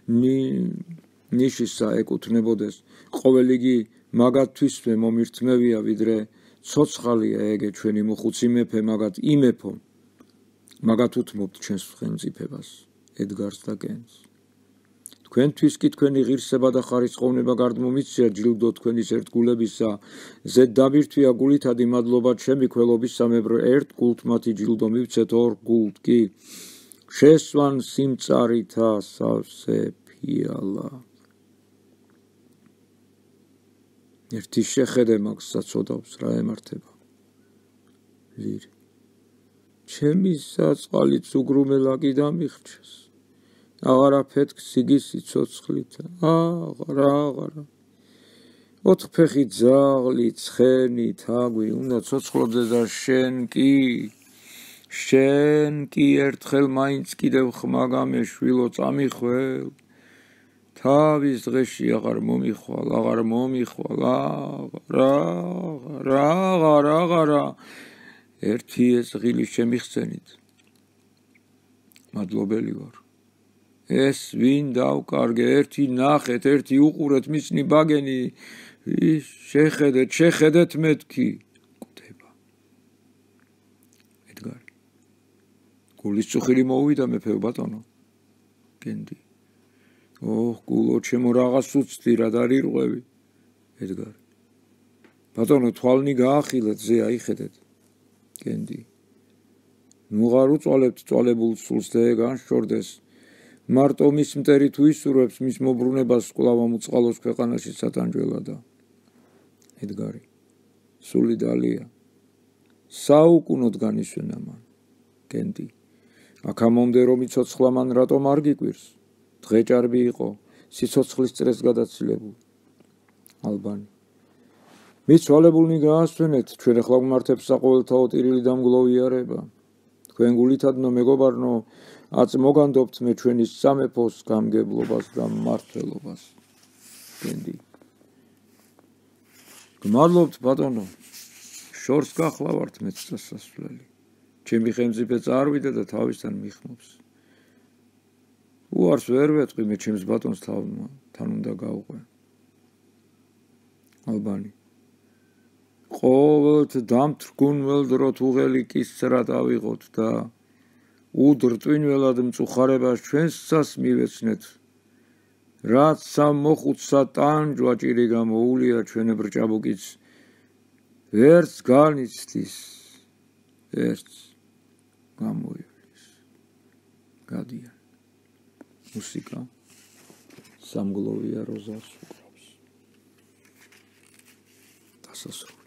ნიშისა ეკუთვნებოდეს. ყოველიგი მაგათთვისვე მომირთმევია, ვიდრე ცოცხალია ეგე ჩვენი მოხუცი მეფე, მაგათ იმეფო, მაგათ უთმობთ ჩვენს ხელმწიფებას, ედგარს და კენს. თქვენთვის კი თქვენი ღირსება და ხარისხოვნება გარდმომიცია ჯილდო თქვენის ერთგულებისა, ზედ დაბირთვია გულითადი მადლობა ჩემი ქველობისამებრ ერთ გულთ მათი ჯილდო მივცეთ, ორ გულთ კი შესვან სიმწარითა სავსე ფიალა. ერთი შეხედე მაგს საწოდავს, რა ემართება. ლირი. ჩემი საწყალიც უგრუმელა კი დამიხჩეს. აღარა ფეთქს იგი სიცოცხლითა, აღარა. ოთხფეხი ძაღლი, ცხენი, თაგვი, უნდა ცოცხლობდე და შენ კი ერთხელ მაინც კიდევ ხმა გამეშვილო წამიხვალ. თავის დღეში აღარ მომიხვალ, აღარა. ერთი ეს ღილი შემიხსენით. მადლობელი ვარ. ეს ვინ დავკარგე, ერთი ნახეთ, ერთი უყურეთ, მისნი ბაგენი, შეხედეთ მეთქი. კვდება. ედგარი. გულის წუხილი მოუვიდა მეფე ბატონო. გენდი. გულო ჩემო რაღაც უცდი რა დარირღვევი. ედგარი. ბატონო თვალნი გაახილეთ, ზე აიხედეთ. გენდი. ნუღარ უწვალებთ წვალებულ სულს და განშორდეს. მარტო მის მტერი თუ ისურვებს მის მობრუნებას კვლავ ამუწყალოს ქვეყანაში სატანჯველადა. ედგარი. სული დალია. საუკუნოდ განისვენა მან. გენდი. აქამდე რომ იცოცხლა მან რატომ არ გიკვირს? დღეჭარბი იყო, სიცოცხლის წრეს გადაცილებული. ალბანი. მიცვალებულნი გაასვენეთ, ჩვენ ახლა გვმართებს საყოველთაო ტირილი დამგლოვიარება. თქვენ გულითადნო მეგობარნო, აწმოგანდობთ მე ჩვენი სამეფოს გამგებლობას და მმართველობას. გენდი. გმადლობთ ბატონო, შორს გახლავართ მეც სასასვლელი. ჩემი ხელმწიფე წარვიდა და თავისთან მიხმობს. უარს ვერ ვეტყვი, მე ჩემს ბატონს თან უნდა გავყვე. ალბანი. ყოველთ დამთრგუნველ დროთ უღელი კისრად ავიღოთ და უდრტვინველად მწუხარებას ჩვენსაც მივეცნეთ. რაც სამოხუცსა ტანჯვა ჭირი გამოულია ჩვენებრ ჭაბუკიც ვერც განიცდის, ვერც გამოივლის. გადიან. მუსიკა სამგლოვია როზას უკრავს. დასასრული.